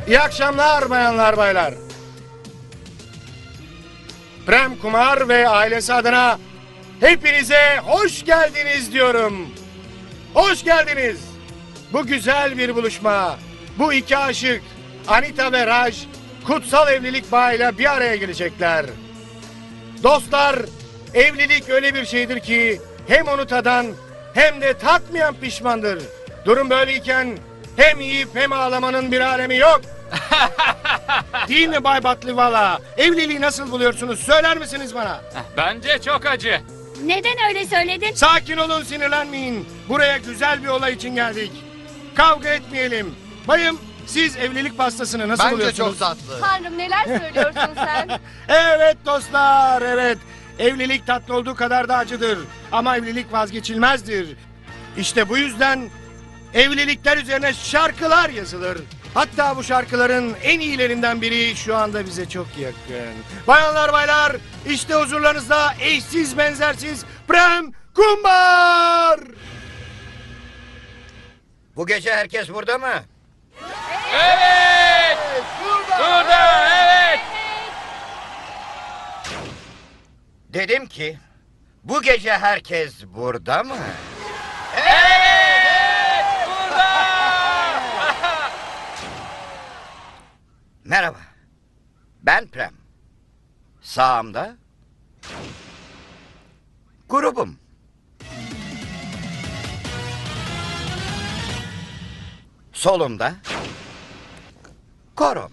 İyi akşamlar bayanlar baylar. Prem Kumar ve ailesi adına hepinize hoş geldiniz diyorum. Hoş geldiniz. Bu güzel bir buluşma. Bu iki aşık Anita ve Raj kutsal evlilik bağıyla bir araya gelecekler. Dostlar, evlilik öyle bir şeydir ki hem onu tadan hem de tatmayan pişmandır. Durum böyleyken hem yiyip hem ağlamanın bir alemi yok. Değil mi Bay Batlivala? Evliliği nasıl buluyorsunuz? Söyler misiniz bana? Bence çok acı. Neden öyle söyledin? Sakin olun, sinirlenmeyin. Buraya güzel bir olay için geldik. Kavga etmeyelim. Bayım, siz evlilik pastasını nasıl Bence buluyorsunuz? çok tatlı. Tanrım, neler söylüyorsun sen? Evet dostlar, evet. Evlilik tatlı olduğu kadar da acıdır. Ama evlilik vazgeçilmezdir. İşte bu yüzden evlilikler üzerine şarkılar yazılır. Hatta bu şarkıların en iyilerinden biri şu anda bize çok yakın. Bayanlar baylar, işte huzurlarınızda eşsiz benzersiz Prem Kumar. Bu gece herkes burada mı? Evet! Burada, evet! Dedim ki bu gece herkes burada mı? Evet! Burada! Merhaba. Ben Prem. Sağımda grubum. Solumda korum.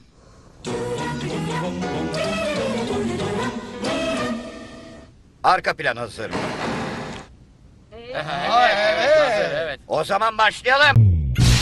Arka plan hazır mı? Evet, hazır, evet. O zaman başlayalım.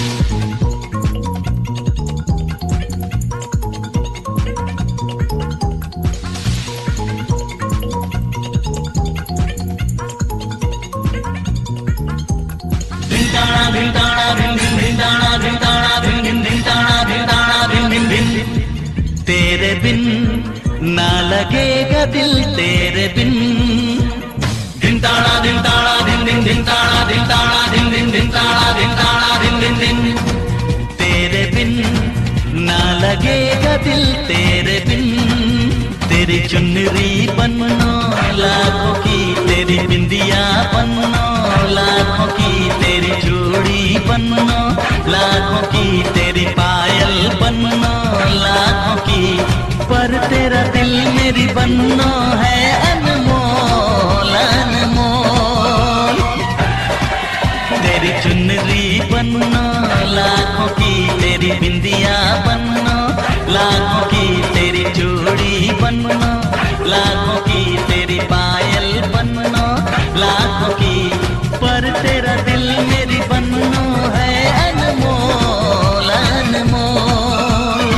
तेरे बिन ना लगेगा दिल तेरे बिन दिन ताड़ा दिन ताड़ा दिन दिन दिन ताड़ा दिन ताड़ा दिन दिन दिन ताड़ा दिन ताड़ा दिन दिन दिन तेरे बिन ना लगेगा दिल तेरे बिन तेरी चुनरी बनो लाखों की तेरी बिंदिया बनो लाखों की तेरी चूड़ी बनो लाखों की तेरी पायल बनो लाखों की पर तेरा दिल मेरी बनो है अनमोल अनमोल तेरी चुनरी बनो लाखों की तेरी बिंदिया बनो लाखों की तेरी चूड़ी बनो लाखों की तेरी पायल बनो लाखों की पर तेरा दिल मेरी बनो है अनमोल अनमोल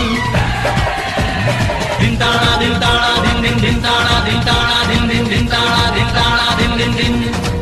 दिन ताड़ा दिन ताड़ा दिन दिन दिन ताड़ा दिन ताड़ा दिन दिन दिन ताड़ा दिन ताड़ा दिन दिन दिन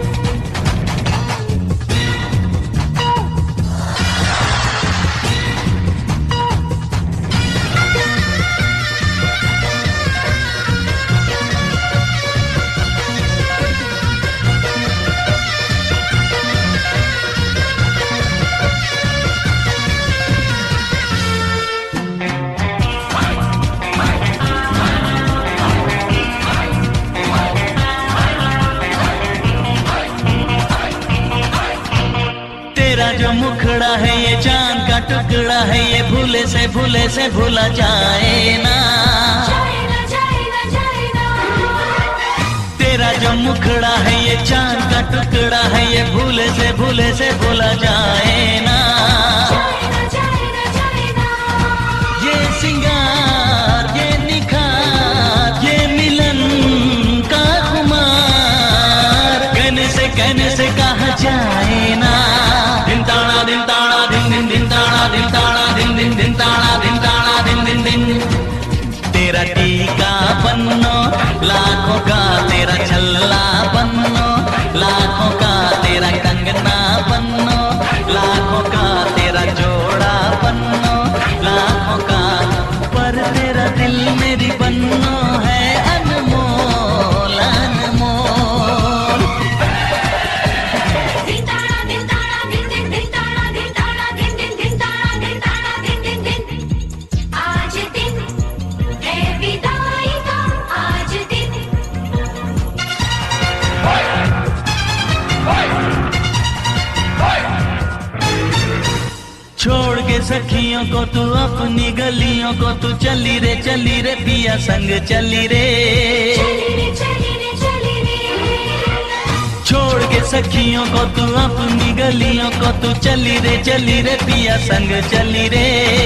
जो मुखड़ा है ये चांद का टुकड़ा है ये भूले से भूला जाए ना तेरा जो मुखड़ा है ये चांद का टुकड़ा है ये भूले से भूला जाए ना ये सिंगार ये निखार ये मिलन का खुमार कहने से कहा जाए ना दिन ताड़ा दिन ताड़ा दिन दिन दिन ताड़ा दिन ताड़ा दिन दिन दिन ताड़ा दिन ताड़ा दिन दिन दिन तेरा टीका बनो लाखों का तेरा छल्ला बनो लाखों का तेरा कंगना बनो लाखों का तेरा जोड़ा बनो लाखों का पर तेरा दिल मेरी बनो है अनमोल अनमोल दिन ताड़ा छोड़ के सखियों को तू अपनी गलियों को तू चली रे पिया संग चली रे छोड़ के सखियों को तू अपनी गलियों को तू चली रे पिया संग चली रे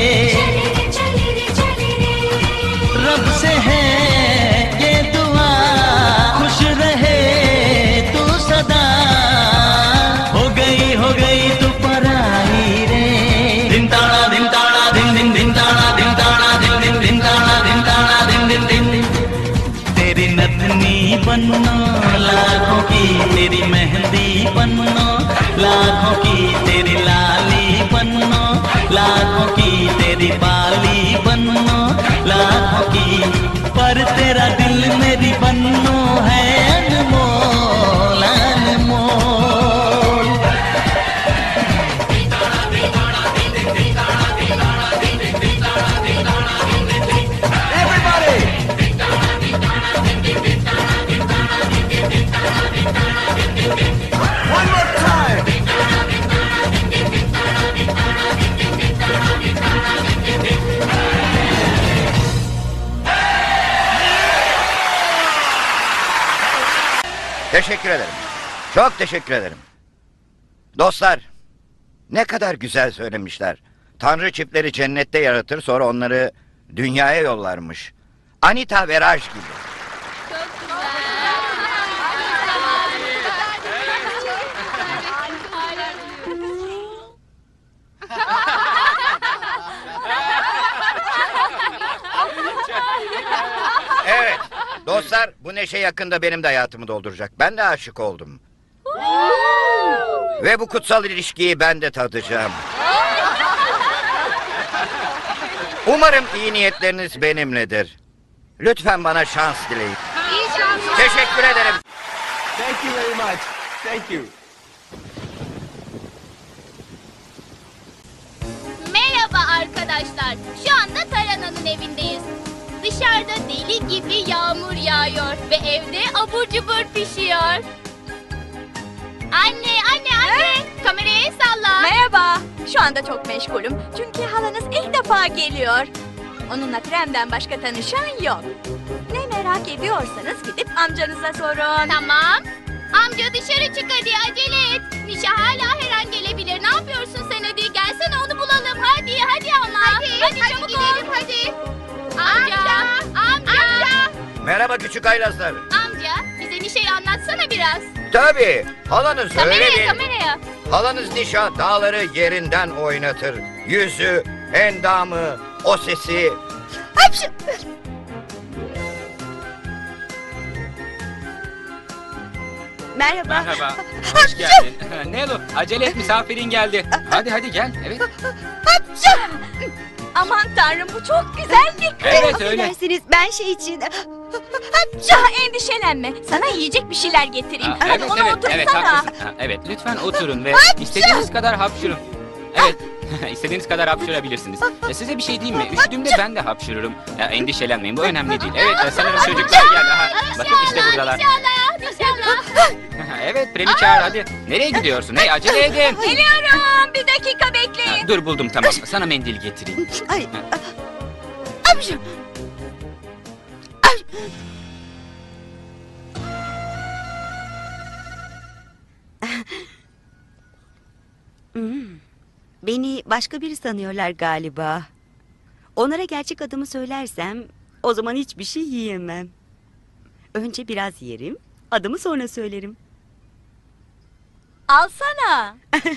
रब से है ये दुआ खुश रहे तू सदा हो गई तू पराई रे दिन ताड़ा दिन ताड़ा दिन दिन दिन ताड़ा दिन ताड़ा दिन दिन दिन ताड़ा दिन ताड़ा दिन दिन दिन तेरी नथनी बनो लाखों की तेरी मेहंदी बनो लाखों की तेरी लाली बनो लाखों की तेरी बाली बनो लाखों की पर तेरा दिल मेरी बनो है अनमोल अनमोल Teşekkür ederim. Çok teşekkür ederim. Dostlar, ne kadar güzel söylemişler. Tanrı çiftleri cennette yaratır, sonra onları dünyaya yollarmış. Anita ve Raj gibi. Evet, dostlar, bu neşe yakında benim de hayatımı dolduracak. Ben de aşık oldum. Ve bu kutsal ilişkiyi ben de tadacağım. Umarım iyi niyetleriniz benimledir. Lütfen bana şans dileyin. Teşekkür ederim. Thank you very much. Thank you. Merhaba arkadaşlar. Şu anda Tarana'nın evindeyiz. Dışarıda deli gibi yağmur yağıyor ve evde abur cubur pişiyor. Anne. Kameraya el salla. Merhaba. Şu anda çok meşgulüm. Çünkü halanız ilk defa geliyor. Onunla Prem'den başka tanışan yok. Ne merak ediyorsanız gidip amcanıza sorun. Tamam. Amca dışarı çık hadi acele et. Nişa hala her an gelebilir. Ne yapıyorsun sen hadi? Gelsene onu bulalım. Hadi ama. Hadi çabuk gidelim hadi. Amca. Merhaba küçük haylazlar. Amca bize Nişa'yı anlatsana biraz. Tabii, halanız öyle bir... Kameraya. Halanız Nişa dağları yerinden oynatır. Yüzü, endamı, o sesi... Merhaba. Merhaba. Hoş geldin. Nelo, acele et, misafirin geldi. Hadi gel. Evet. Aman tanrım bu çok güzel bir kız. Evet öyle. Affedersiniz ben şey için... Endişelenme. Sana yiyecek bir şeyler getireyim. Ha, Hadi ona evet otursana. haklısın. Ha, evet lütfen oturun ve istediğiniz kadar hapşırın. Evet. istediğiniz kadar hapşırabilirsiniz. Size bir şey diyeyim mi? Üşüdüğümde ben de hapşırırım. Endişelenmeyin, bu önemli değil. Evet, sanırım çocuklar geldi. Bakın işte buradalar. İnşallah. Evet, Prem'i çağır hadi. Nereye gidiyorsun? Hey, acele edin. Geliyorum. Bir dakika bekleyin. Dur buldum, tamam. Sana mendil getireyim. Ay. Beni başka biri sanıyorlar galiba. Onlara gerçek adımı söylersem o zaman hiçbir şey yiyemem. Önce biraz yerim, adımı sonra söylerim. Alsana.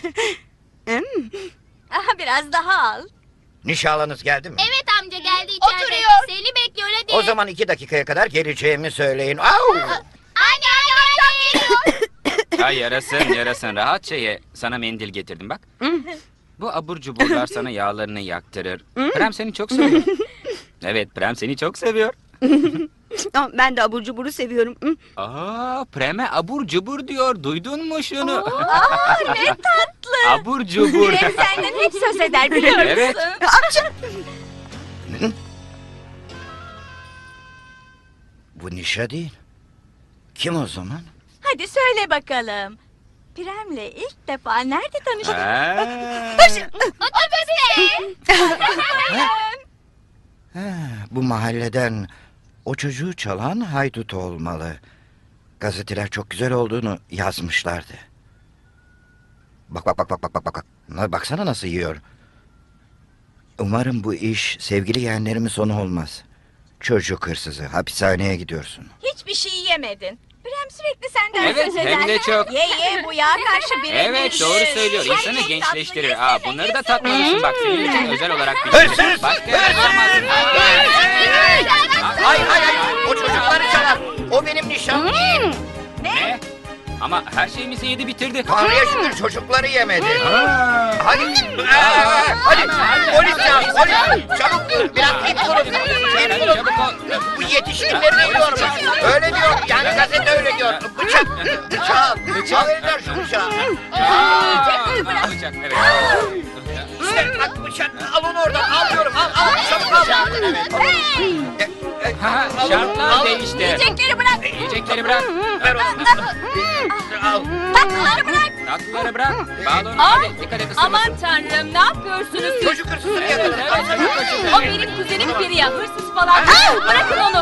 Biraz daha al. Nişa halanız geldi mi? Evet amca geldi içeride. Oturuyor. Seni bekliyor hadi. O zaman 2 dakikaya kadar geleceğimi söyleyin. Au! Anne geliyor. Ay yarasın. Rahatça ye. Sana mendil getirdim bak. Bu abur cuburlar sana yağlarını yaktırır. Prem seni çok seviyor. Evet, Prem seni çok seviyor. Ben de abur cuburu seviyorum. Prem'e abur cubur diyor. Duydun mu şunu? Ne tatlı. Abur cubur. Prem senden hiç söz eder biliyor musun? Evet. Bu Nişa değil. Kim o zaman? Hadi söyle bakalım. Prem'le ilk defa nerede tanıştın? Bu mahalleden o çocuğu çalan haydut olmalı. Gazeteler çok güzel olduğunu yazmışlardı. Bak. Baksana nasıl yiyor. Umarım bu iş sevgili yeğenlerimin sonu olmaz. Çocuk hırsızı, hapishaneye gidiyorsun. Hiçbir şey yemedin. Prem sürekli senden Evet, söz eder. hem de çok. Ye bu yağa karşı bir Evet, doğru söylüyor. İnsanı gençleştirir. Aa, bunları da tatmalısın bak. Senin için özel olarak bir Hırsız! Başka yere yapamazsın. Hayır. O çocukları çalar. O benim nişanlım değil. Ne? Ama her şeyimizi yedi bitirdi. Tanrı'ya şükür çocukları yemedi. Hadi. Polis çağır. Polis. Çabuk. Biraz tip durun. Tip durun. Çabuk ol. Bu yetişkinleri diyormuş. Öyle diyor. Yani gazete öyle diyor. Bıçak. Al elinden şu bıçağı. Bıçak, evet. İşte bak bıçak. Al onu oradan. Al diyorum. Al. Çabuk al. Şartlar değişti. Yiyecekleri bırak. Yiyecekleri bırak. Ver onu. Al. Tatlıları bırak. Tatlıları bırak. Bağla onu. Hadi dikkat et ısırmasın. Aman tanrım ne yapıyorsunuz siz? Çocuk hırsızını yakaladı. O benim kuzenim Feriha. Hırsız falan. Bırakın onu.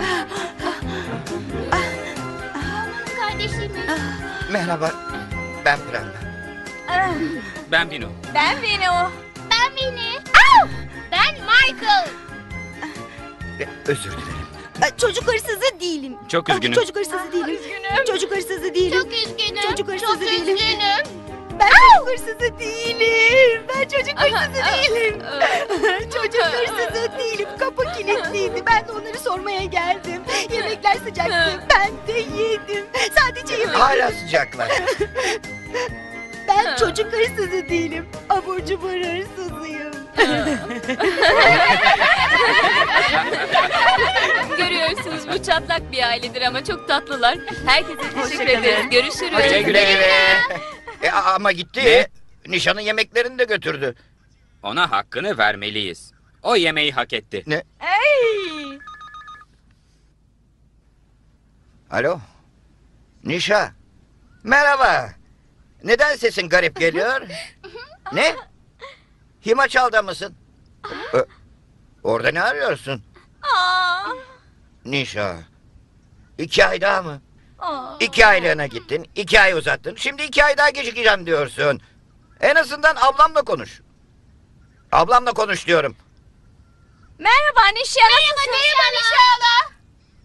Kardeşim. Merhaba. Ben Prem. Ben Bino. Ben Vino. Ben Winnie. Ben Michael. Özür dilerim. Çocuk hırsızı değilim. Çok üzgünüm. Çocuk hırsızı değilim. Çocuk hırsızı değilim. Çok üzgünüm. Çocuk hırsızı Çok değilim. üzgünüm. Ben çocuk hırsızı değilim. Ben çocuk hırsızı değilim. Çocuk hırsızı değilim. Kapı kilitliydi. Ben de onları sormaya geldim. Yemekler sıcaktı. Ben de yedim. Sadece yemek. Hala sıcaklar. Ben çocuk hırsızı değilim. Abur cubur hırsızıyım. Görüyorsunuz bu çatlak bir ailedir ama çok tatlılar. Herkese teşekkür ederiz. Görüşürüz. Güle güle. Ama gitti. Nişanın yemeklerini de götürdü. Ona hakkını vermeliyiz. O yemeği hak etti. Hey. Alo. Nişa. Merhaba. Neden sesin garip geliyor? Ne? Himaçal'da mısın? Orada ne arıyorsun? Aa. Nişa. 2 ay daha mı? Aa. 2 aylığına gittin. 2 ay uzattın. Şimdi 2 ay daha gecikeceğim diyorsun. En azından ablamla konuş. Ablamla konuş diyorum. Merhaba Nişa. Merhaba Nişa.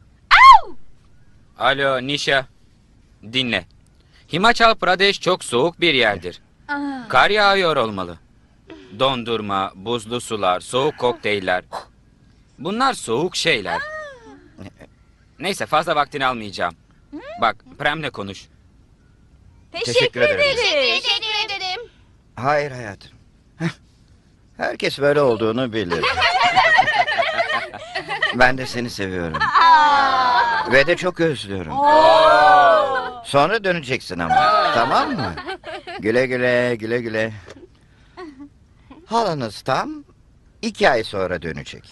Alo Nişa. Dinle. Himachal Pradesh çok soğuk bir yerdir. Kar yağıyor olmalı. Dondurma, buzlu sular, soğuk kokteyller. Bunlar soğuk şeyler. Neyse fazla vaktini almayacağım. Bak Prem'le konuş. Teşekkür ederiz. Teşekkür ederim. Hayır hayatım. Herkes böyle olduğunu bilir. Ben de seni seviyorum. Ve de çok özlüyorum. Sonra döneceksin ama. Tamam mı? Güle güle, güle güle. Halanız tam 2 ay sonra dönecek.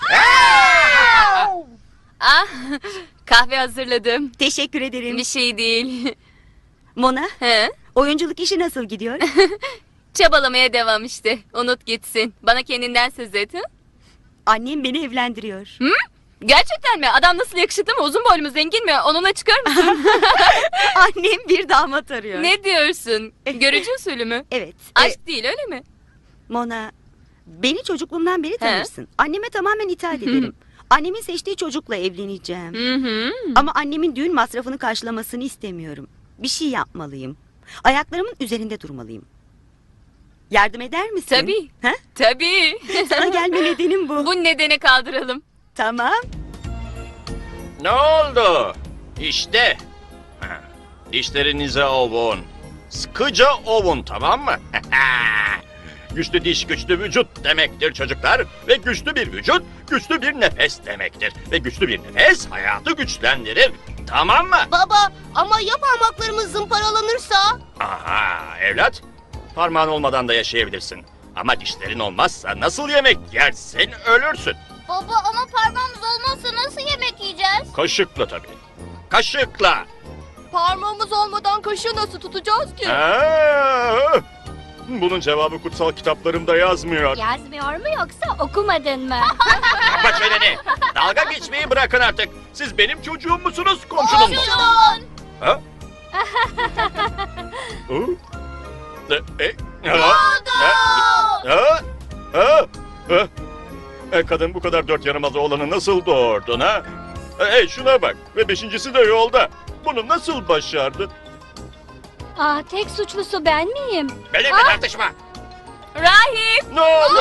Kahve hazırladım. Teşekkür ederim. Bir şey değil. Mona, He? oyunculuk işi nasıl gidiyor? Çabalamaya devam işte. Unut gitsin. Bana kendinden söz et. Hı? Annem beni evlendiriyor. Hı? Gerçekten mi? Adam nasıl yakışıklı mı? Uzun boylu mu? Zengin mi? Onunla çıkar mısın? Annem bir damat arıyor. Ne diyorsun? Görücü usulü mü? Evet. Aşk değil öyle mi? Mona, beni çocukluğumdan beri tanırsın. Anneme tamamen itaat ederim. Annemin seçtiği çocukla evleneceğim. Hı. Ama annemin düğün masrafını karşılamasını istemiyorum. Bir şey yapmalıyım. Ayaklarımın üzerinde durmalıyım. Yardım eder misin? Tabii. Ha? Tabii. Sana gelme nedenim bu. Bu nedene kaldıralım. Tamam. Ne oldu? İşte. Dişlerinize ovun. Sıkıca ovun, tamam mı? Güçlü diş güçlü vücut demektir çocuklar. Ve güçlü bir vücut güçlü bir nefes demektir. Ve güçlü bir nefes hayatı güçlendirir. Tamam mı? Baba ama ya parmaklarımız zımparalanırsa? Aha evlat. Parmağın olmadan da yaşayabilirsin. Ama dişlerin olmazsa nasıl yemek yersin, ölürsün. Baba ama parmağımız olmazsa nasıl yemek yiyeceğiz? Kaşıkla tabii. Kaşıkla. Parmağımız olmadan kaşığı nasıl tutacağız ki? Bunun cevabı kutsal kitaplarımda yazmıyor. Yazmıyor mu yoksa okumadın mı? Kapa çeneni. Dalga geçmeyi bırakın artık. Siz benim çocuğum musunuz, komşunun mu? Ha? Kadın bu kadar dört yaramaz oğlanı nasıl doğurdun ha? Şuna bak. Ve beşincisi de yolda. Bunu nasıl başardın? Tek suçlusu ben miyim? Benimle tartışma. Rahip! Ne oldu?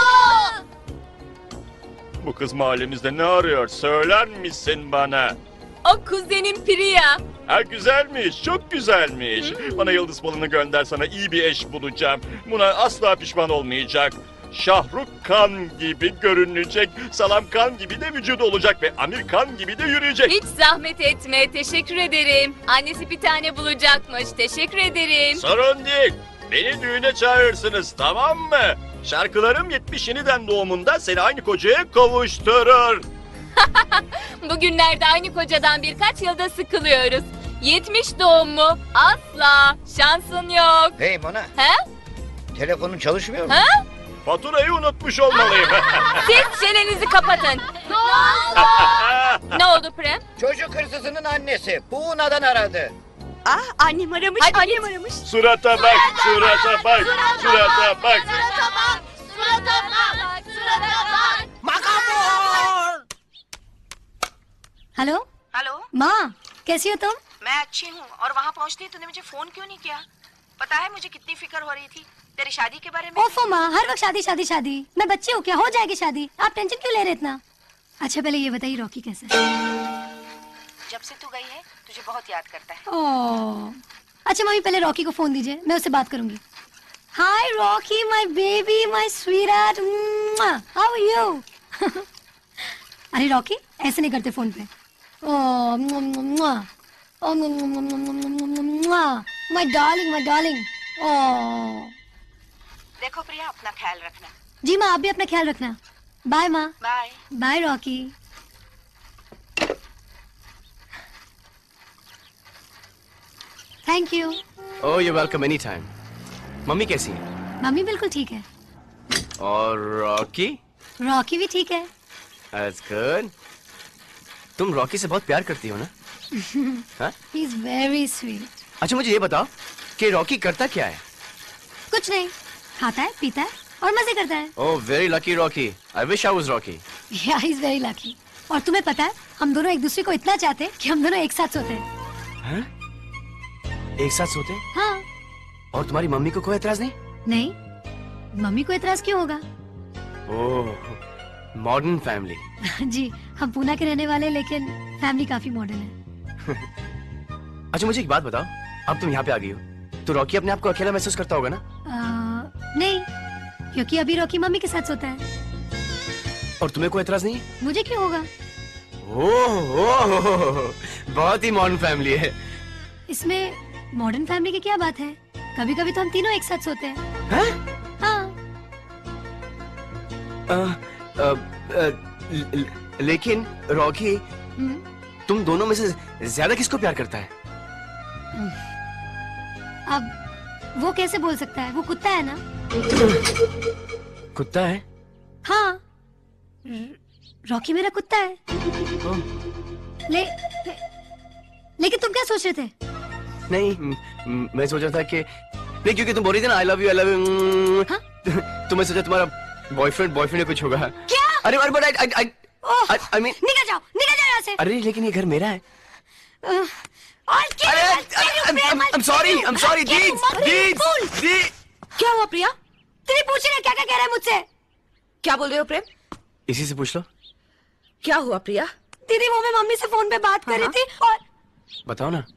Bu kız mahallemizde ne arıyor? Söyler misin bana? O kuzenim Priya. Güzelmiş, çok güzelmiş. Bana yıldız balını gönder, sana iyi bir eş bulacağım. Buna asla pişman olmayacak. Şahrukh Khan gibi görünecek, Salam Khan gibi de vücudu olacak ve Amir Khan gibi de yürüyecek. Hiç zahmet etme, teşekkür ederim. Annesi bir tane bulacakmış, teşekkür ederim. Sorun değil, beni düğüne çağırırsınız, tamam mı? Şarkılarım 70 yeniden doğumunda seni aynı kocaya kavuşturur. Bugünlerde aynı kocadan birkaç yılda sıkılıyoruz. 70 doğum mu? Asla, şansın yok. Hey Mona. He? Telefonun çalışmıyor mu? Ha? Faturayı unutmuş olmalıyım. Siz çenenizi kapatın. Ne oldu? Ne oldu Prem? Çocuk hırsızının annesi Puna'dan aradı. Annem aramış, Hadi annem git. aramış. Surata bak, surata bak, surata bak. Hello hello माँ कैसी हो तुम? मैं अच्छी हूँ और वहाँ पहुँचते ही तूने मुझे फोन क्यों नहीं किया? पता है मुझे कितनी फिक्र हो रही थी तेरी शादी के बारे में। ओफो माँ, हर वक्त शादी शादी शादी। मैं बच्ची हूँ क्या, हो जाएगी शादी, आप टेंशन क्यों ले रहे इतना? अच्छा पहले ये बताइए रॉकी कैसा है? जब से तू गई है तुझे बहुत याद करता है। ओह, अच्छा मम्मी पहले रॉकी को फोन दीजिए, मैं उससे बात करूंगी। Hi Rocky my baby my sweetheart, how are you? अरे रॉकी ऐसे नहीं करते फोन पे। Oh my darling. ओह देखो प्रिया अपना ख्याल रखना। जी माँ, आप भी अपना ख्याल रखना। बाय माँ। Bye bye Rocky. Thank you. Oh, you're welcome anytime. Mummy कैसी है? मम्मी बिल्कुल ठीक है। और रॉकी? रॉकी भी ठीक है। That's good. तुम रॉकी से बहुत प्यार करती हो ना? हाँ? He's very sweet. अच्छा मुझे ये बताओ कि रॉकी करता क्या है? कुछ नहीं, खाता है, पीता है और मजे करता है। Oh, very lucky Rocky. I wish I was Rocky. Yeah, he's very lucky. और तुम्हें पता है, हम दोनों एक दूसरे को इतना चाहते हैं कि हम दोनों एक साथ सोते हैं। हाँ? एक साथ सोते हैं? हाँ। और तुम्हारी मम्मी को कोई एतराज नहीं? नहीं, मम्मी को एतराज क्यों होगा? ओह, मॉडर्न फैमिली। जी, हम पूना के रहने वाले, लेकिन फैमिली काफी मॉडर्न है। अच्छा मुझे एक बात बताओ, अब तुम यहाँ पे आ गई हो, तो रॉकी अपने आप को अकेला महसूस करता होगा ना? नहीं, क्योंकि अभी रॉकी मम्मी के साथ सोता है। और तुम्हें कोई एतराज नहीं है? मुझे क्यों होगा? ओह, बहुत ही मॉडर्न फैमिली है। इसमें मॉडर्न फैमिली की क्या बात है? कभी कभी तो हम तीनों एक साथ सोते हैं। हैं? हाँ। लेकिन रॉकी तुम दोनों में से ज्यादा किसको प्यार करता है? अब वो कैसे बोल सकता है? वो कुत्ता है ना। कुत्ता है? हाँ, रॉकी मेरा कुत्ता है। लेकिन तुम क्या सोच रहे थे? नहीं, मैं सोच रहा था कि नहीं, क्योंकि तुम बोल रही थी ना आई लव यू हाँ? तो मैं सोचा तुम्हारा बॉयफ्रेंड कुछ होगा। क्या? अरे बट आई मीन निकल जाओ यहाँ से। अरे लेकिन ये घर मेरा है। I'm sorry, दीद। क्या हुआ प्रिया? तेरी पूछ रहे क्या क्या कह रहा है मुझसे? क्या बोल रहे हो प्रेम? इसी से पूछ लो। क्या हुआ प्रिया? दीदी वो मैं मम्मी से फोन पे बात कर रही थी और बताओ ना।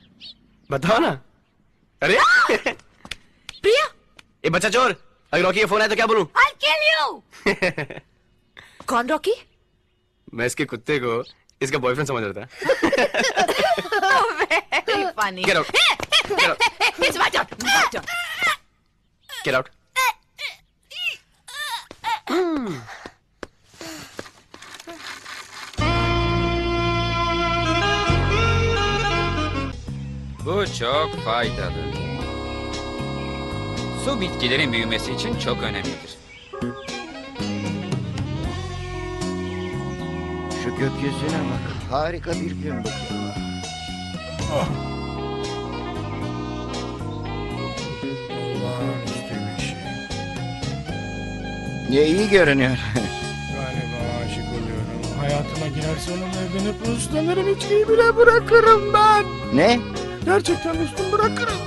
अरे प्रिया, ये बच्चा चोर, अगर रॉकी का फोन है तो क्या बोलूं? I'll kill you। कौन रॉकी? मैं इसके कुत्ते को इसका बॉयफ्रेंड समझ रहा था। Very funny. Get out. It's my turn. Get out. Bu çok faydalı. Su bitkilerin büyümesi için çok önemlidir. Şu gökyüzüne bak. Harika bir gün bu. Olağanüstü bir şey. Ya iyi görünüyor. Galiba aşık oluyorum. Hayatıma girerse onunla evlenip uslanırım, içkiyi bile bırakırım ben. Ne? Gerçekten üstün bırakırım.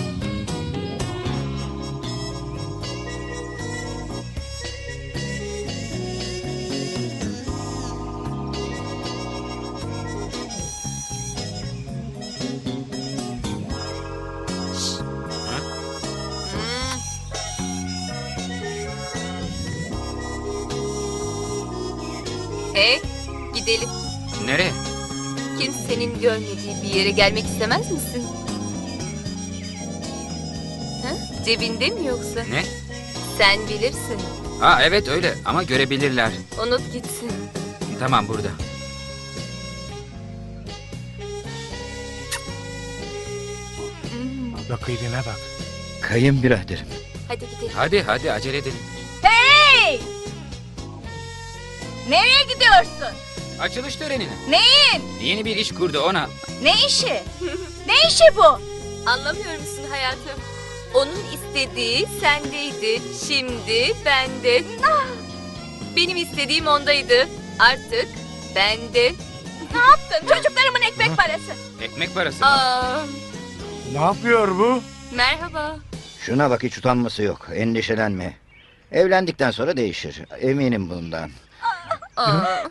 Hey, gidelim. Nereye? Kimsenin görmediği bir yere gelmek istemez misin? Ha? Cebinde mi yoksa? Ne? Sen bilirsin. Aa evet öyle ama görebilirler. Unut gitsin. Tamam burada. Abla kıydığına bak. Kayınbiraderim. Hadi gidelim. Hadi acele edelim. Hey! Nereye gidiyorsun? Açılış törenine. Neyin? Yeni bir iş kurdu ona. Ne işi? Ne işi bu? Anlamıyor musun hayatım? Onun istediği sendeydi. Şimdi bende. Ah! Benim istediğim ondaydı. Artık bende. Ne yaptın? Çocuklarımın ekmek parası. Ekmek parası mı? Aa, Ne yapıyor bu? merhaba. Şuna bak, hiç utanması yok. Endişelenme. Evlendikten sonra değişir. Eminim bundan. Aa,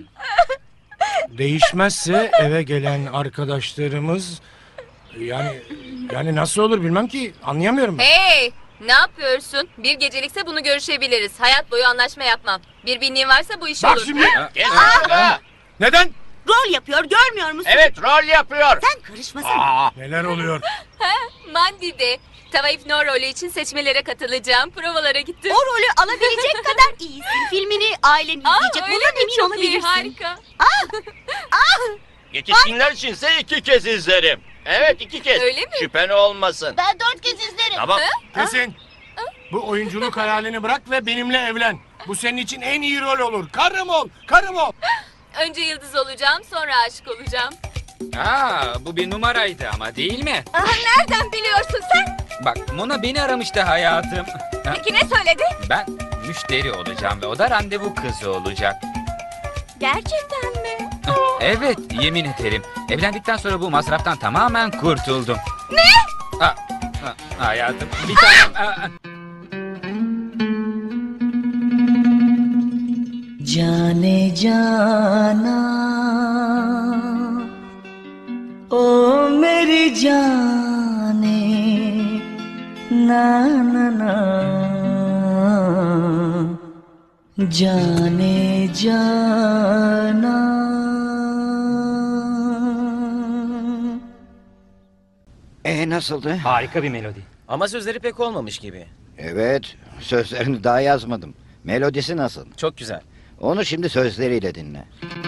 Değişmezse eve gelen arkadaşlarımız yani nasıl olur bilmem ki, anlayamıyorum ben. hey, ne yapıyorsun? Bir gecelikse bunu görüşebiliriz. Hayat boyu anlaşma yapmam. Bir binliğin varsa bu iş Bak olur. şimdi. Kes. Neden? Rol yapıyor, görmüyor musun? Evet, rol yapıyor. Sen karışmasana. Neler oluyor? Mandi'de Tavaif No rolü için seçmelere katılacağım. Provalara gittim. O rolü alabilecek kadar iyisin. Filmini ailen izleyecek. öyle Bundan mi? emin Çok iyi, olabilirsin. harika. Yetişkinler içinse 2 kez izlerim. Evet, 2 kez. Öyle mi? Şüphen olmasın. Ben 4 kez izlerim. Tamam. Kesin. Bu oyunculuk hayalini bırak ve benimle evlen. Bu senin için en iyi rol olur. Karım ol, karım ol. Önce yıldız olacağım, sonra aşık olacağım. Bu bir numaraydı ama değil mi? Nereden biliyorsun sen? Bak Mona beni aramıştı hayatım. Peki ne söyledi? Ben müşteri olacağım ve o da randevu kızı olacak. Gerçekten mi? Evet yemin ederim. Evlendikten sonra bu masraftan tamamen kurtuldum. Ne? Hayatım bir tanem. जाने जाना ओ मेरी जाने ना ना ना जाने जाना Nasıldı? Harika bir melodi. Ama sözleri pek olmamış gibi. Evet, sözlerini daha yazmadım. Melodisi nasıl? Çok güzel. Onu şimdi sözleriyle dinle.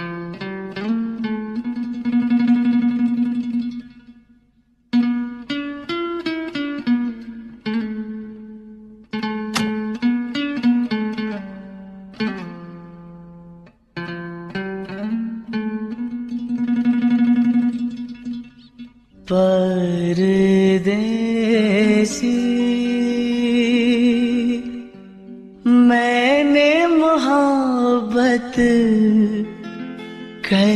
परदेसी मैंने मोहब्बत कर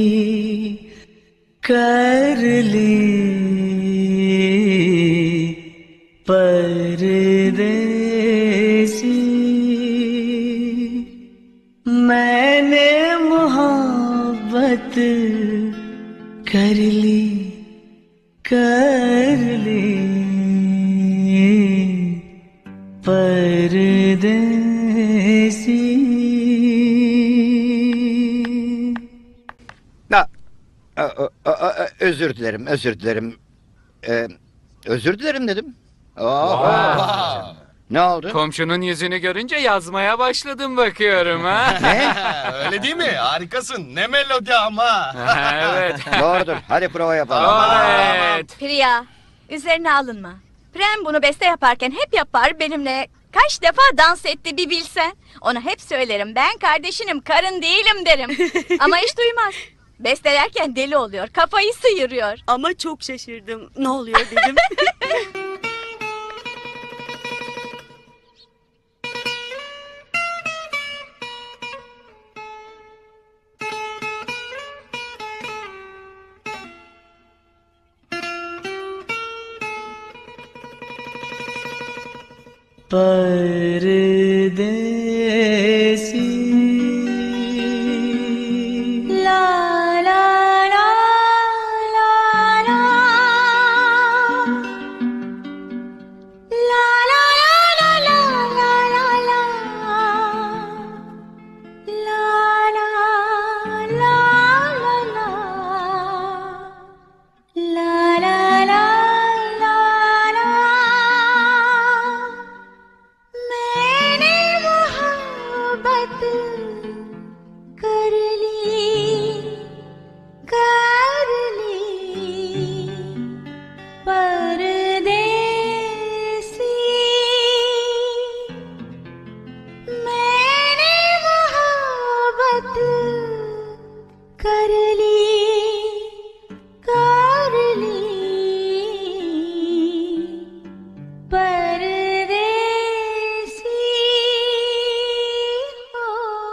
ली परदेसी मैंने मोहब्बत कर ली परदेसी Özür dilerim. Özür dilerim dedim. Ne oldu? Komşunun yüzünü görünce yazmaya başladım bakıyorum ha. Ne? Öyle değil mi? Harikasın. Ne melodi ama. Evet. Doğrudur. Hadi prova yapalım. Evet. Priya, üzerine alınma. Prem bunu beste yaparken hep yapar benimle. Kaç defa dans etti bir bilsen. Ona hep söylerim, ben kardeşinim, karın değilim derim. Ama hiç duymaz. Bestelerken deli oluyor, kafayı sıyırıyor. Ama çok şaşırdım. Ne oluyor dedim. परदेसी La la la la la. La la la la la la la. La la la la la. La la la la la. मैंने मोहब्बत कर ली परदेसी मैंने मोहब्बत कर ली परदेसी हो.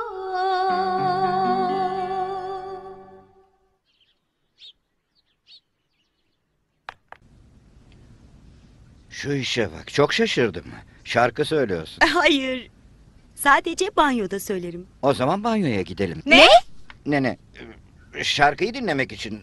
Şu işe bak. Çok şaşırdım. Şarkı söylüyorsun. Hayır. Sadece banyoda söylerim. O zaman banyoya gidelim. Ne? Ne? Şarkıyı dinlemek için.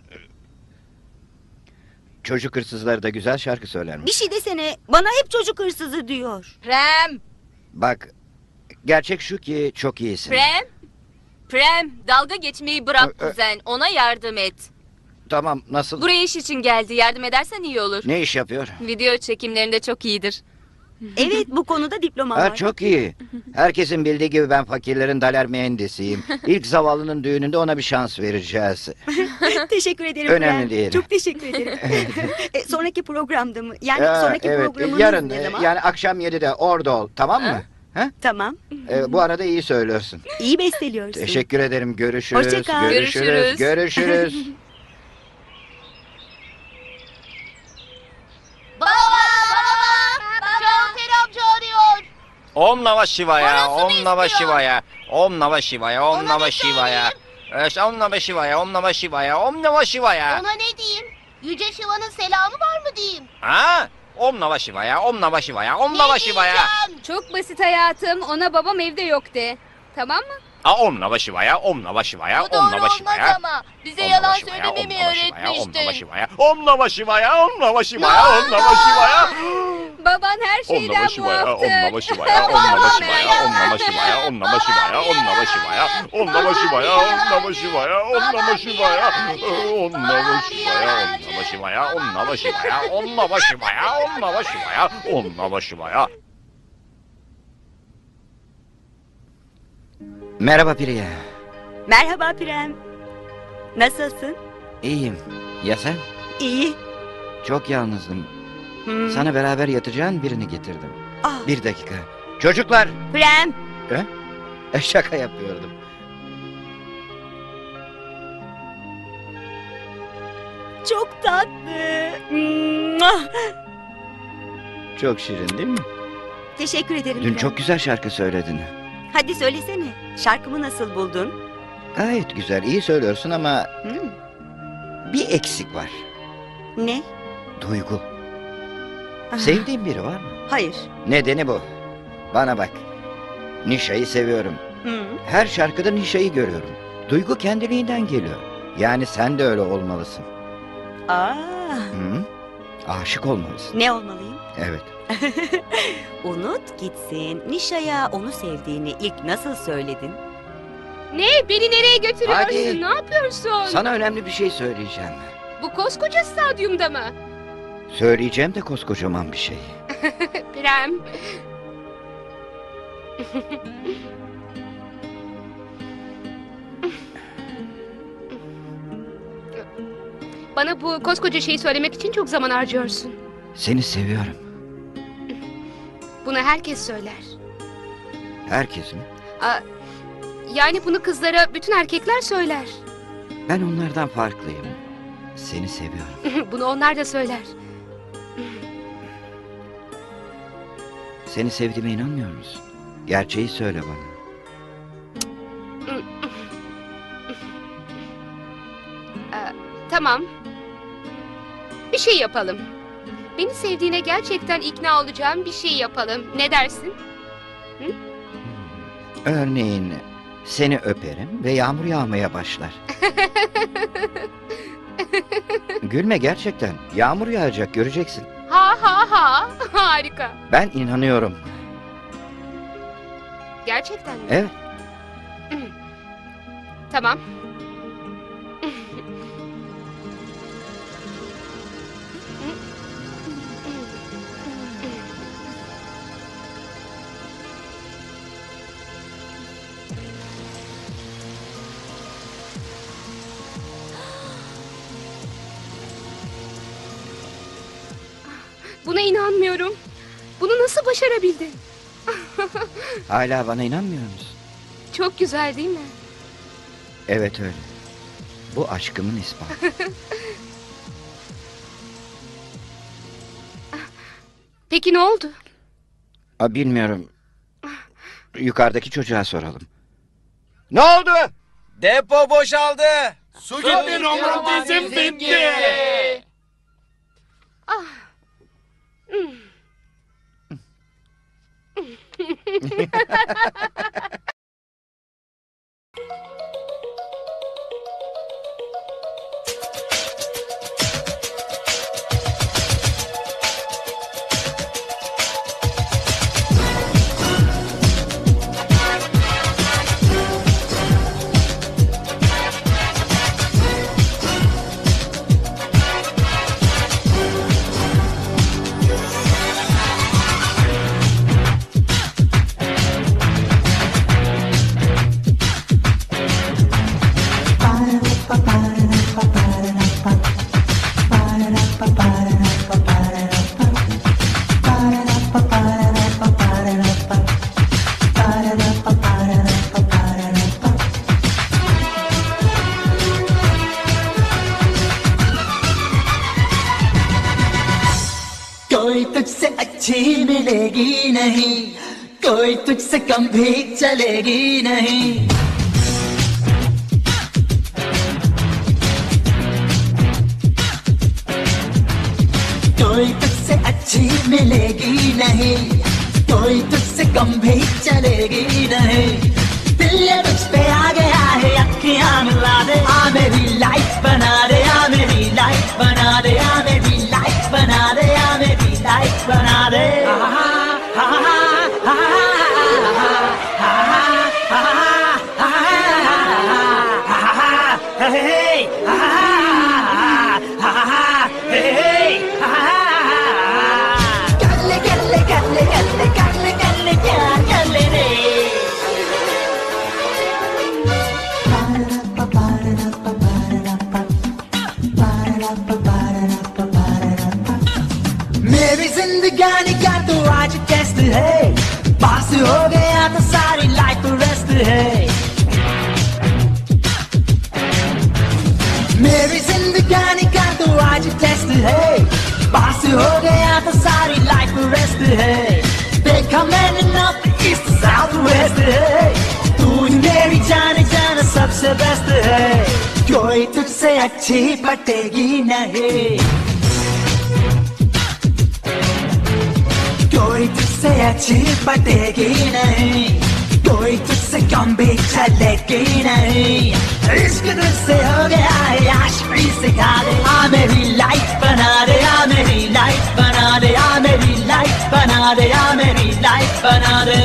Çocuk hırsızları da güzel şarkı söylermiş. Bir şey desene. Bana hep çocuk hırsızı diyor. Prem, Bak, gerçek şu ki çok iyisin. Prem, dalga geçmeyi bırak kuzen. Ona yardım et. Tamam, nasıl? Buraya iş için geldi. Yardım edersen iyi olur. Ne iş yapıyor? Video çekimlerinde çok iyidir. Evet, bu konuda diploma var. Çok iyi. Herkesin bildiği gibi ben fakirlerin daler mühendisiyim. İlk zavallının düğününde ona bir şans vereceğiz. Teşekkür ederim. Önemli Prem. değil. Çok teşekkür ederim. Sonraki programda mı? Yani sonraki evet, programımız yarın ne zaman? yani akşam 7'de orada ol, tamam mı? Ha? Tamam. Bu arada iyi söylüyorsun. İyi besteliyorsun. Teşekkür ederim. Görüşürüz. Hoşça kal. Görüşürüz. Görüşürüz. Şalter amca arıyor. Om Namah Şivaya, Parasını Om Namah istiyor. Şivaya, Om Namah Şivaya, Om Ona Namah ne Şivaya. Om Namah Şivaya, Om Namah Şivaya, Om Namah Şivaya. Ona ne diyeyim? Yüce Şiva'nın selamı var mı diyeyim? Ha? Om Namah Şivaya, Om Namah Şivaya, Om Namah Şivaya. Çok basit hayatım. Ona babam evde yok de. Tamam mı? Om Namah Şivaya, Om Namah Şivaya, Bu doğru Om Namah olmaz Şivaya. ama. Bize Om yalan Namah Şivaya, söylememi Om Namah Şivaya, Om Namah öğretmiştin. Şivaya, Om Namah Şivaya, Om Namah Şivaya, Om Namah Şivaya. Baban her Om şeyden Namah Şivaya, Om muaftır. Namah Şivaya, Om Namah Şivaya, Om Namah Şivaya, Om Namah Şivaya, Om Namah Şivaya, Om Namah Şivaya, Om Namah Şivaya, Om Namah Şivaya, Om Namah Şivaya, Om Namah Şivaya, Om Namah Şivaya, Om Namah Şivaya, Om Namah Şivaya. Merhaba Priya. Merhaba Prem. Nasılsın? İyiyim. Ya sen? İyi. Çok yalnızdım. Hmm. Sana beraber yatacağın birini getirdim. Ah. Bir dakika. Çocuklar. Prem. Şaka yapıyordum. Çok tatlı. Mua! Çok şirin değil mi? Teşekkür ederim Dün Prem. çok güzel şarkı söyledin. Hadi söylesene. Şarkımı nasıl buldun? Gayet güzel, iyi söylüyorsun ama Hmm. bir eksik var. Ne? Duygu. Ah. Sevdiğin biri var mı? Hayır. Nedeni bu. Bana bak. Nişa'yı seviyorum. Hmm. Her şarkıda Nişa'yı görüyorum. Duygu kendiliğinden geliyor. Yani sen de öyle olmalısın. Aa, Hı? Aşık olmalısın. ne olmalıyım? Evet. Unut gitsin. Nişa'ya onu sevdiğini ilk nasıl söyledin? Ne? Beni nereye götürüyorsun? Hadi. Ne yapıyorsun? Sana önemli bir şey söyleyeceğim. Bu koskoca stadyumda mı? Söyleyeceğim de koskocaman bir şey. Prem. Bana bu koskoca şeyi söylemek için çok zaman harcıyorsun. Seni seviyorum. Bunu herkes söyler. Herkes mi? Yani bunu kızlara bütün erkekler söyler. Ben onlardan farklıyım. Seni seviyorum. Bunu onlar da söyler. Seni sevdiğime inanmıyor musun? Gerçeği söyle bana. Tamam. Bir şey yapalım. Beni sevdiğine gerçekten ikna olacağım bir şey yapalım. Ne dersin? Hı? Örneğin seni öperim ve yağmur yağmaya başlar. Gülme gerçekten. Yağmur yağacak, göreceksin. Ha ha ha. Harika. Ben inanıyorum. Gerçekten mi? Evet. Tamam. Buna inanmıyorum. Bunu nasıl başarabildin? Hala bana inanmıyor musun? Çok güzel değil mi? Evet öyle. Bu aşkımın ispatı. Peki ne oldu? Bilmiyorum. Yukarıdaki çocuğa soralım. Ne oldu? Depo boşaldı. Su gitti, romantizm bitti. कोई तुझसे अच्छी मिलेगी नहीं, कोई तुझसे कम भी चलेगी नहीं। कोई तुझसे अच्छी मिलेगी नहीं, कोई तुझसे कम भी चलेगी नहीं। दिल ये तुझ पे आ गया है, अखियां मिला दे, आ मेरी लाइफ बना दे, आ मेरी लाइफ बना दे, आ मेरी लाइफ बना दे, आ मेरी लाइफ बना दे। मेरी जिंदगानी का तो आज टेस्ट है, पास हो गया तो सारी लाइफ रेस्ट है। मेरी जिंदगानी का तो आज टेस्ट है, पास हो गया तो सारी लाइफ रेस्ट है। देखा मैंने नॉर्थ ईस्ट साउथ वेस्ट है, तू ही मेरी जान जान सबसे बेस्ट है। कोई तुझसे अच्छी पटेगी नहीं, कोई तुझसे अच्छी पटेगी नहीं, कोई तुझसे कम भी चलेगी नहीं। इश्क तुझसे हो गया है, आशिकी सिखा दे, आ मेरी लाइफ बना दे, आ मेरी लाइफ बना दे, आ मेरी लाइफ बना दे, आ मेरी लाइफ बना दे।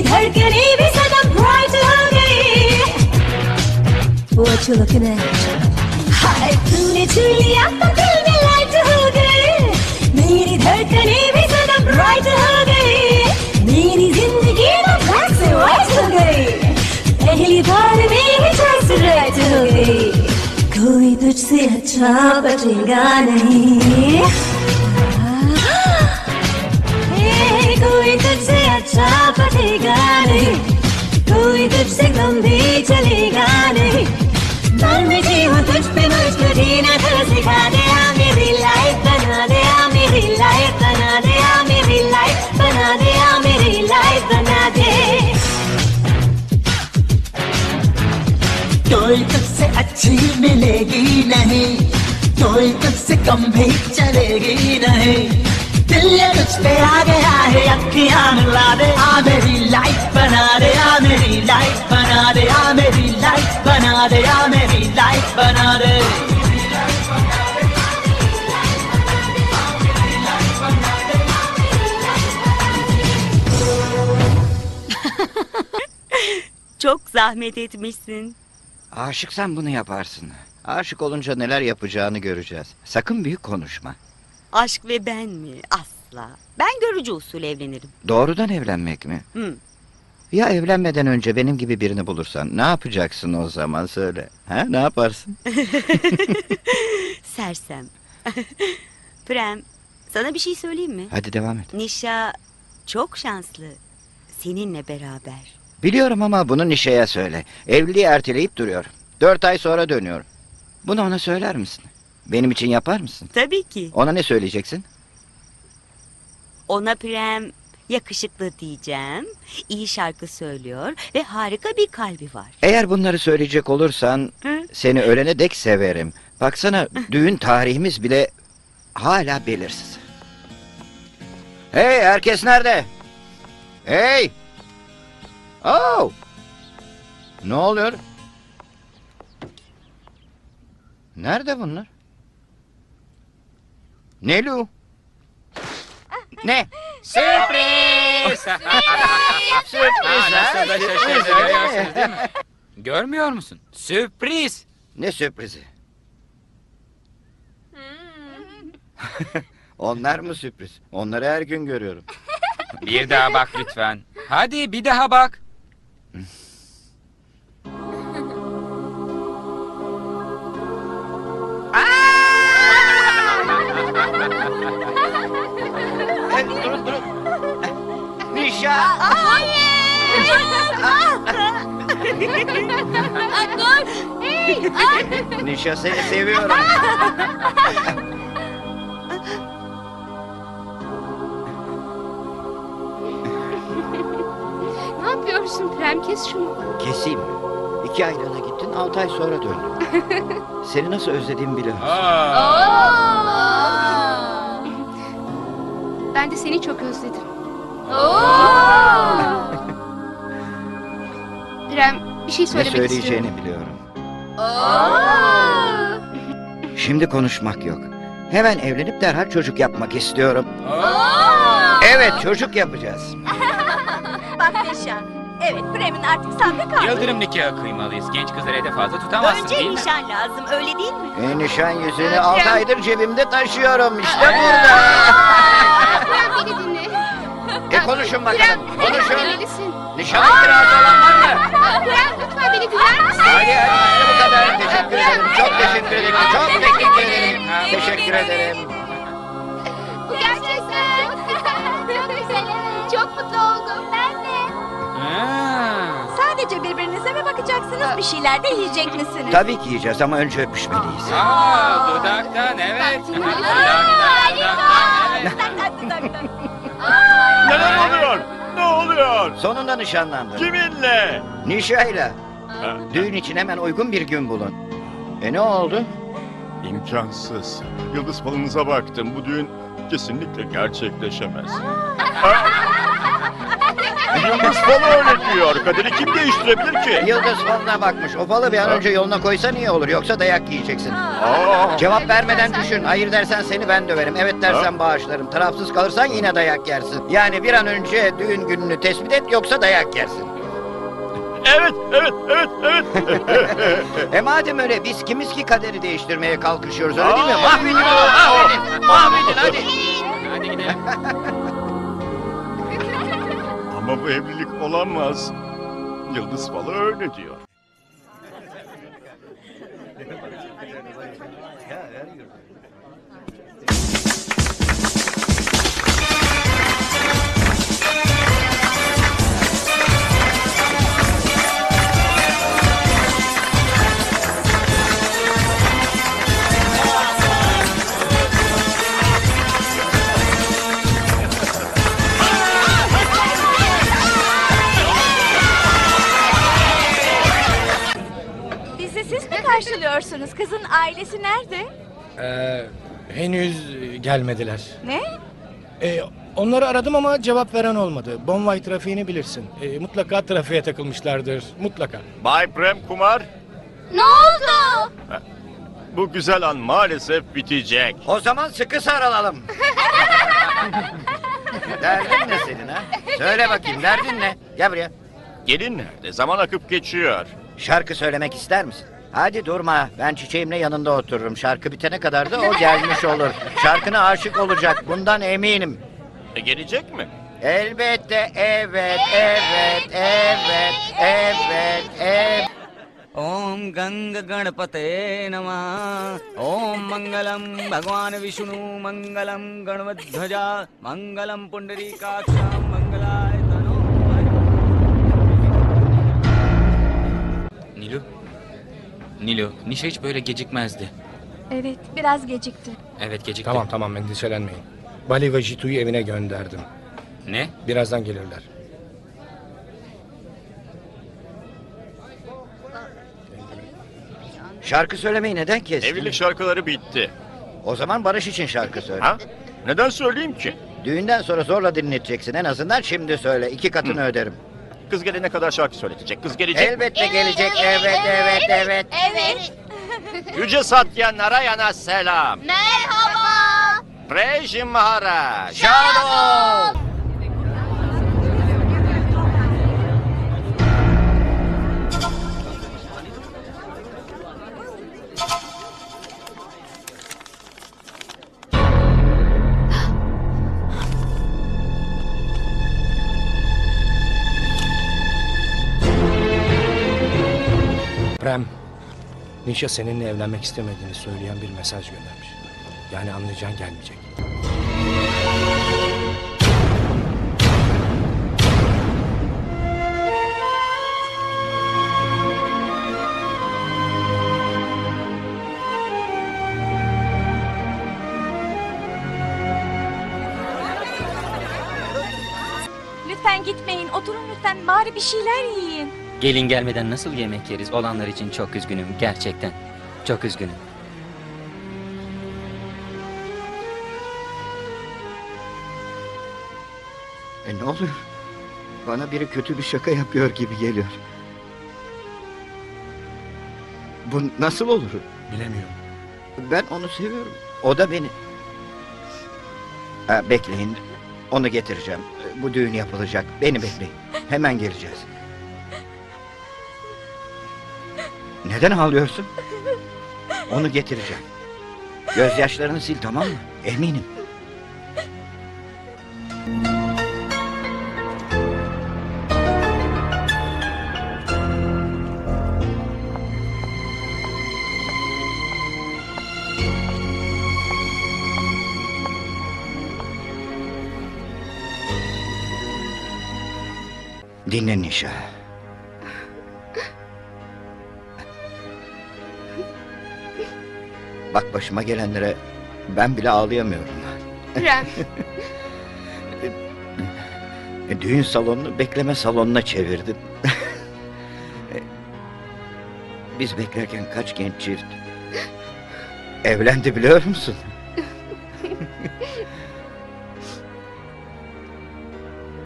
धड़कने भी सनम bright हो गई. What you looking at? हाय तूने छू लिया तो दिल में light हो गई. मेरी धड़कने भी सनम bright हो गई. मेरी जिंदगी में black से white हो गई. पहली बार में ही choice right हो गई. कोई तुझसे अच्छा बचेगा नहीं. कोई तुझसे अच्छा बचेगा नहीं. कोई तुझसे कम भी चलेगा नहीं. मर में जी हूँ तुझ पे मुझको जीना तो सिखा दे. आ मेरी लाइफ बना दे. आ मेरी लाइफ बना दे. आ मेरी लाइफ बना दे. आ मेरी लाइफ बना दे. कोई तुझसे अच्छी मिलेगी नहीं. कोई तुझसे कम भी चलेगी नहीं. दिल ये तुझ पे आ गया है. अखियां मिला दे. आ मेरी लाइफ बना दे. आ मेरी लाइफ बना दे. आ मेरी लाइफ बना दे. आ मेरी लाइफ बना दे. Çok zahmet etmişsin. Aşıksan bunu yaparsın. Aşık olunca neler yapacağını göreceğiz. Sakın büyük konuşma. Aşk ve ben mi? Asla. Ben görücü usul evlenirim. Doğrudan evlenmek mi? Hı. Ya evlenmeden önce benim gibi birini bulursan ne yapacaksın o zaman söyle. Ha, ne yaparsın? Sersem. Prem, sana bir şey söyleyeyim mi? Hadi devam et. Nişa çok şanslı. Seninle beraber. Biliyorum ama bunu Nişe'ye söyle. Evliliği erteleyip duruyor. 4 ay sonra dönüyor. Bunu ona söyler misin? Benim için yapar mısın? Tabii ki. Ona ne söyleyeceksin? Ona Prem yakışıklı diyeceğim. İyi şarkı söylüyor ve harika bir kalbi var. Eğer bunları söyleyecek olursan seni ölene dek severim. Baksana düğün tarihimiz bile hala belirsiz. Hey, herkes nerede? Hey! Oh! Ne oluyor? Nerede bunlar? Nelu? Ne? Sürpriz! Sürpriz ha? Nasıl da şaşırdı, görüyorsunuz değil mi? Görmüyor musun? Sürpriz! Ne sürprizi? Onlar mı sürpriz? Onları her gün görüyorum. Bir daha bak lütfen. Hadi bir daha bak. Durun. Nişa! Hayır! Dur! Hey! Nişa, seni seviyorum. Ne yapıyorsun Prem? Kes şunu. Keseyim mi? 2 aylığına gittin, 6 ay sonra döndün. Seni nasıl özlediğimi biliyorum. Ben de seni çok özledim. Prem, bir şey Ne söylemek söyleyeceğini istiyorum. biliyorum. Şimdi konuşmak yok. Hemen evlenip derhal çocuk yapmak istiyorum. Evet, çocuk yapacağız. Bak Nişan. Evet, Prem'in artık sabrı kaldı. Yıldırım nikahı kıymalıyız. Genç kızları hedef fazla tutamazsın değil Önce mi? nişan lazım, öyle değil mi? Nişan yüzüğünü 6 aydır cebimde taşıyorum. İşte burada. Prem beni dinle. Konuşun bakalım. Prem, beni Konuşun. dinlemelisin. Nişana itirazı olan var mı? Prem, lütfen beni dinler misin? Hadi işte bu kadar. Teşekkür ederim. Çok teşekkür ederim. Çok teşekkür ederim. Teşekkür ederim. Bu gerçekten çok güzel. Çok güzel. Çok mutlu oldum. Ben de. Sadece birbirinize mi bakacaksınız, bir şeyler de yiyecek misiniz? Tabii ki yiyeceğiz ama önce öpüşmeliyiz. Dudaktan evet. Neler oluyor? Ne oluyor? Sonunda nişanlandım. Kiminle? Nişayla. Düğün için hemen uygun bir gün bulun. Ne oldu? İmkansız. Yıldız falınıza baktım. Bu düğün kesinlikle gerçekleşemez. Yıldız Falı öyle diyor. Kaderi kim değiştirebilir ki? Yıldız falına bakmış. O falı bir an önce yoluna koysan iyi olur. Yoksa dayak yiyeceksin. Cevap vermeden düşün. Hayır dersen seni ben döverim. Evet dersen bağışlarım. Tarafsız kalırsan yine dayak yersin. Yani bir an önce düğün gününü tespit et yoksa dayak yersin. Evet. Madem öyle biz kimiz ki kaderi değiştirmeye kalkışıyoruz öyle değil mi? Mahvedin onu, mahvedin hadi. Hadi gidelim. Ama bu evlilik olamaz. Yıldız Falı öyle diyor. Bizi siz mi karşılıyorsunuz? Kızın ailesi nerede? Henüz gelmediler. Ne? Onları aradım ama cevap veren olmadı. Bonvay trafiğini bilirsin. Mutlaka trafiğe takılmışlardır. Mutlaka. Bay Prem Kumar, Ne oldu? bu güzel an maalesef bitecek. O zaman sıkı sarılalım. Derdin ne senin ha? Söyle bakayım derdin ne? Gel buraya. Gelin nerede? Zaman akıp geçiyor. Şarkı söylemek ister misin? Hadi durma. Ben çiçeğimle yanında otururum. Şarkı bitene kadar da o gelmiş olur. Şarkına aşık olacak. Bundan eminim. Gelecek mi? Elbette evet. ओम गंग गणपते नमः ओम मंगलम भगवान विष्णु मंगलम गणवध्वजा मंगलम पुंडरीकाक्ष मंगलाय तनो Nilo, Nişa hiç böyle gecikmezdi. Evet, biraz gecikti. Evet, gecikti. Tamam endişelenmeyin. Bali ve Jitu'yu evine gönderdim. Ne? Birazdan gelirler. Şarkı söylemeyi neden kestin? Evlilik şarkıları bitti. O zaman barış için şarkı söyle. Ha? Neden söyleyeyim ki? Düğünden sonra zorla dinleteceksin. En azından şimdi söyle. 2 katını öderim. Kız gelene kadar şarkı söyletecek. Kız gelecek mi? Elbette gelecek. Evet. Evet. Yüce Satya Narayana selam. Merhaba. Preji Maharaj. Shalom. Prem, Nişa seninle evlenmek istemediğini söyleyen bir mesaj göndermiş. Yani anlayacağın gelmeyecek. Lütfen gitmeyin. Oturun lütfen. Bari bir şeyler yiyin. Gelin gelmeden nasıl yemek yeriz? Olanlar için çok üzgünüm. Gerçekten. Çok üzgünüm. Ne oluyor? Bana biri kötü bir şaka yapıyor gibi geliyor. Bu nasıl olur? Bilemiyorum. Ben onu seviyorum. O da beni. Bekleyin. Onu getireceğim. Bu düğün yapılacak. Beni bekleyin. Hemen geleceğiz. Neden ağlıyorsun? Onu getireceğim. Gözyaşlarını sil, tamam mı? Eminim. Dinle Nişa. Bak başıma gelenlere ben bile ağlayamıyorum. Prem. Düğün salonunu bekleme salonuna çevirdin. Biz beklerken kaç genç çift evlendi biliyor musun?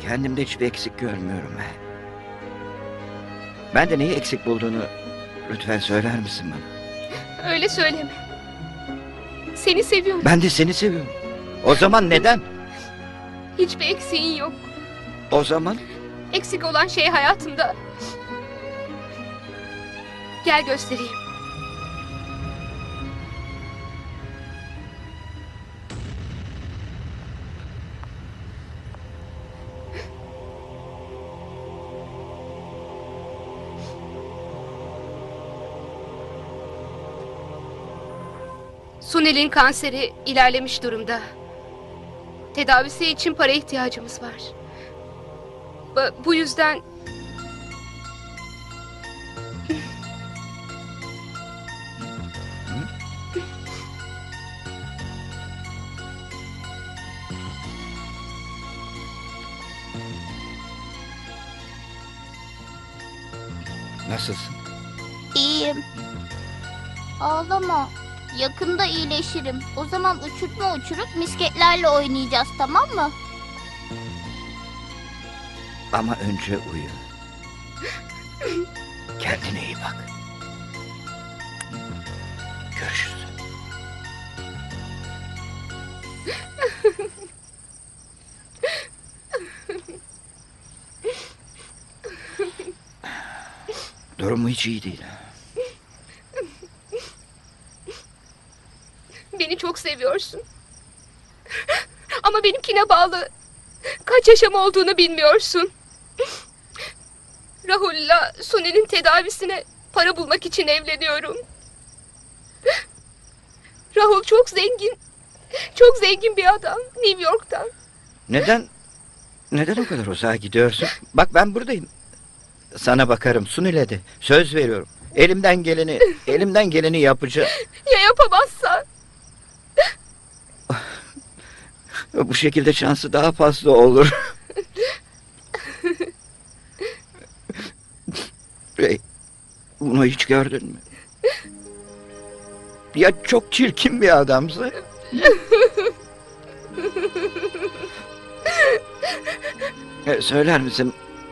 Kendimde hiçbir eksik görmüyorum ben. Ben de neyi eksik bulduğunu lütfen söyler misin bana? Öyle söyleme. Seni seviyorum. Ben de seni seviyorum. O zaman neden? Hiçbir eksiğin yok. O zaman? Eksik olan şey hayatımda. Gel göstereyim. Sunel'in kanseri ilerlemiş durumda. Tedavisi için para ihtiyacımız var. Bu yüzden... Nasılsın? İyiyim. Ağlama. Yakında iyileşirim. O zaman uçurtma uçurup misketlerle oynayacağız, tamam mı? Ama önce uyu. Kendine iyi bak. Görüşürüz. Durumu hiç iyi değil. Beni çok seviyorsun. Ama benimkine bağlı. Kaç yaşam olduğunu bilmiyorsun. Rahul'la Sunil'in tedavisine para bulmak için evleniyorum. Rahul çok zengin. Çok zengin bir adam. New York'tan. Neden o kadar uzağa gidiyorsun? Bak ben buradayım. Sana bakarım Sunil'e de. Söz veriyorum. Elimden geleni yapacağım. Ya yapamazsan? Bu şekilde şansı daha fazla olur. Ray, bunu hiç gördün mü? Ya çok çirkin bir adamsa? Söyler misin?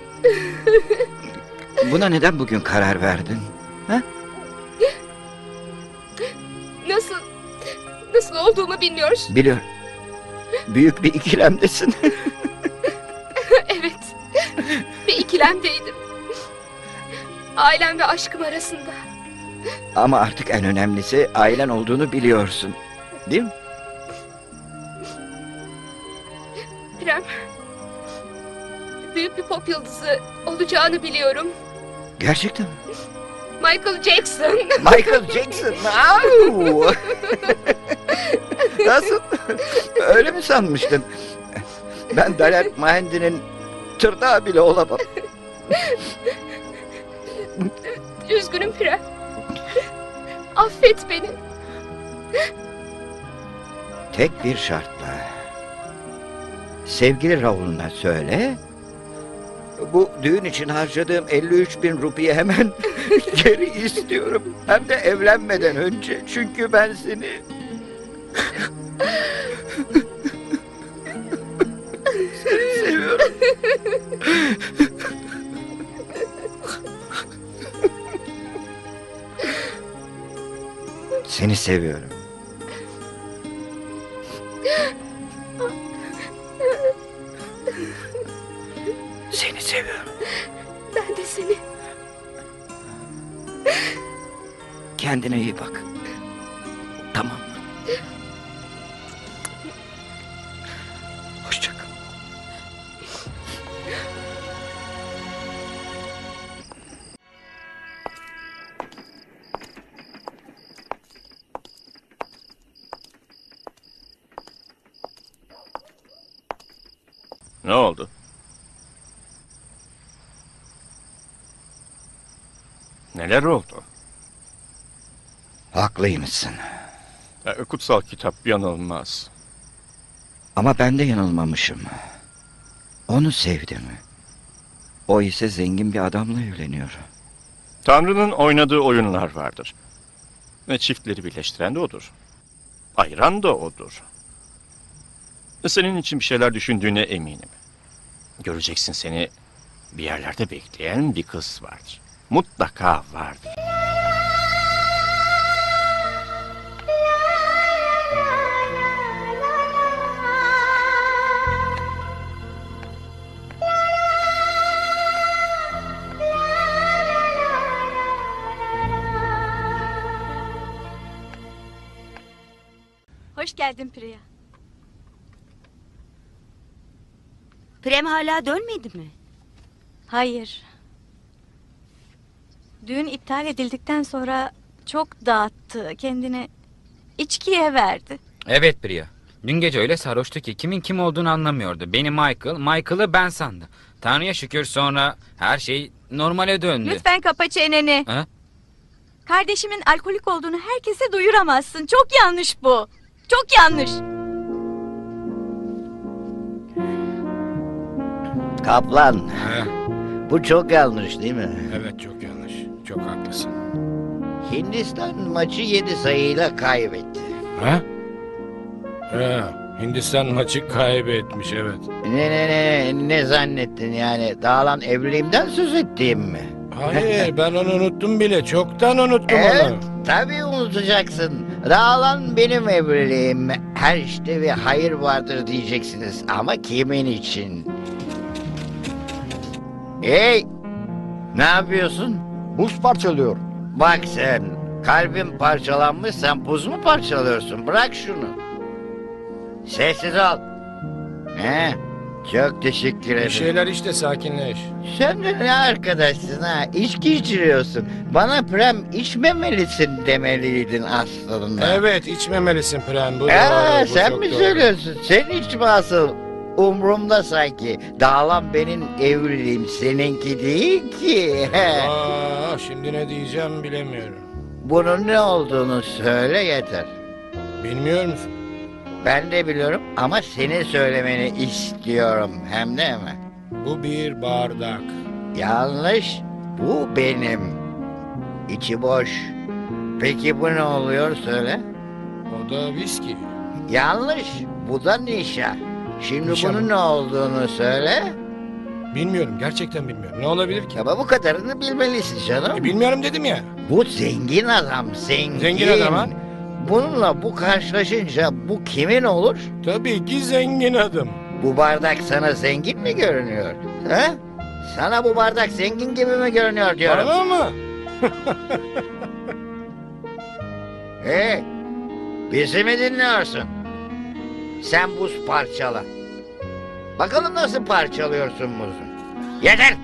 Buna neden bugün karar verdin? Ha? Nasıl olduğumu bilmiyorsun. Biliyorum. Büyük bir ikilemdesin. Evet. Bir ikilemdeydim. Ailem ve aşkım arasında. Ama artık en önemlisi ailen olduğunu biliyorsun. Değil mi? Prem. Büyük bir pop yıldızı olacağını biliyorum. Gerçekten mi? Michael Jackson. Michael Jackson. Au! Nasıl? Öyle mi sanmıştın? Ben Daler Mahendi'nin tırnağı bile olamam. Üzgünüm Prem. Affet beni. Tek bir şartla. Sevgili Rahul'una söyle. Bu düğün için harcadığım 53.000 rupiyi hemen geri istiyorum. Hem de evlenmeden önce. Çünkü ben seni... seni seviyorum. Seni seviyorum. Seni seviyorum. Ben de seni. Kendine iyi bak. Tamam mı? Hoşça kal. Ne oldu? Neler oldu? Haklıymışsın. Kutsal kitap yanılmaz. Ama ben de yanılmamışım. Onu sevdim. O ise zengin bir adamla evleniyor. Tanrı'nın oynadığı oyunlar vardır. Ve çiftleri birleştiren de odur. Ayıran da odur. Senin için bir şeyler düşündüğüne eminim. Göreceksin, seni bir yerlerde bekleyen bir kız vardır. Mutlaka vardır. Hoş geldin Priya. Prem hala dönmedi mi? Hayır. Düğün iptal edildikten sonra çok dağıttı. Kendini içkiye verdi. Evet Priya. Dün gece öyle sarhoştu ki kimin kim olduğunu anlamıyordu. Beni Michael, Michael'ı ben sandı. Tanrı'ya şükür sonra her şey normale döndü. Lütfen kapa çeneni. Ha? Kardeşimin alkolik olduğunu herkese duyuramazsın. Çok yanlış bu. Çok yanlış. Kaplan. Bu çok yanlış değil mi? Evet, çok yanlış. Çok haklısın. Hindistan maçı 7 sayıyla kaybetti. Ha? Hindistan maçı kaybetmiş, evet. Ne zannettin yani? Dağılan evliliğimden söz ettiğim mi? Hayır, ben onu unuttum bile. Çoktan unuttum Evet, onu. tabii unutacaksın. Dağılan benim evliliğim. Her işte bir hayır vardır diyeceksiniz. Ama kimin için? Hey! Ne yapıyorsun? Buz parçalıyor. Bak sen, kalbin parçalanmış, sen buz mu parçalıyorsun? Bırak şunu. Sessiz ol. Çok teşekkür ederim. Bir şeyler işte, sakinleş. Sen de ne arkadaşsın ha? İçki içiriyorsun. Bana Prem içmemelisin demeliydin aslında. Evet, içmemelisin Prem. Bu doğru. Bu Sen çok mi doğru. söylüyorsun? Sen içme asıl. Umrumda sanki. Dağılan benim evliliğim, seninki değil ki. Şimdi ne diyeceğim bilemiyorum. Bunun ne olduğunu söyle yeter. Bilmiyor musun? Ben de biliyorum ama senin söylemeni istiyorum. Hem de mi? Bu bir bardak. Yanlış. Bu benim. İçi boş. Peki bu ne oluyor söyle? O da viski. Yanlış. Bu da nişa. Şimdi Nişa bunun mı? ne olduğunu söyle. Bilmiyorum, gerçekten bilmiyorum. Ne olabilir ki? Ama bu kadarını bilmelisin canım. Bilmiyorum dedim ya. Bu zengin adam, zengin. Zengin adam ha? Bununla bu karşılaşınca bu kimin olur? Tabii ki zengin adam. Bu bardak sana zengin mi görünüyor? Ha? Sana bu bardak zengin gibi mi görünüyor diyorum. Bana mı? Hey, bizi mi dinliyorsun? Sen buz parçala. Bakalım nasıl parçalıyorsun buzu. Yeter!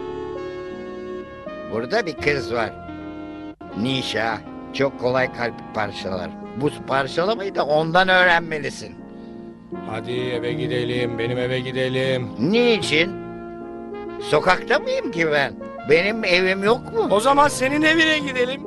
Burada bir kız var. Nişa. Çok kolay kalp parçalar. Buz parçalamayı da ondan öğrenmelisin. Hadi eve gidelim, benim eve gidelim. Niçin? Sokakta mıyım ki ben? Benim evim yok mu? O zaman senin evine gidelim.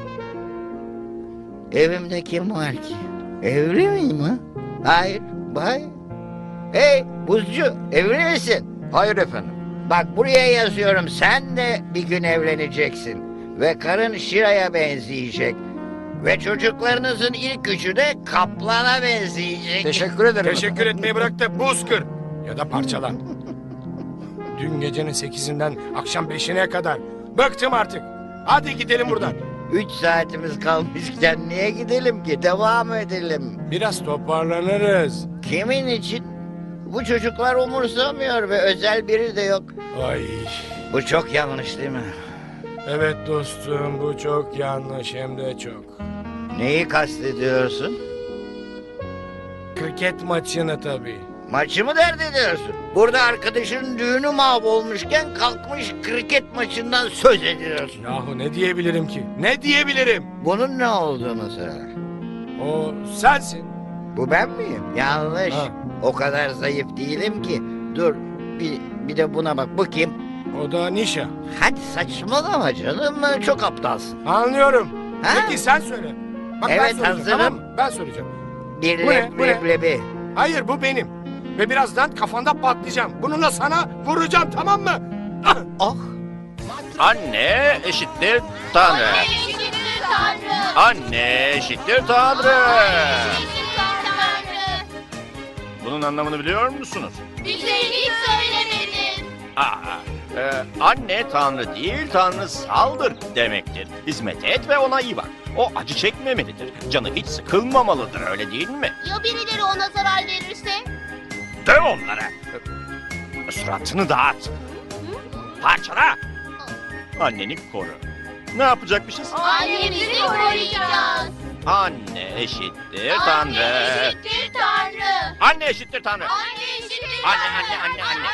Evimde kim var ki? Evli miyim ha? Hayır, hayır. Hey buzcu, evli misin? Hayır efendim. Bak buraya yazıyorum, sen de bir gün evleneceksin. Ve karın Şira'ya benzeyecek. Ve çocuklarınızın ilk üçü de kaplana benzeyecek. Teşekkür ederim. Teşekkür etmeyi bırak da buz kır. Ya da parçala. Dün gecenin 8'inden akşam 5'ine kadar. Bıktım artık. Hadi gidelim buradan. 3 saatimiz kalmışken niye gidelim ki? Devam edelim. Biraz toparlanırız. Kimin için? Bu çocuklar umursamıyor ve özel biri de yok. Ay. Bu çok yanlış değil mi? Evet dostum, bu çok yanlış, hem de çok. Neyi kastediyorsun? Kriket maçını tabii. Maçı mı dert ediyorsun? Burada arkadaşın düğünü mahvolmuşken kalkmış kriket maçından söz ediyorsun. Yahu ne diyebilirim ki? Ne diyebilirim? Bunun ne olduğunu söyle. O sensin. Bu ben miyim? Yanlış. Ha. O kadar zayıf değilim ki. Dur bir de buna bak. Bu kim? O da Nişa. Hadi saçmalama canım. Çok aptalsın. Anlıyorum. Ha? Peki sen söyle. Bak ben Evet, söyleyeceğim, hazırım. tamam mı? Ben söyleyeceğim. Bir Bu ne? Bu ne? leblebi. Hayır, bu benim. Ve birazdan kafanda patlayacağım. Bununla sana vuracağım, tamam mı? Ah! Oh. Anne eşittir Tanrı. Anne eşittir Tanrı. Bunun anlamını biliyor musunuz? Bize hiç söylemedi. Anne tanrı değil, tanrısaldır demektir. Hizmet et ve ona iyi bak. O acı çekmemelidir. Canı hiç sıkılmamalıdır, öyle değil mi? Ya birileri ona zarar verirse? Döv onlara. Suratını dağıt. Parçala. Anneni koru. Ne yapacakmışız? Annemizi koruyacağız. Anne eşittir tanrı. Anne eşittir tanrı. Anne eşittir tanrı. Anne eşittir Anne.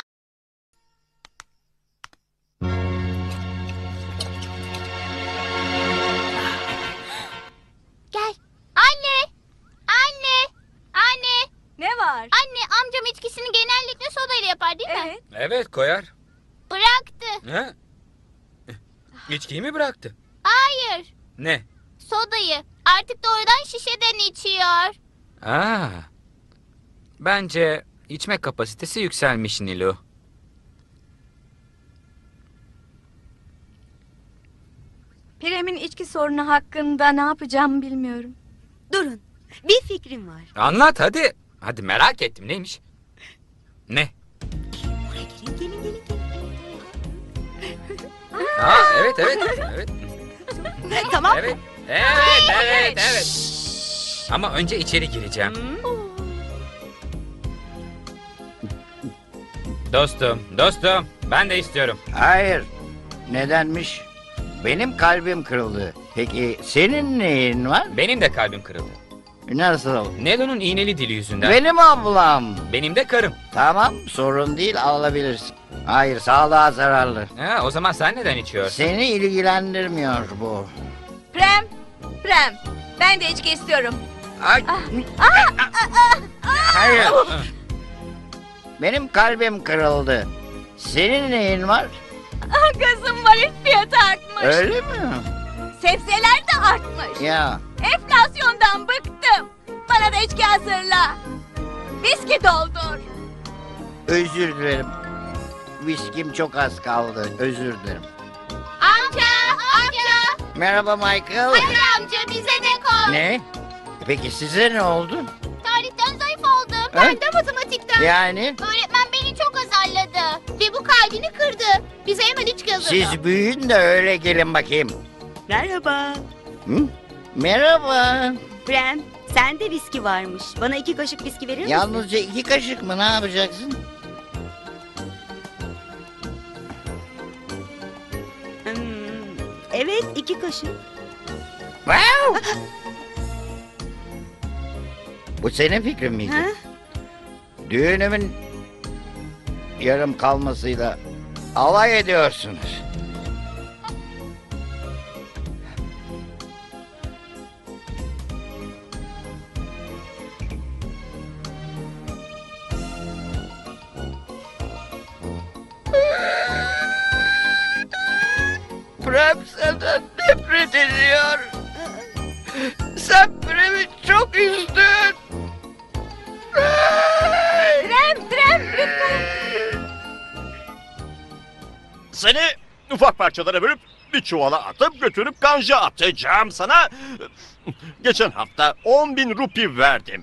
Gel. Anne. Ne var? Anne, amcam içkisini genellikle sodayla yapar değil mi? Evet. Evet koyar. Bıraktı. Ha? İçkiyi mi bıraktı? Hayır. Ne? Sodayı. Artık doğrudan şişeden içiyor. Bence içme kapasitesi yükselmiş Nilu. Prem'in içki sorunu hakkında ne yapacağımı bilmiyorum. Durun. Bir fikrim var. Anlat hadi. Hadi merak ettim neymiş? Ne? Gelin. Evet. Tamam. Evet. Ama önce içeri gireceğim. Dostum, ben de istiyorum. Hayır. Nedenmiş? Benim kalbim kırıldı. Peki senin neyin var? Benim de kalbim kırıldı. Nasıl? Nelo'nun iğneli dili yüzünden. Benim ablam. Benim de karım. Tamam, sorun değil, alabilirsin. Hayır, sağlığa zararlı. O zaman sen neden içiyorsun? Seni ilgilendirmiyor bu. Prem. Ben de içki istiyorum. Ay. Hayır. Benim kalbim kırıldı. Senin neyin var? Gazım var, fiyatı artmış. Öyle mi? Sebzeler de artmış. Ya. Enflasyondan bıktım. Bana da içki hazırla. Viski doldur. Özür dilerim. Viskim çok az kaldı. Özür dilerim. Amca. Merhaba Michael. Hadi amca bize de koy. Ne? Peki size ne oldu? Tarihten zayıf oldum. Ben de matematikten. Yani? Öğretmen beni çok azarladı. Ve bu kalbini kırdı. Bize hemen içki hazırla. Siz büyüyün de öyle gelin bakayım. Merhaba. Hı? Merhaba. Prem, sende viski varmış. Bana 2 kaşık viski verir misin? Yalnızca 2 kaşık mı? Ne yapacaksın? Evet, 2 kaşık. Wow! Bu senin fikrin miydi? Ha? Düğünümün yarım kalmasıyla alay ediyorsunuz. Prem senden nefret ediyor. Sen Prem'i çok üzdün. Prem lütfen. Seni ufak parçalara bölüp bir çuvala atıp götürüp ganja atacağım sana. Geçen hafta 10.000 rupi verdim.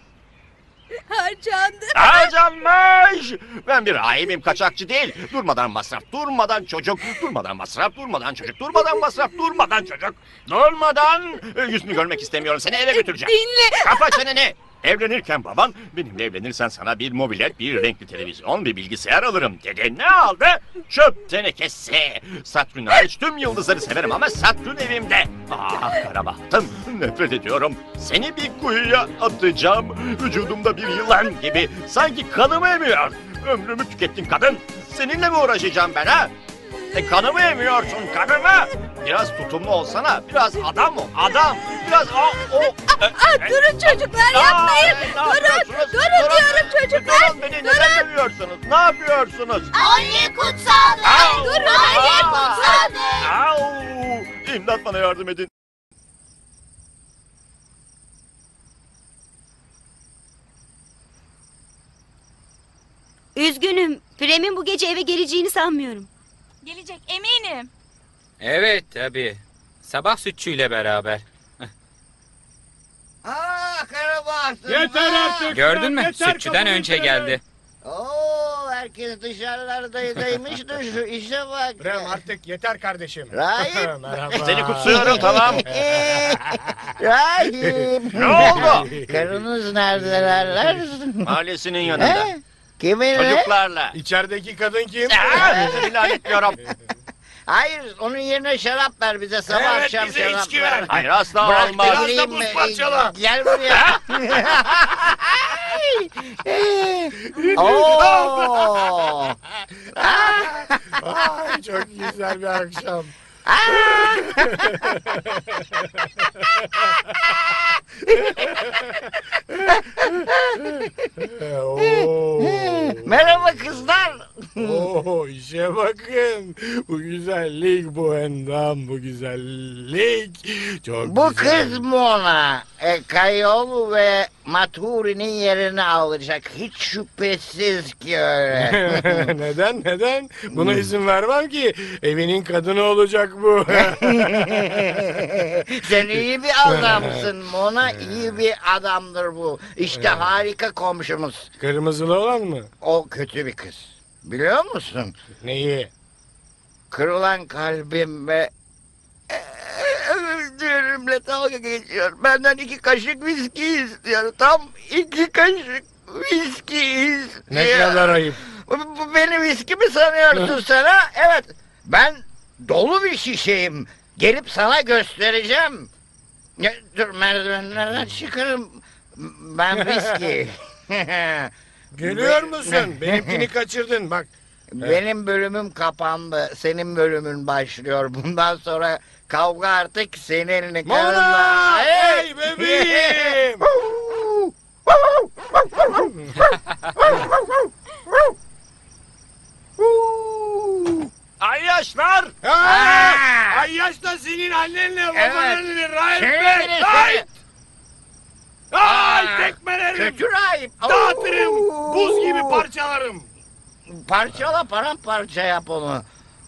Harcanmış! Ben bir rahibim, kaçakçı değil. Durmadan masraf, durmadan çocuk, durmadan masraf, durmadan çocuk, durmadan masraf, durmadan çocuk. Durmadan yüzünü görmek istemiyorum, seni eve götüreceğim. Dinle. Kapa çeneni! Evlenirken baban, benimle evlenirsen sana bir mobilet, bir renkli televizyon, bir bilgisayar alırım dedi. Ne aldı? Çöp tenekesi. Satürn hariç tüm yıldızları severim ama Satürn evimde. Kara bahtım, nefret ediyorum. Seni bir kuyuya atacağım. Vücudumda bir yılan gibi. Sanki kanımı emiyor. Ömrümü tükettin kadın. Seninle mi uğraşacağım ben ha? Kanımı emiyorsun kanımı. Biraz tutumlu olsana. Biraz adam ol. Adam. Biraz Durun çocuklar, yapmayın. Durun diyorum çocuklar. Durun beni, neden dövüyorsunuz? Ne yapıyorsunuz? Anne kutsaldır. Durun. Anne kutsaldır. Au! İmdat, bana yardım edin. Üzgünüm. Prem'in bu gece eve geleceğini sanmıyorum. Gelecek eminim. Evet tabii. Sabah sütçüyle beraber. Karabahtım. Yeter artık. Gördün mü? Yeter, Sütçüden kapıyı önce bitirelim. geldi. Oo, herkes dışarılardaymış da şu işe bak. Prem artık yeter kardeşim. Rahip. Merhaba. Seni kutsuyorum, tamam. Rahip. Ne oldu? Karınız neredeler? Mahallesinin yanında. Kiminle? Çocuklarla. İçerideki kadın kim? Seni lanetliyorum. Hayır, onun yerine şarap ver bize sabah Evet, akşam bize şarap içki ver. ver. Hayır, asla Bırak olmaz. Biraz da gireyim buz mi? parçala. Gel buraya. Oo. Ay, çok güzel bir akşam. Oo. Merhaba kızlar. Oo, işe bakın. Bu güzellik, bu endam, bu güzellik. Çok Bu güzel. kız Mona, Kayol ve Maturi'nin yerini alacak. Hiç şüphesiz ki öyle. Neden? Buna izin vermem ki. Evinin kadını olacak bu. Sen iyi bir adamsın Mona, iyi bir adamdır bu. İşte harika komşumuz. Kırmızılı olan mı? O kötü bir kız. Biliyor musun? Neyi? Kırılan kalbim ve özgürlüğümle dalga geçiyor. Benden 2 kaşık viski istiyor. Tam 2 kaşık viski istiyor. Ne kadar ayıp. Bu beni viski mi sanıyorsun sana? Evet. Ben dolu bir şişeyim. Gelip sana göstereceğim. Dur merdivenlerden çıkarım. Ben viski. Görüyor musun? Benimkini kaçırdın bak. Benim bölümüm kapandı. Senin bölümün başlıyor. Bundan sonra kavga artık seninle. Mona! Hey bebeğim! Ayyaşlar! Ayyaş da senin annenle Evet. babanın Rahip Şey Bey! birisi. Rahip! Ay tekmelerim! Kötü rahip. Dağıtırım! Buz gibi parçalarım! Parçala paramparça yap onu.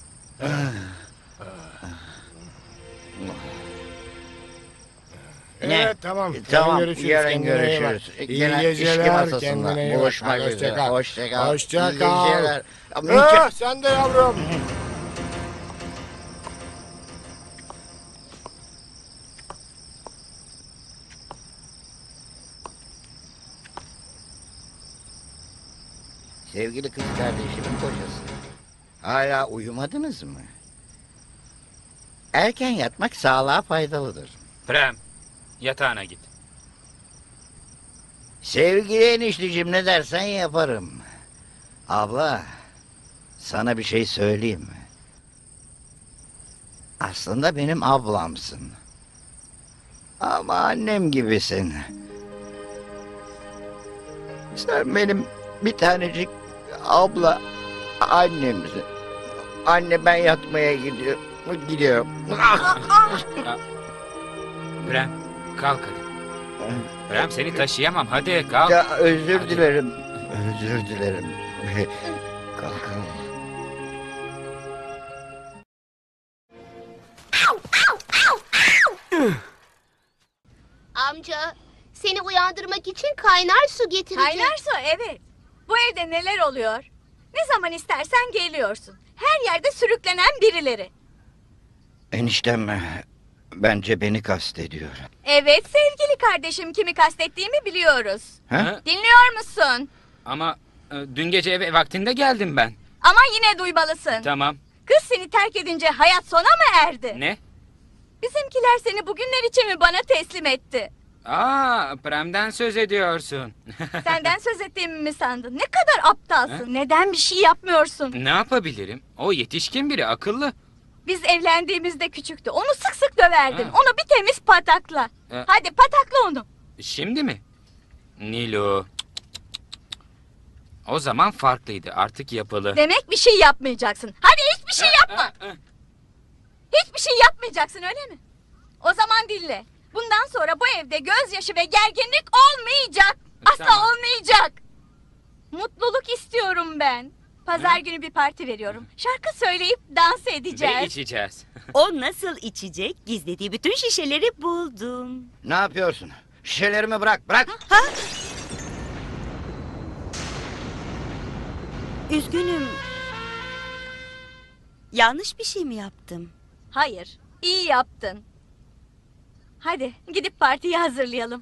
Evet tamam. Tamam, Yarın yarın Kendine iyi bak. görüşürüz. İyi Gene geceler. içki masasında Kendine iyi bak. buluşmak Hadi, üzere. hoşça kal. Hoşça kal. Hoşça İyi kal. geceler. Sen de yavrum. Sevgili kız kardeşimin kocası. Hala uyumadınız mı? Erken yatmak sağlığa faydalıdır. Prem, yatağına git. Sevgili enişteciğim ne dersen yaparım. Abla, sana bir şey söyleyeyim mi? Aslında benim ablamsın. Ama annem gibisin. Sen benim bir tanecik abla annemsin. Anne ben yatmaya gidiyorum. Prem, kalk hadi. Prem seni taşıyamam, hadi kalk. Ya özür dilerim. Özür dilerim. Kalkalım. Amca, seni uyandırmak için kaynar su getireceğim. Kaynar su evet. Bu evde neler oluyor? Ne zaman istersen geliyorsun. Her yerde sürüklenen birileri. Eniştem bence beni kastediyor. Evet sevgili kardeşim kimi kastettiğimi biliyoruz. Ha? Dinliyor musun? Ama dün gece eve vaktinde geldim ben. Ama yine duymalısın. Tamam. Kız seni terk edince hayat sona mı erdi? Ne? Bizimkiler seni bugünler için mi bana teslim etti? Aa, Prem'den söz ediyorsun. Senden söz ettiğimi mi sandın? Ne kadar aptalsın. Neden bir şey yapmıyorsun? Ne yapabilirim? O yetişkin biri, akıllı. Biz evlendiğimizde küçüktü. Onu sık sık döverdin. Onu bir temiz patakla. Hadi patakla onu. Şimdi mi? Nilo. O zaman farklıydı. Artık yapılı. Demek bir şey yapmayacaksın. Hadi hiçbir şey yapma. Hiçbir şey yapmayacaksın öyle mi? O zaman dinle. Bundan sonra bu evde gözyaşı ve gerginlik olmayacak. Asla Tamam. olmayacak. Mutluluk istiyorum ben. Pazar günü bir parti veriyorum. Şarkı söyleyip dans edeceğiz. Ve içeceğiz. O nasıl içecek? Gizlediği bütün şişeleri buldum. Ne yapıyorsun? Şişelerimi bırak, bırak. Üzgünüm. Yanlış bir şey mi yaptım? Hayır, iyi yaptın. Hadi gidip partiyi hazırlayalım.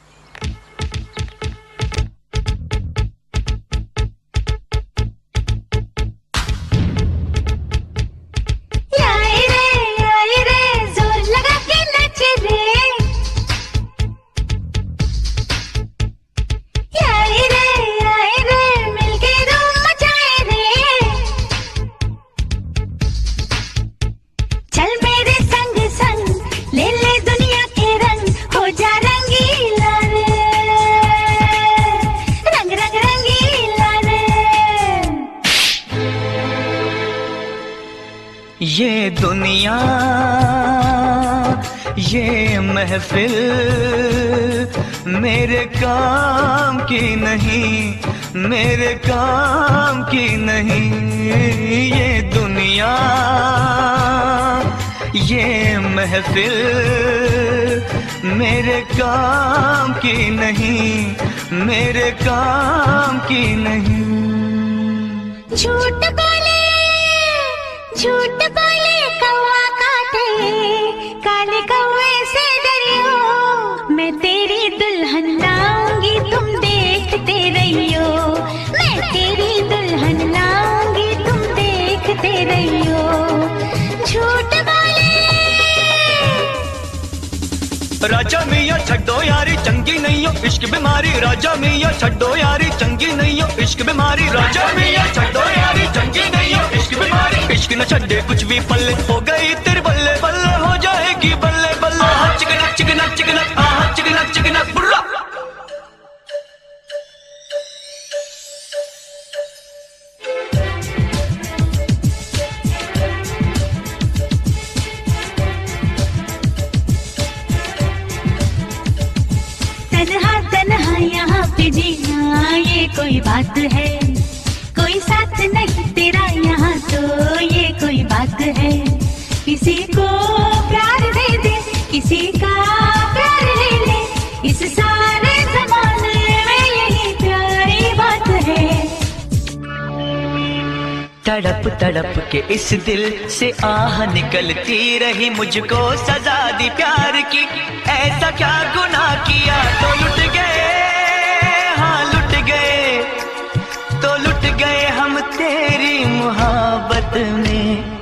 ये दुनिया ये महफिल मेरे काम की नहीं, मेरे काम की नहीं। ये दुनिया ये महफिल मेरे काम की नहीं, मेरे काम की नहीं। झूठ बोले कौवा काटे, काले कौवे से डरियो। मैं तेरी दुल्हन लाऊंगी तुम देखते रहियो, मैं तेरी दुल्हन लाऊंगी तुम देखते रहियो। झूठ बोले राजा मियाँ छड्डो यारी चंगी नहीं हो इश्क बीमारी, राजा मियाँ छड्डो यारी चंगी नहीं हो इश्क बीमारी, राजा मियाँ छड्डो यारी चंगी नहीं हो इश्क बीमारी। इश्क न छड्डे कुछ भी पल्ले, हो गई तेरे बल्ले बल्ले, हो जाएगी बल्ले बल्ले। आहा चिकनक चिकनक चिकनक, आहा चिकनक चिकनक बुर्रा। तन्हा यहाँ पे जीना ये कोई बात है, कोई साथ नहीं तेरा यहाँ तो ये कोई बात है। किसी को प्यार दे दे, किसी का प्यार ले ले, इस सारे जमाने में यही प्यारी बात है। तड़प तड़प के इस दिल से आह निकलती रही, मुझको सजा दी प्यार की। ऐसा क्या गुनाह किया तो लुट गए, हाँ लुट गए, तो लुट गए हम तेरी मोहब्बत में।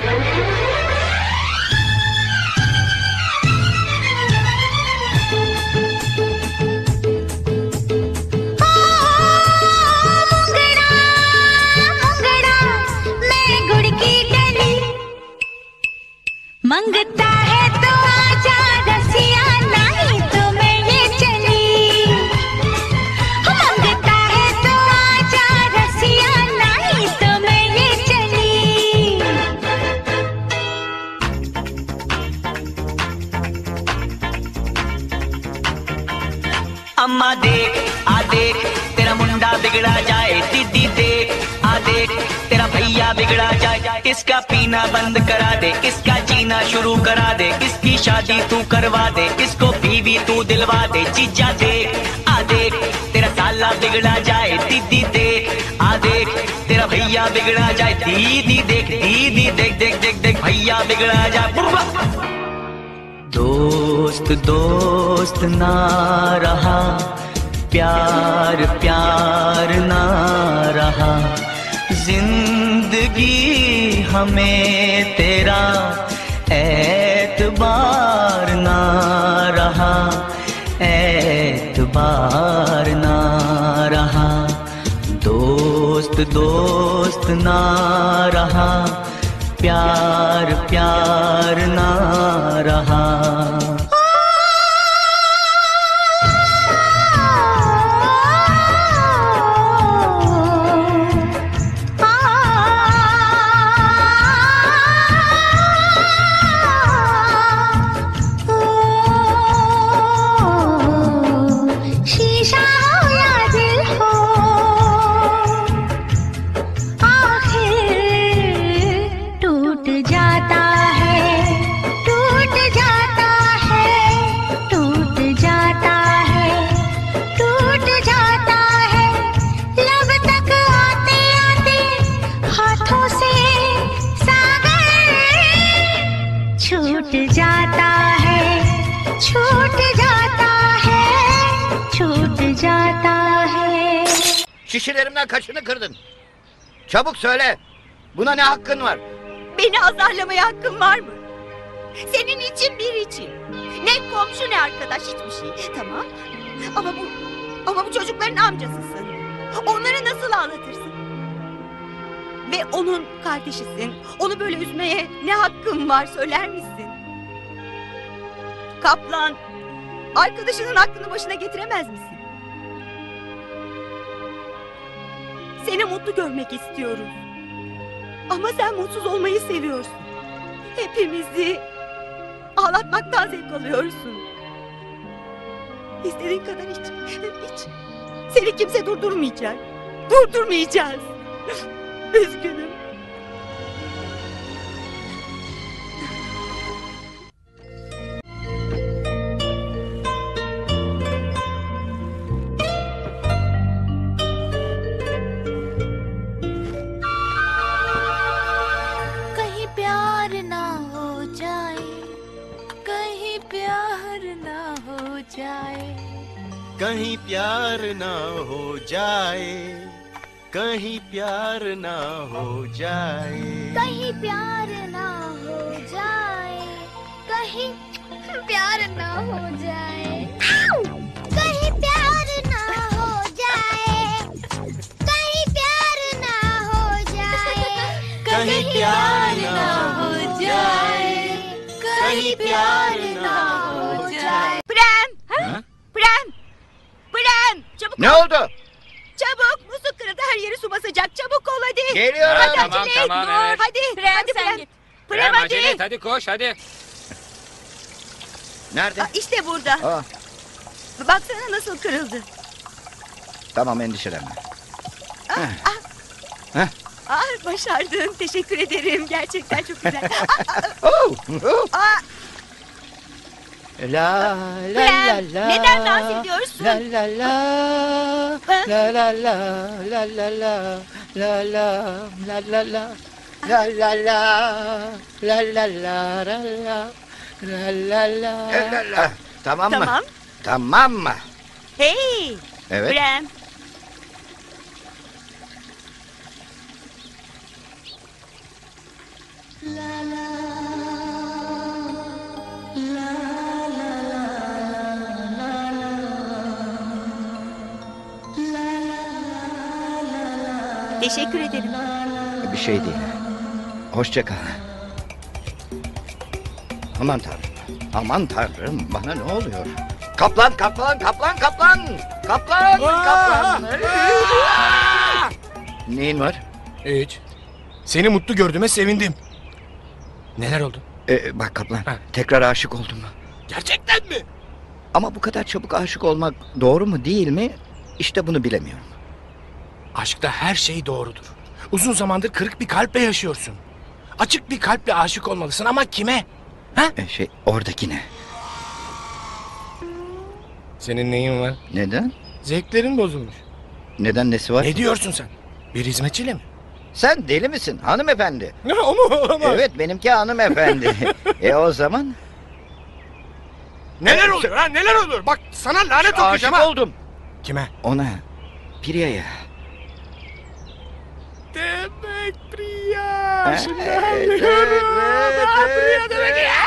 मंगता है तो आजा रसिया, नहीं तो मैं ये चली। मंगता है तो आजा रसिया, नहीं तो मैं ये चली। अम्मा देख आ देख तेरा मुंडा बिगड़ा जाए, दीदी देख आ देख तेरा भैया बिगड़ा जाए। इसका पीना बंद करा दे, इसका जीना शुरू करा दे, इसकी शादी तू करवा दे, इसको बीवी तू दिलवा दे। जीजा देख आ देख तेरा साला बिगड़ा जाए, दीदी देख आ देख तेरा भैया बिगड़ा जाए। दीदी देख देख देख देख भैया बिगड़ा जाए। दोस्त दोस्त ना रहा, प्यार प्यार ना रहा, जिंदगी हमें तेरा एतबार ना रहा, एतबार ना रहा। दोस्त दोस्त ना रहा, प्यार प्यार ना रहा। जाता छूट जाता है, छूट जाता है, छूट जाता है. Şişelerimden kaçını kırdın? Çabuk söyle. Buna ne hakkın var? Beni azarlamaya hakkın var mı? Senin için bir için. Ne komşu ne arkadaş hiçbir şey. Tamam. Ama bu çocukların amcasısın. Onları nasıl ağlatırsın? Ve onun kardeşisin. Onu böyle üzmeye ne hakkın var söyler misin? Kaplan, arkadaşının aklını başına getiremez misin? Seni mutlu görmek istiyorum. Ama sen mutsuz olmayı seviyorsun. Hepimizi ağlatmaktan zevk alıyorsun. İstediğin kadar hiç. Seni kimse durdurmayacak. Durdurmayacağız. Üzgünüm. कहीं प्यार ना हो जाए, कहीं प्यार ना हो जाए, कहीं प्यार ना हो जाए, कहीं प्यार ना हो जाए. कहीं प्यार ना हो जाए, कहीं प्यार ना हो जाए, कहीं प्यार ना हो जाए, कहीं प्यार ना हो जाए, कहीं प्यार ना हो जाए, कहीं प्यार ना हो जाए. Prem! Prem! Prem! Çabuk Ne ol. oldu? Çabuk! Musluk kırıldı, her yeri su basacak. Çabuk ol hadi. Geliyorum. Hadi Tamam, acele et. tamam, evet. Hadi. Prem, hadi sen Prem. git. Prem hadi. acele et, hadi koş hadi. Nerede? İşte burada. Aa, Baksana nasıl kırıldı. tamam endişelenme. Heh. Başardın. Teşekkür ederim. Gerçekten çok güzel. Oh, oh. La Prem, neden dans ediyorsun? La la la la la la la la la la la la la la la la la la la la. Tamam mı? Tamam. Tamam mı? Hey! Evet. Prem. Teşekkür ederim. Bir şey değil. Hoşça kal. Aman tanrım. Aman tanrım. Bana ne oluyor? Kaplan, kaplan, kaplan, kaplan. Kaplan, kaplan. Neyin var? Hiç. Seni mutlu gördüğüme sevindim. Neler oldu? Bak kaplan. Tekrar aşık oldum. Gerçekten mi? Ama bu kadar çabuk aşık olmak doğru mu değil mi? İşte bunu bilemiyorum. Aşkta her şey doğrudur. Uzun zamandır kırık bir kalple yaşıyorsun. Açık bir kalple aşık olmalısın ama kime? Oradakine. Senin neyin var? Neden? Zevklerin bozulmuş. Neden, nesi var? Ne diyorsun sen? Bir hizmetçiyle mi? Sen deli misin hanımefendi? Ne o mu? Evet, benimki hanımefendi. O zaman? Neler oluyor ha? Neler olur? Bak sana lanet okuyacağım Aşık ha. oldum. Kime? Ona. Priya'ya. Demek Priya. Şimdi Evet, anlıyorum. Priya demek ya.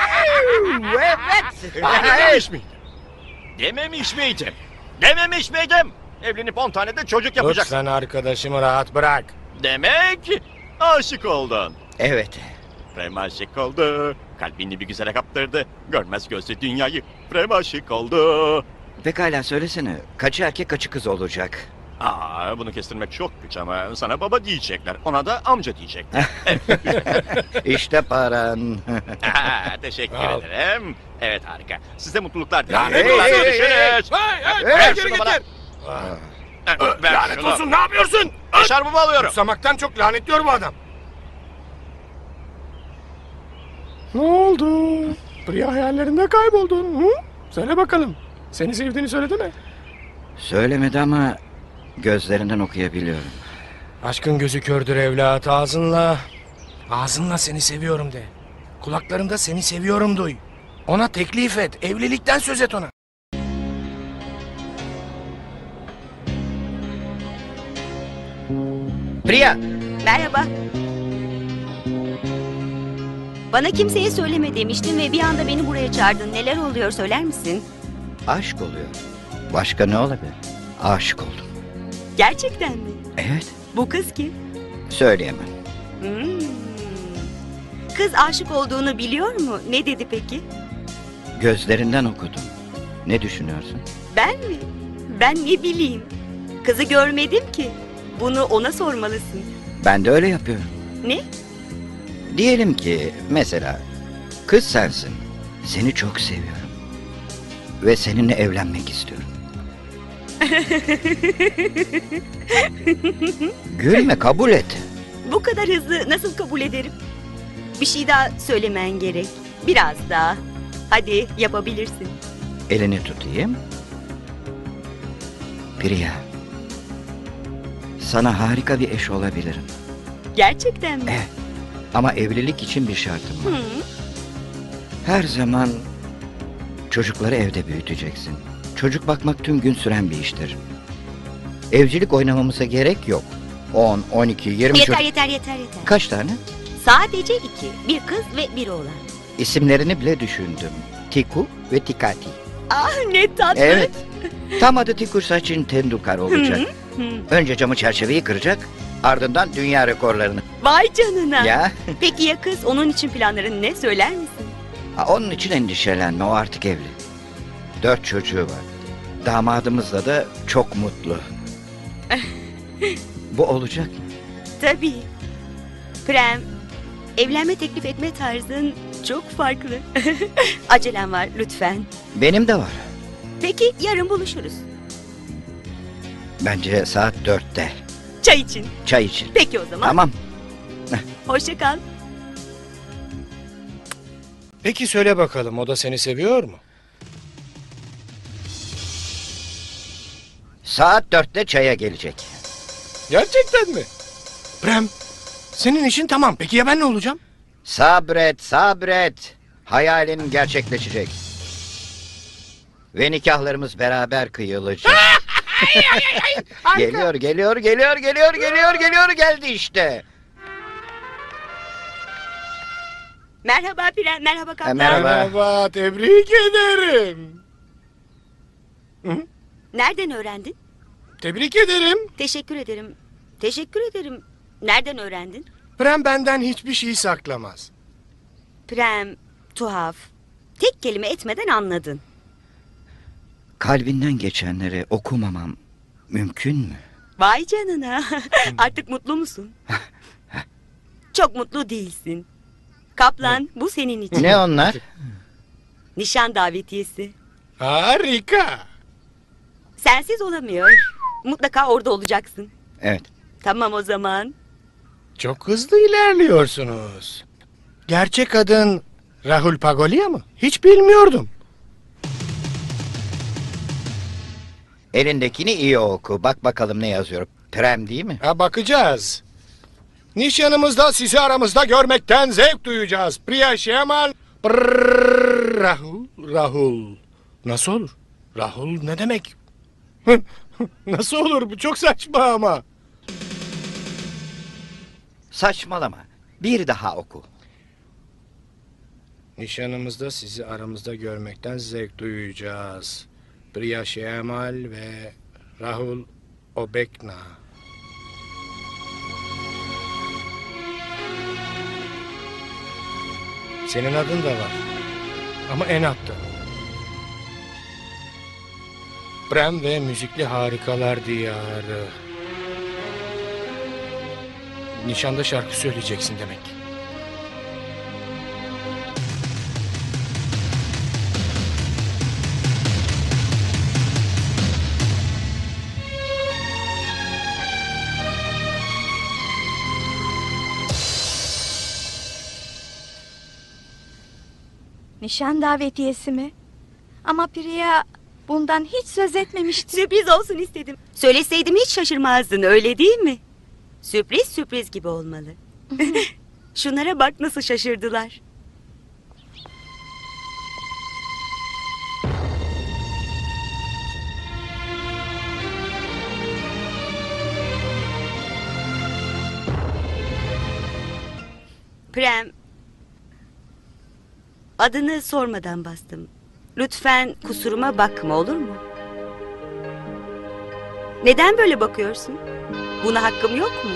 Dememiş miydim? Dememiş miydim? Dememiş miydim? Evlenip 10 tane de çocuk yapacaksın. Lütfen arkadaşımı rahat bırak. Demek aşık oldun. Evet. Prem aşık oldu. Kalbini bir güzele kaptırdı. Görmez gözlü dünyayı. Prem aşık oldu. Pekala söylesene. Kaçı erkek kaçı kız olacak? Bunu kestirmek çok güç ama sana baba diyecekler. Ona da amca diyecekler. İşte paran. Teşekkür ederim. Evet harika. Size mutluluklar Lanet dilerim. olsun. Görüşürüz. Ver şunu geri bana. getir. Ver Lanet şunu. olsun, ne yapıyorsun? Eşarbımı alıyorum. Kutsamaktan çok lanetliyor bu adam. Ne oldu? Priya hayallerinde kayboldun. Hı? Söyle bakalım. Seni sevdiğini söyledi mi? Söylemedi ama gözlerinden okuyabiliyorum. Aşkın gözü kördür evlat, ağzınla. Ağzınla seni seviyorum de. Kulaklarında seni seviyorum duy. Ona teklif et. Evlilikten söz et ona. Priya. Merhaba. Bana kimseye söyleme demiştin ve bir anda beni buraya çağırdın. Neler oluyor söyler misin? Aşk oluyor. Başka ne olabilir? Aşık oldum. Gerçekten mi? Evet. Bu kız kim? Söyleyemem. Kız aşık olduğunu biliyor mu? Ne dedi peki? Gözlerinden okudum. Ne düşünüyorsun? Ben mi? Ben ne bileyim. Kızı görmedim ki. Bunu ona sormalısın. Ben de öyle yapıyorum. Ne? Diyelim ki mesela kız sensin. Seni çok seviyorum. Ve seninle evlenmek istiyorum. Gülme, kabul et. Bu kadar hızlı nasıl kabul ederim? Bir şey daha söylemen gerek. Biraz daha. Hadi yapabilirsin. Elini tutayım. Priya. Sana harika bir eş olabilirim. Gerçekten mi? Evet. Ama evlilik için bir şartım var. Her zaman çocukları evde büyüteceksin. Çocuk bakmak tüm gün süren bir iştir. Evcilik oynamamıza gerek yok. 10, 12, 20 Yeter çocuk... yeter. Kaç tane? Sadece 2. Bir kız ve bir oğlan. İsimlerini bile düşündüm. Tiku ve Tikati. Ah ne tatlı. Evet. Tam adı Tiku Sachin Tendulkar olacak. Önce camı çerçeveyi kıracak, ardından dünya rekorlarını. Vay canına. Ya. Peki ya kız? Onun için planların ne? Söyler misin? Onun için endişelenme, o artık evli. 4 çocuğu var. Damadımızla da çok mutlu. Bu olacak mı? Tabii. Prem, evlenme teklif etme tarzın çok farklı. Acelem var lütfen. Benim de var. Peki yarın buluşuruz. Bence saat 4'te. Çay için. Çay için. Peki o zaman. Tamam. Hoşça kal. Peki söyle bakalım, o da seni seviyor mu? Saat 4'te çaya gelecek. Gerçekten mi? Prem, senin işin tamam. Peki ya ben ne olacağım? Sabret, sabret. Hayalin gerçekleşecek. Ve nikahlarımız beraber kıyılacak. Geliyor, geldi işte. Merhaba Prem, merhaba kaptan. Merhaba, tebrik ederim. Nereden öğrendin? Tebrik ederim. Teşekkür ederim. Teşekkür ederim. Nereden öğrendin? Prem benden hiçbir şey saklamaz. Prem, tuhaf. Tek kelime etmeden anladın. Kalbinden geçenleri okumamam mümkün mü? Vay canına. Artık mutlu musun? Çok mutlu değilsin. Kaplan, bu senin için. Ne onlar? Nişan davetiyesi. Harika. Sensiz olamıyor. Mutlaka orada olacaksın. Evet. Tamam o zaman. Çok hızlı ilerliyorsunuz. Gerçek adın Rahul Pagolia mı? Hiç bilmiyordum. Elindekini iyi oku. Bak bakalım ne yazıyor. Prem değil mi? Ha, bakacağız. Nişanımızda sizi aramızda görmekten zevk duyacağız. Priya Shemal. Rahul. Nasıl olur? Rahul ne demek? Nasıl olur? Bu çok saçma ama. Saçmalama. Bir daha oku. Nişanımızda sizi aramızda görmekten zevk duyacağız. Priya Shemal ve Rahul Obekna. Senin adın da var. Ama en altta. Prem ve müzikli harikalar diyarı. Nişanda şarkı söyleyeceksin demek. Nişan davetiyesi mi? Ama Priya bundan hiç söz etmemişti. Sürpriz olsun istedim. Söyleseydim hiç şaşırmazdın, öyle değil mi? Sürpriz sürpriz gibi olmalı. Şunlara bak nasıl şaşırdılar. Prem. Adını sormadan bastım. Lütfen kusuruma bakma, olur mu? Neden böyle bakıyorsun? Buna hakkım yok mu?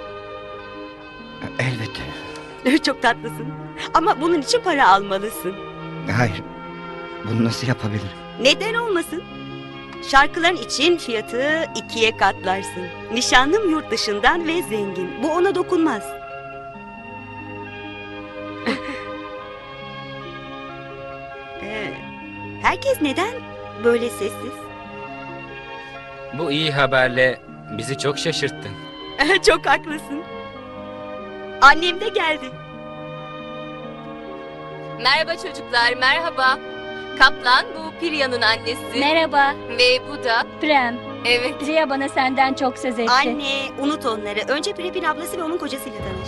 Elbette. Çok tatlısın. Ama bunun için para almalısın. Hayır. Bunu nasıl yapabilirim? Neden olmasın? Şarkıların için fiyatı 2'ye katlarsın. Nişanlım yurt dışından ve zengin. Bu ona dokunmaz. Herkes neden böyle sessiz? Bu iyi haberle bizi çok şaşırttın. Çok haklısın. Annem de geldi. Merhaba çocuklar, merhaba. Kaplan, bu Priya'nın annesi. Merhaba. Ve bu da... Prem. Evet. Priya bana senden çok söz etti. Anne, unut onları. Önce Prem'in ablası ve onun kocasıyla tanış.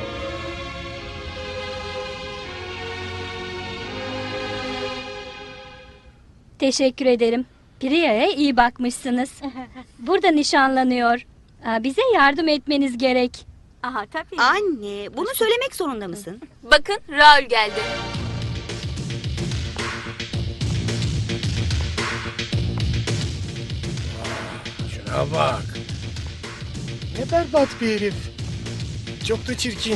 Teşekkür ederim. Priya'ya iyi bakmışsınız. Burada nişanlanıyor. Bize yardım etmeniz gerek. Aha tabii. Anne, bunu söylemek zorunda mısın? Bakın, Raul geldi. Şuna bak. Ne berbat bir herif. Çok da çirkin.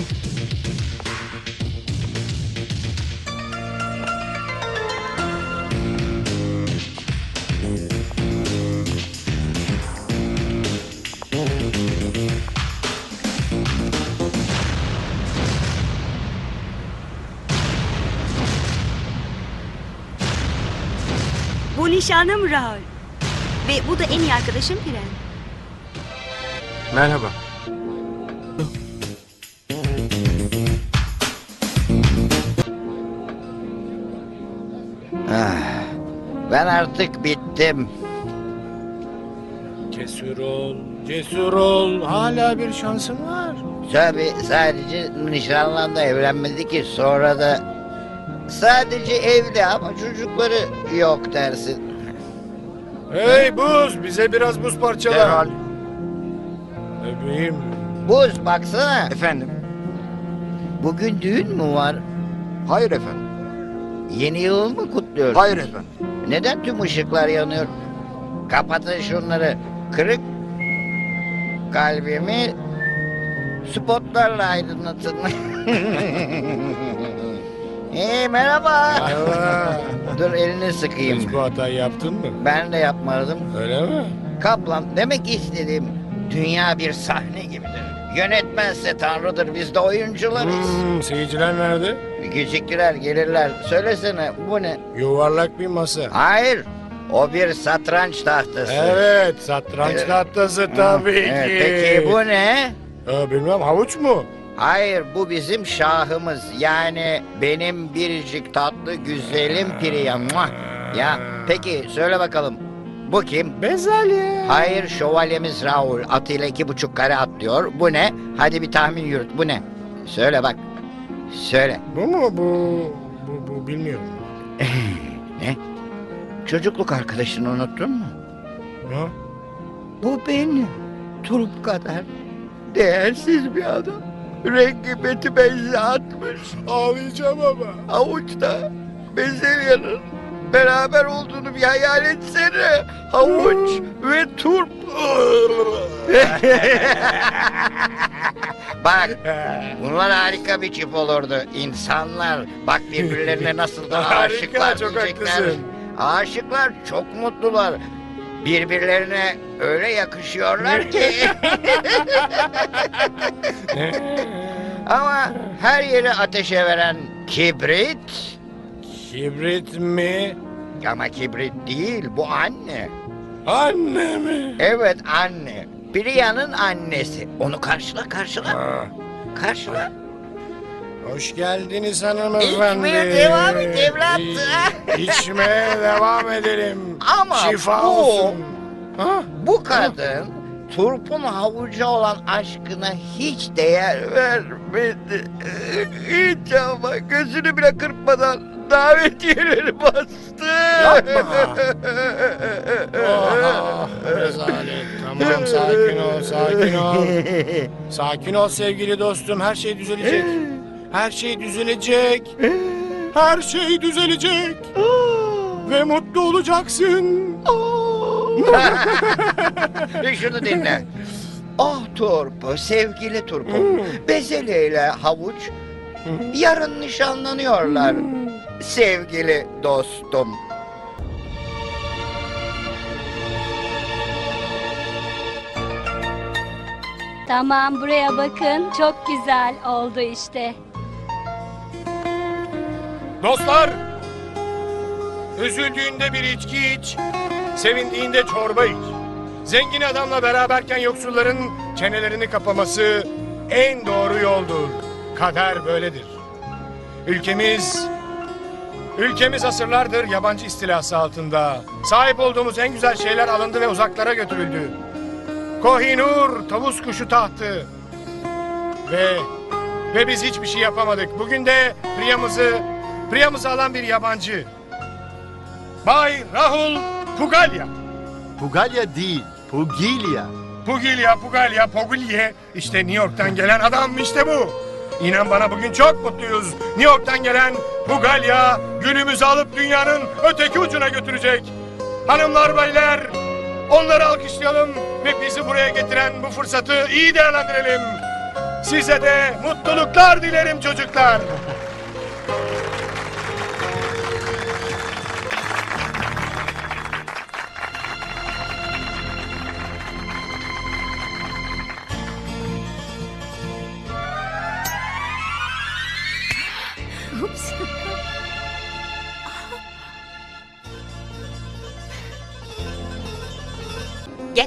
Bu nişanlım Raul. Ve bu da en iyi arkadaşım Prem. Merhaba. Ben artık bittim. Cesur ol, cesur ol. Hala bir şansın var. Tabii sadece nişanlandı, evlenmedi ki, sonra da sadece evli ama çocukları yok dersin. Hey Buz, bize biraz buz parçala. Derhal. Bebeğim. Buz baksana. Efendim? Bugün düğün mü var? Hayır efendim. Yeni yıl mı kutluyorsun? Hayır efendim. Neden tüm ışıklar yanıyor? Kapatın şunları. Kırık kalbimi spotlarla aydınlatın. Merhaba. Merhaba. Dur elini sıkayım. Hiç bu hatayı yaptın mı? Ben de yapmadım. Öyle mi? Kaplan, demek istediğim dünya bir sahne gibidir. Yönetmense tanrıdır, biz de oyuncularız. Seyirciler nerede? Geciktiler, gelirler. Söylesene, bu ne? Yuvarlak bir masa. Hayır, o bir satranç tahtası. Evet, satranç tahtası tabii ki. Peki bu ne? Bilmem, havuç mu? Hayır, bu bizim şahımız. Yani benim biricik tatlı güzelim Priya. Muah! Ya peki söyle bakalım. Bu kim? Bezelye. Hayır, şövalyemiz Raul. Atıyla 2,5 kare atlıyor. Bu ne? Hadi bir tahmin yürüt. Bu ne? Söyle bak. Söyle. Bu mu? Bu bilmiyorum. Ne? Çocukluk arkadaşını unuttun mu? Ne? Bu benim. Turp kadar değersiz bir adam. Rengi beti benzi atmış. Ağlayacağım ama. Avuçta bezelyenin beraber olduğunu bir hayal etsene. Havuç ve turp. Bak, bunlar harika bir çift olurdu. İnsanlar bak birbirlerine nasıl da Harika, aşıklar çok diyecekler. haklısın. Aşıklar çok mutlular. Birbirlerine öyle yakışıyorlar ki. Ama her yeri ateşe veren kibrit. Kibrit mi? Ama kibrit değil, bu anne. Anne mi? Evet, anne. Priya'nın annesi. Onu karşıla. Karşıla. Hoş geldiniz hanımefendi. İçmeye devam et evlat. İçmeye devam edelim. Ama şifa bu, olsun. Bu kadın turpun havuca olan aşkına hiç değer vermedi. Hiç ama gözünü bile kırpmadan davetiyeleri bastı. Yapma. Rezalet. Tamam, sakin ol. Sakin ol sevgili dostum. Her şey düzelecek. Her şey düzelecek. Her şey düzelecek. Ve mutlu olacaksın. Şunu dinle. Oh Turp, sevgili Turp'um. Bezeli ile Havuç yarın nişanlanıyorlar. Sevgili dostum. Tamam, buraya bakın. Çok güzel oldu işte. Dostlar, üzüldüğünde bir içki iç, sevindiğinde çorba iç. Zengin adamla beraberken yoksulların çenelerini kapaması en doğru yoldur. Kader böyledir. Ülkemiz asırlardır yabancı istilası altında. Sahip olduğumuz en güzel şeyler alındı ve uzaklara götürüldü. Kohinoor tavus kuşu tahtı. Ve biz hiçbir şey yapamadık. Bugün de Priyamızı alan bir yabancı. Bay Rahul Pugalia. Pugalia değil, Pugilya. Pugilya. İşte New York'tan gelen adam işte bu. İnan bana bugün çok mutluyuz. New York'tan gelen Pugalia gülümüzü alıp dünyanın öteki ucuna götürecek. Hanımlar beyler, onları alkışlayalım ve bizi buraya getiren bu fırsatı iyi değerlendirelim. Size de mutluluklar dilerim çocuklar. Ups. Gel.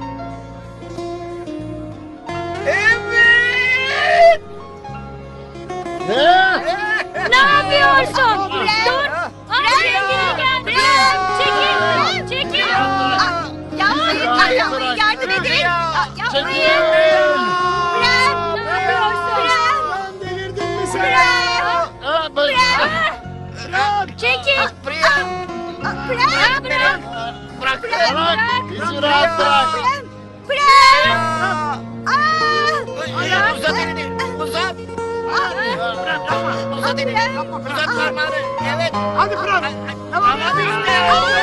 Evet. Ne yapıyorsun? Dur. Çekil. Yardım edin. Çekil. Bırak. Bizi rahat bırak. Uzat elini. Uzat. Uzat elini. Uzat parmağını. Evet. Hadi bırak. Tamam işte.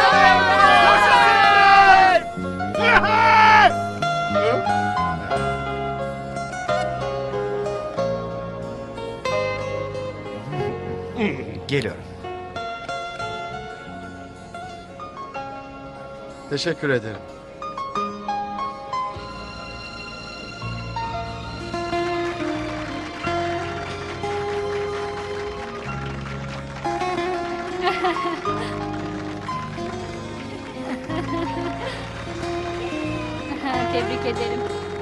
Geliyorum. Teşekkür ederim. Tebrik ederim.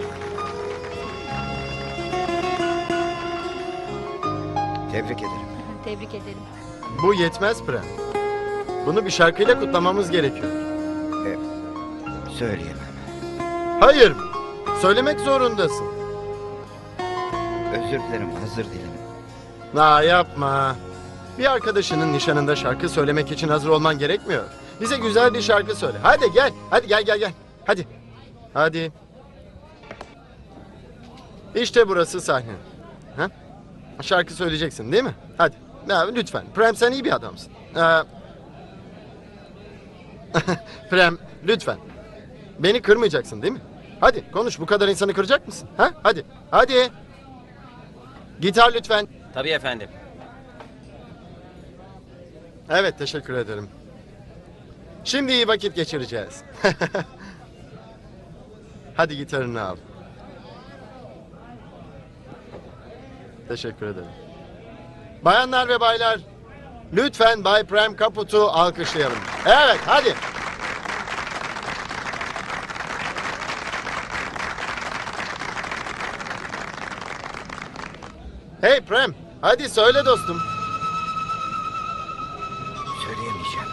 Tebrik ederim. Tebrik ederim. Bu yetmez Prem. Bunu bir şarkıyla kutlamamız gerekiyor. Söyleyemem. Hayır. Söylemek zorundasın. Özür dilerim, hazır değilim. Yapma. Bir arkadaşının nişanında şarkı söylemek için hazır olman gerekmiyor. Bize güzel bir şarkı söyle. Hadi gel. Hadi gel. Hadi. İşte burası sahne. Ha? Şarkı söyleyeceksin değil mi? Hadi. Lütfen. Prem, sen iyi bir adamsın. Prem, lütfen. Beni kırmayacaksın değil mi? Hadi konuş. Bu kadar insanı kıracak mısın? Ha? Hadi. Gitar lütfen. Tabii efendim. Evet, teşekkür ederim. Şimdi iyi vakit geçireceğiz. Hadi gitarını al. Teşekkür ederim. Bayanlar ve baylar, lütfen Bay Prem Kaput'u alkışlayalım. Evet, hadi. Hey Prem, hadi söyle dostum. Söyleyemeyeceğim.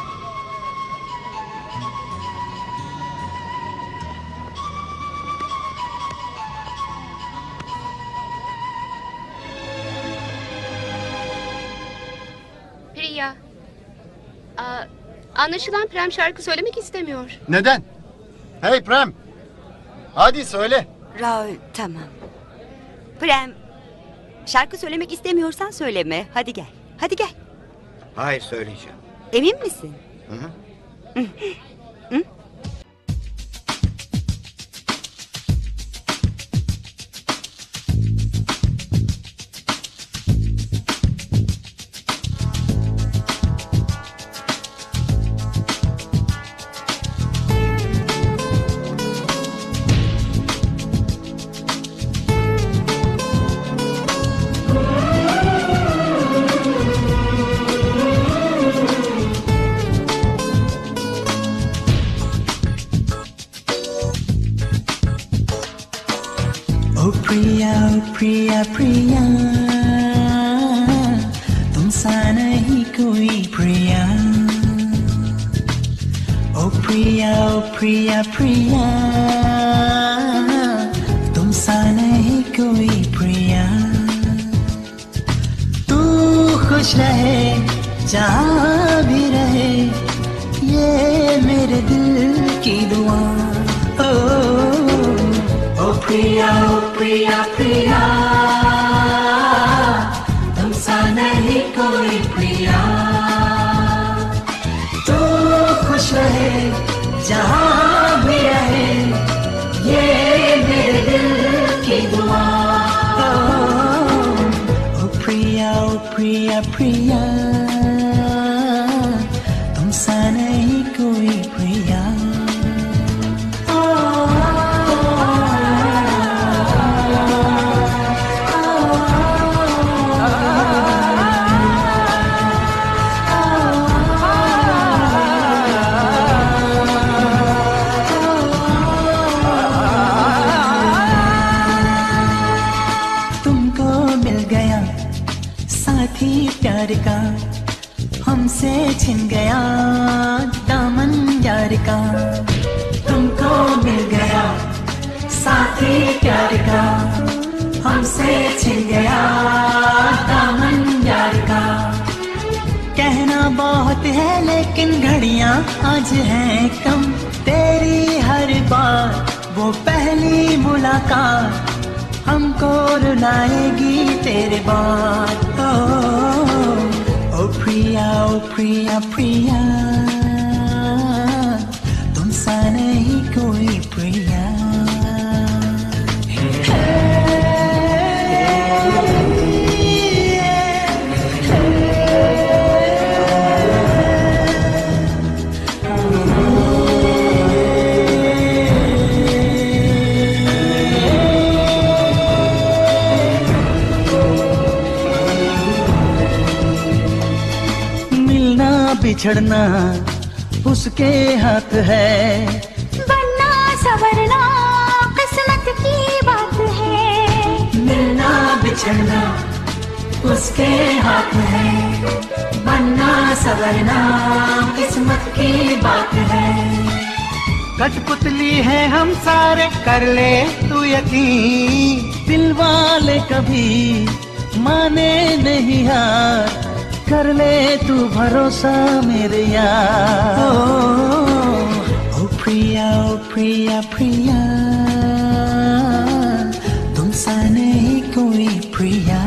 Priya. Anlaşılan Prem şarkı söylemek istemiyor. Neden? Hey Prem, hadi söyle. Raul, tamam. Prem, Şarkı söylemek istemiyorsan söyleme. Hadi gel. Hadi gel. Hayır, söyleyeceğim. Emin misin? Hı hı. Hı? ओ प्रिया प्रिया तुम सा नहीं कोई प्रिया ओ प्रिया प्रिया तुम सा नहीं कोई प्रिया तू खुश रहे जहाँ भी रहे ये मेरे दिल की दुआ ओ प्रिया प्रिया तुम सा नहीं कोई प्रिया तू खुश रहे जहाँ भी रहे ये मेरे दिल की दुआ ओ प्रिया प्रिया तुम सा नहीं कोई प्रिया प्यार का हमसे छिन गया दामन यार का तुमको मिल गया साथी प्यार का हमसे छिन गया दामन यार का कहना बहुत है लेकिन घड़ियां आज हैं कम तेरी हर बार वो पहली मुलाकात हमको रुलाएगी तेरे बाद ओ प्रिया प्रिया तुम सा नहीं कोई प्रिया बिछड़ना उसके हाथ है बनना संवरना किस्मत की बात है मिलना बिछड़ना उसके हाथ है बनना संवरना किस्मत की बात है कठपुतली है हम सारे कर ले तू यकीन दिल वाले कभी माने नहीं हार कर ले तू भरोसा मेरे यार ओ प्रिया प्रिया तुम सा नहीं कोई प्रिया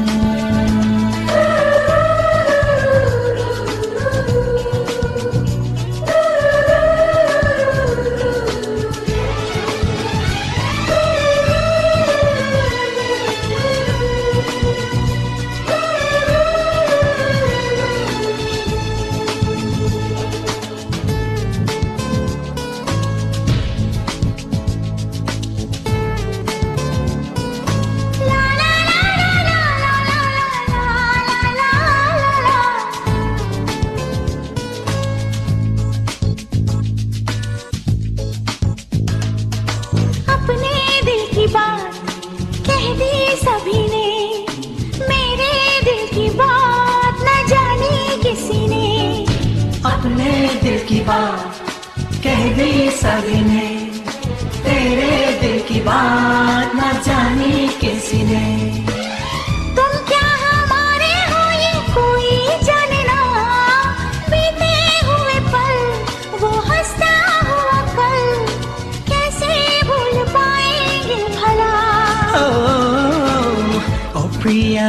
कह दी सभी ने तेरे दिल की बात न जानी किसी ने तुम क्या हमारे हो ये कोई जाने ना बीते हुए पल वो हंसता हुआ कल कैसे भूल पाएंगे भला ओ प्रिया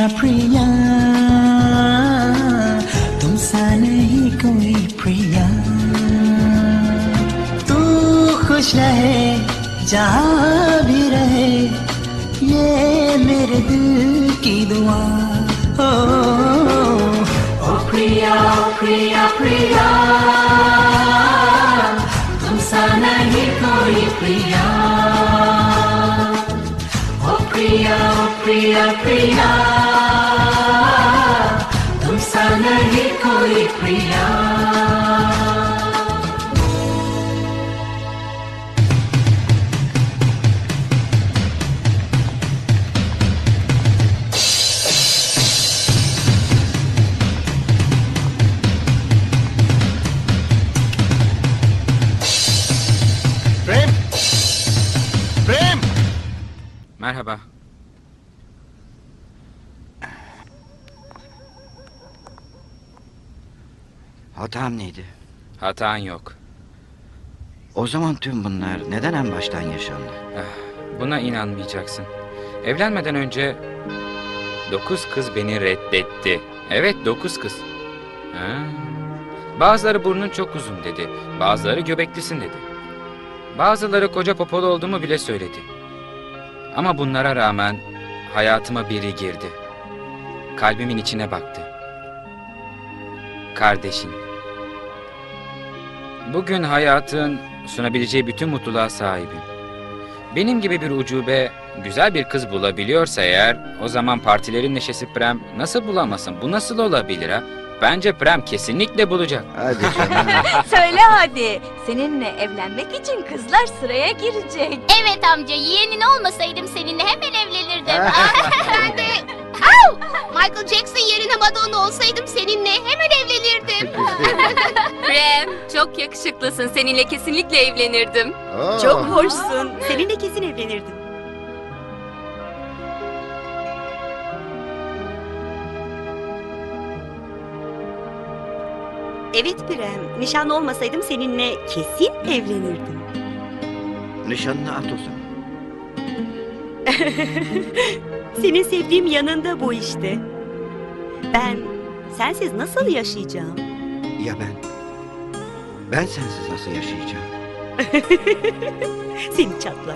प्रिया तुमसा नहीं कोई प्रिया तू खुश रहे जहाँ भी रहे ये मेरे दिल की दुआ ओ प्रिया प्रिया प्रिया तुमसा नहीं कोई प्रिया ओ प्रिया प्रिया प्रिया तुमसा नहीं कोई प्रिया Merhaba. Hatam neydi? Hatan yok. O zaman tüm bunlar neden en baştan yaşandı? Buna inanmayacaksın. Evlenmeden önce 9 kız beni reddetti. Evet, 9 kız. Bazıları burnun çok uzun dedi. Bazıları göbeklisin dedi. Bazıları koca popolu olduğumu bile söyledi. Ama bunlara rağmen hayatıma biri girdi. Kalbimin içine baktı. Kardeşin. Bugün hayatın sunabileceği bütün mutluluğa sahibim. Benim gibi bir ucube güzel bir kız bulabiliyorsa eğer, o zaman partilerin neşesi Prem nasıl bulamasın? Bu nasıl olabilir ha? Bence Prem kesinlikle bulacak. Hadi canım. Söyle hadi. Seninle evlenmek için kızlar sıraya girecek. Evet amca, yeğenin olmasaydım seninle hemen evlenirdim. Ben de Michael Jackson yerine Madonna olsaydım seninle hemen evlenirdim. Prem, çok yakışıklısın. Seninle kesinlikle evlenirdim. Çok hoşsun. Seninle kesin evlenirdim. Evet Prem, nişan olmasaydım seninle kesin evlenirdim. Nişanını at o zaman. Senin sevdiğim yanında bu işte. Ben sensiz nasıl yaşayacağım? Ya ben? Ben sensiz nasıl yaşayacağım? Seni çatlak.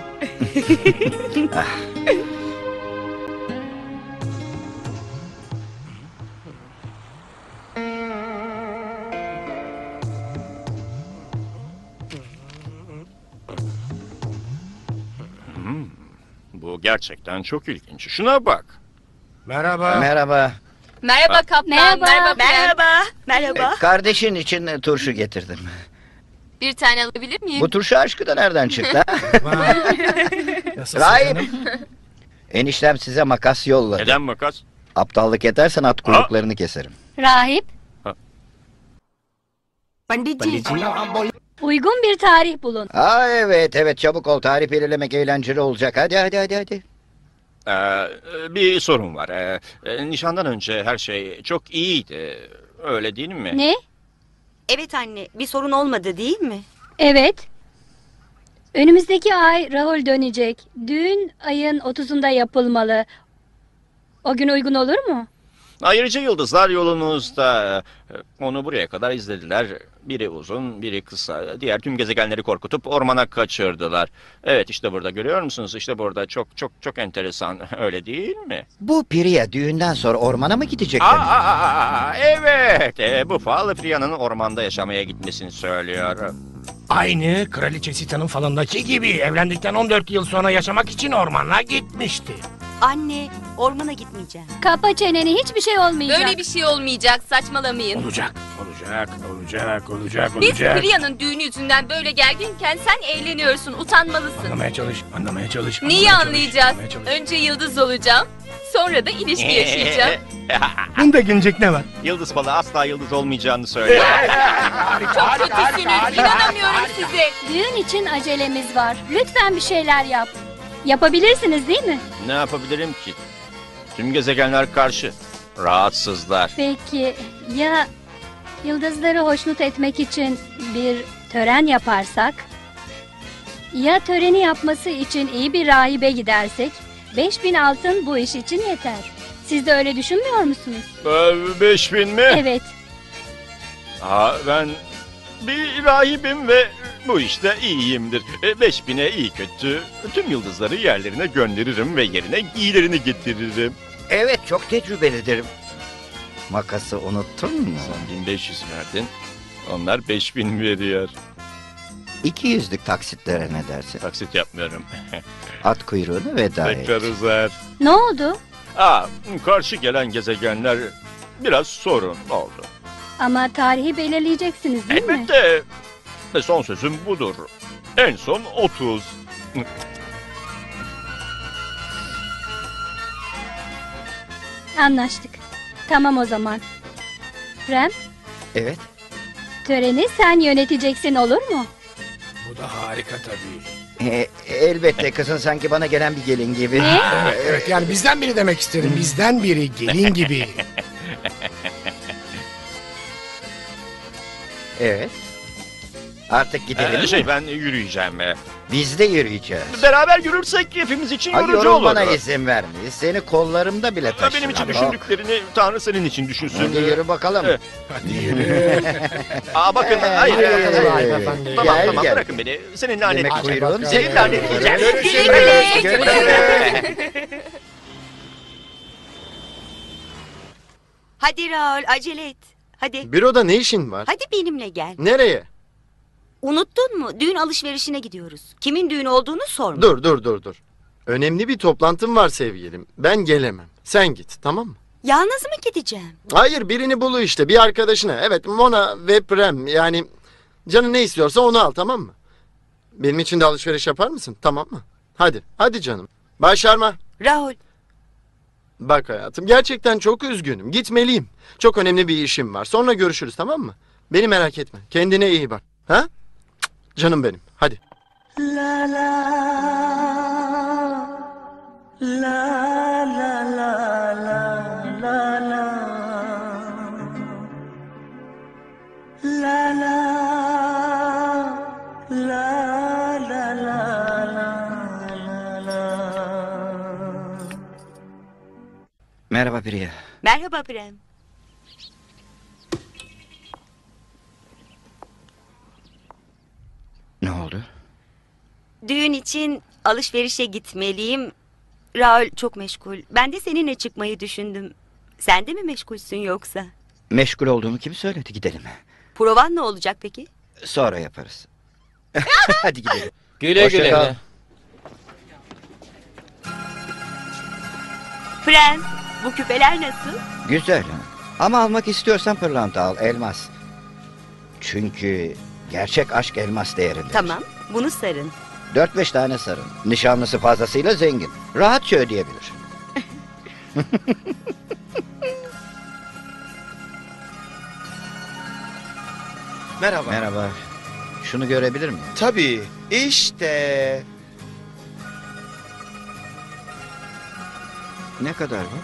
Bu gerçekten çok ilginç. Şuna bak. Merhaba. Merhaba. Merhaba kaptan. Merhaba Prem. Merhaba. Kardeşin için turşu getirdim. Bir tane alabilir miyim? Bu turşu aşkı da nereden çıktı ha? Rahip. Eniştem size makas yolladı. Neden makas? Aptallık edersen at kuyruklarını keserim. Rahip, Pandit ji uygun bir tarih bulun. Aa evet çabuk ol, tarih belirlemek eğlenceli olacak. Hadi. Bir sorun var. Nişandan önce her şey çok iyiydi. Öyle değil mi? Ne? Evet anne, bir sorun olmadı değil mi? Evet. Önümüzdeki ay Rahul dönecek. Düğün ayın 30'unda yapılmalı. O gün uygun olur mu? Ayrıca yıldızlar yolunuzda. Onu buraya kadar izlediler. Biri uzun, biri kısa. Diğer tüm gezegenleri korkutup ormana kaçırdılar. Evet, işte burada görüyor musunuz? İşte burada çok enteresan. Öyle değil mi? Bu Priya düğünden sonra ormana mı gidecek? Evet. Bu fal Priya'nın ormanda yaşamaya gitmesini söylüyor. Aynı Kraliçe Sita'nın falındaki gibi evlendikten 14 yıl sonra yaşamak için ormana gitmişti. Anne, ormana gitmeyeceğim. Kapa çeneni, hiçbir şey olmayacak. Böyle bir şey olmayacak, saçmalamayın. Olacak. Biz Priya'nın düğünü yüzünden böyle gerginken sen eğleniyorsun, utanmalısın. Anlamaya çalış. Neyi anlayacağız? Önce yıldız olacağım, sonra da ilişki yaşayacağım. Bunda gülecek ne var? Yıldız balı asla yıldız olmayacağını söylüyor. Çok kötüsünüz, inanamıyorum size. Düğün için acelemiz var. Lütfen bir şeyler yap. Yapabilirsiniz değil mi? Ne yapabilirim ki? Tüm gezegenler karşı. Rahatsızlar. Peki ya yıldızları hoşnut etmek için bir tören yaparsak? Ya töreni yapması için iyi bir rahibe gidersek? 5000 altın bu iş için yeter. Siz de öyle düşünmüyor musunuz? 5000 mi? Evet. Ben bir rahibim ve bu işte iyiyimdir. 5000'e iyi kötü tüm yıldızları yerlerine gönderirim ve yerine iyilerini getiririm. Evet, çok tecrübelidir. Makası unuttun mu? Sen 1500 verdin. Onlar 5000 veriyor. 200'lük taksitlere ne dersin? Taksit yapmıyorum. At kuyruğunu veda et. Tekrar uzar. Ne oldu? Karşı gelen gezegenler biraz sorun oldu. Ama tarihi belirleyeceksiniz değil mi? Elbette. Ve son sözüm budur. En son 30. Anlaştık. Tamam o zaman. Prem, Evet. töreni sen yöneteceksin, olur mu? Bu da harika tabii. Elbette kızın sanki bana gelen bir gelin gibi. Evet, yani bizden biri demek istedim. Bizden biri, gelin gibi. Evet. Artık gidelim. Ben yürüyeceğim. Biz de yürüyeceğiz. Beraber yürürsek hepimiz için yorucu olur. Yorulmana izin vermeyiz. Seni kollarımda bile taşırım. Benim için düşündüklerini Tanrı senin için düşünsün. Hadi yürü bakalım. Hadi yürü. Bakın, hayır. Tamam, Gel. bırakın beni. Seninle Demek halledeceğim. kuyruğun Seninle halledeceğim. Hadi Raul, acele et. Hadi. Büroda ne işin var? Hadi benimle gel. Nereye? Unuttun mu? Düğün alışverişine gidiyoruz. Kimin düğünü olduğunu sorma. Dur. Önemli bir toplantım var sevgilim. Ben gelemem. Sen git, tamam mı? Yalnız mı gideceğim? Hayır, birini bulu işte, bir arkadaşına. Evet, Mona ve Prem, yani canın ne istiyorsa onu al, tamam mı? Benim için de alışveriş yapar mısın, tamam mı? Hadi canım. Başarma. Raul. Bak hayatım, gerçekten çok üzgünüm. Gitmeliyim. Çok önemli bir işim var. Sonra görüşürüz, tamam mı? Beni merak etme. Kendine iyi bak. Ha? Canım benim. Hadi. La la la la la la la la la la la la. Merhaba Priya. Merhaba Prem. Ne oldu? Düğün için alışverişe gitmeliyim. Raul çok meşgul. Ben de seninle çıkmayı düşündüm. Sen de mi meşgulsün yoksa? Meşgul olduğumu kim söyledi? Gidelim. Provan ne olacak peki? Sonra yaparız. Hadi gidelim. Güle Hoşça güle. kal. Prem, bu küpeler nasıl? Güzel. Ama almak istiyorsan pırlanta al, elmas. Çünkü gerçek aşk elmas değerinde. Tamam, bunu sarın. 4-5 tane sarın. Nişanlısı fazlasıyla zengin. Rahatça ödeyebilir. Merhaba. Merhaba. Şunu görebilir miyim? Tabii. İşte. Ne kadar bu?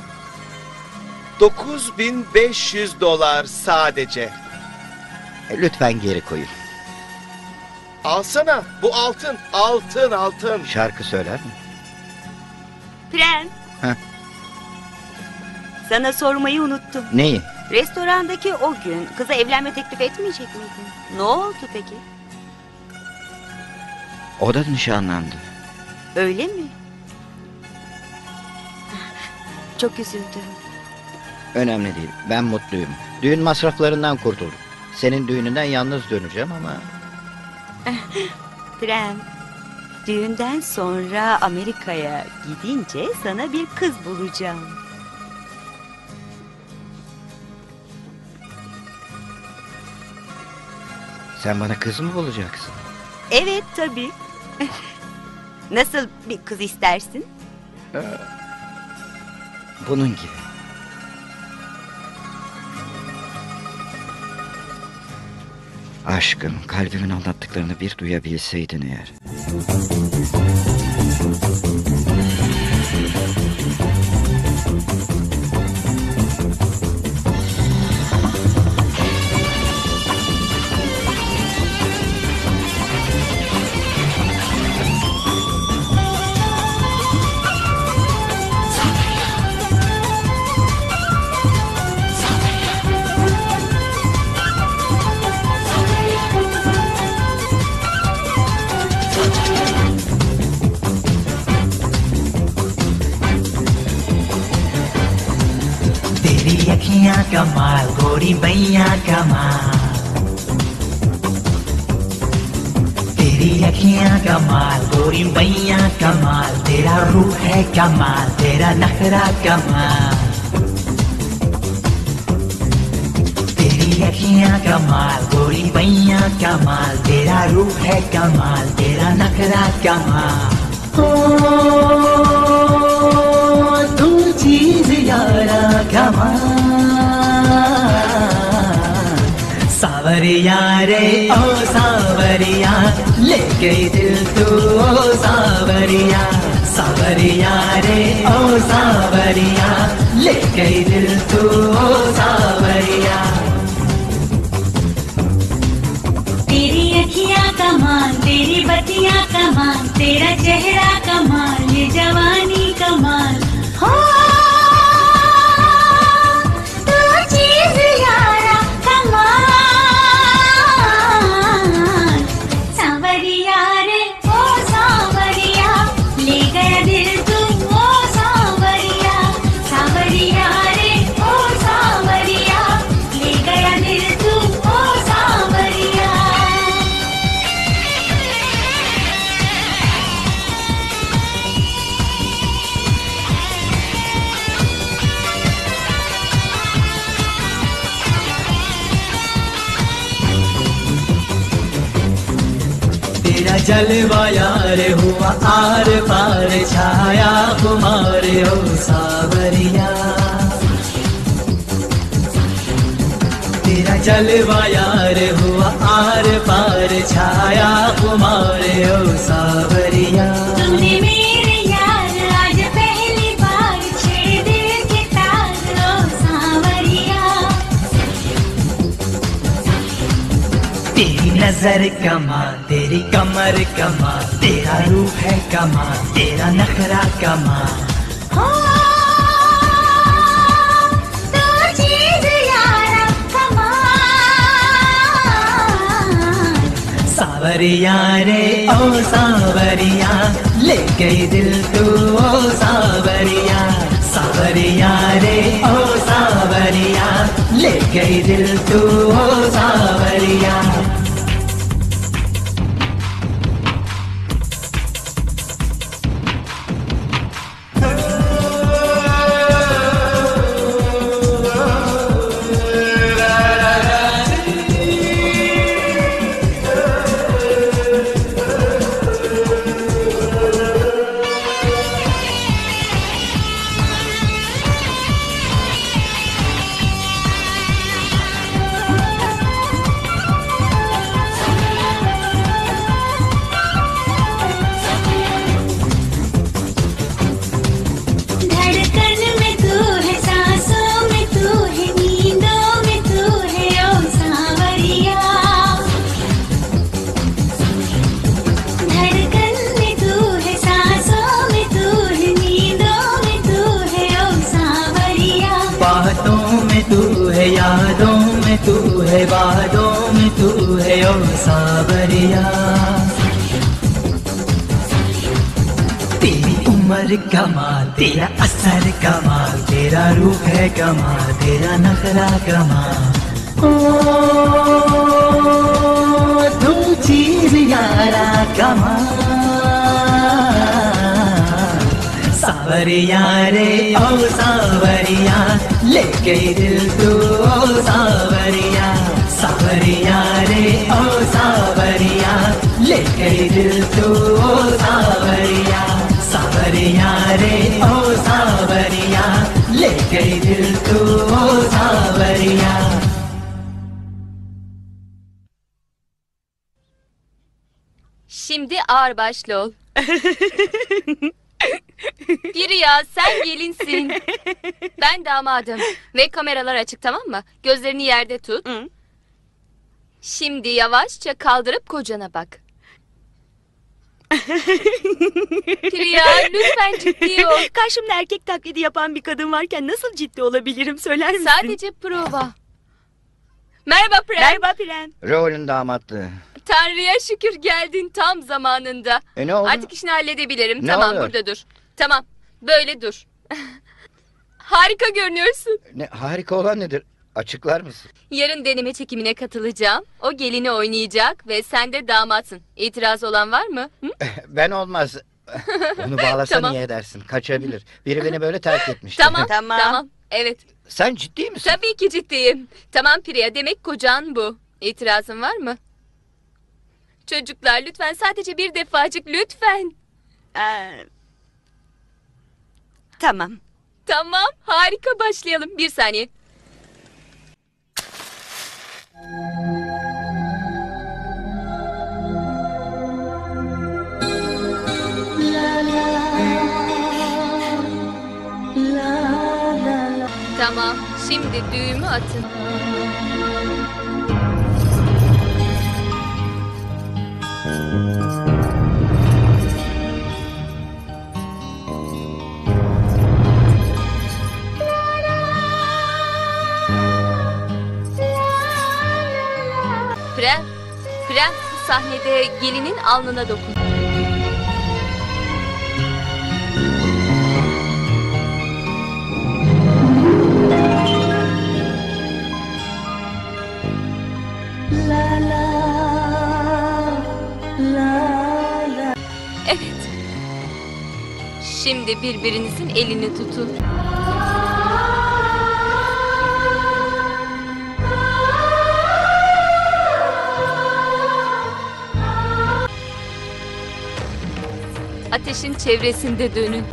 $9.500 sadece. Lütfen geri koyun. Alsana. Bu altın. Altın. Şarkı söyler mi? Prem. Heh. Sana sormayı unuttum. Neyi? Restorandaki o gün kıza evlenme teklif etmeyecek miydin? Ne oldu peki? O da nişanlandı. Öyle mi? Çok üzüldüm. Önemli değil. Ben mutluyum. Düğün masraflarından kurtuldum. Senin düğününden yalnız döneceğim ama... Prem, düğünden sonra Amerika'ya gidince sana bir kız bulacağım. Sen bana kız mı bulacaksın? Evet tabii. Nasıl bir kız istersin? Bunun gibi. Aşkım, kalbimin anlattıklarını bir duyabilseydin eğer. कमाल गोरी बैया कमाल तेरी अखियां कमाल गोरी बैया कमाल तेरा रूह है कमाल तेरा नखरा कमाल तेरी अखियां कमाल गोरी बैया कमाल तेरा रूह है कमाल तेरा नखरा कमाल ओ तू चीज यारा कमाल सावरिया रे ओ सावरिया ले गई दिल तू ओ सावरिया सावरिया रे ओ सावरिया ले गई दिल तू ओ सावरिया तेरी अखियां कमाल तेरी बतियां कमाल तेरा चेहरा कमाल ये जवानी कमाल हो तू चीज यारा कमाल सांवरिया रे ओ सांवरिया ले गया दिल तू ओ सांवरिया सांवरिया रे ओ सांवरिया ले गया दिल तू ओ सांवरिया तेरा जलवा यार हुआ आर पार छाया कुमार हो सावरिया तेरा जलवा यार हुआ आर पार छाया कुमार हो सावरिया तुमने मेरे यार आज पहली बार छेड़े दिल के तार ओ सांवरिया तेरी नजर कमाल तेरी कमर कमाल तेरा रूह है कमाल तेरा नखरा कमाल हो तू चीज यारा कमाल सावरिया रे ओ सावरिया ले गई दिल तू ओ सावरिया सावरिया रे ओ सावरिया ले गई दिल तू ओ सावरिया धड़कन में तू है सांसों में तू है नींदों में तू है ओ सांवरिया धड़कन में तू है सांसों में तू है नींदों में तू है ओ सांवरिया बातों में तू है यादों में तू है वादों में तू है ओ सावरिया तेरी उम्र कमाल तेरा असर कमाल तेरा रूप है कमाल तेरा नखरा कमाल ओ तू चीज यारा कमाल सावरिया रे ओ सावरिया ले गई दिल तू ओ सावरिया सावरिया रे ओ सावरिया ले गई दिल तू ओ सावरिया सावरिया रे ओ सावरिया ले गई दिल तू ओ सावरिया Şimdi ağır başlı ol. Firiya sen gelinsin. Ben damadım. Ve kameralar açık, tamam mı? Gözlerini yerde tut. Şimdi yavaşça kaldırıp kocana bak. Firiya lütfen ciddi ol. Karşımda erkek taklidi yapan bir kadın varken nasıl ciddi olabilirim söyler misin? Sadece prova. Merhaba Prem. Merhaba Prem. Rolün damatlığı. Tanrı'ya şükür geldin tam zamanında. Ne oldu? Artık işini halledebilirim. Ne tamam oluyor? burada dur. Tamam böyle dur. Harika görünüyorsun. Ne, harika olan nedir? Açıklar mısın? Yarın deneme çekimine katılacağım. O gelini oynayacak ve sen de damatsın. İtiraz olan var mı? Hı? Ben olmaz. Onu bağlasa Tamam. niye edersin? Kaçabilir. Biri beni böyle terk etmişti. Tamam. Evet. Sen ciddi misin? Tabii ki ciddiyim. Tamam Priya, demek kocan bu. İtirazın var mı? Çocuklar lütfen, sadece bir defacık lütfen. Tamam. Tamam, harika, başlayalım. Bir saniye. Tamam, şimdi düğümü atın. Prem, bu sahnede gelinin alnına dokun. Evet. Şimdi birbirinizin elini tutun. Ateşin çevresinde dönün.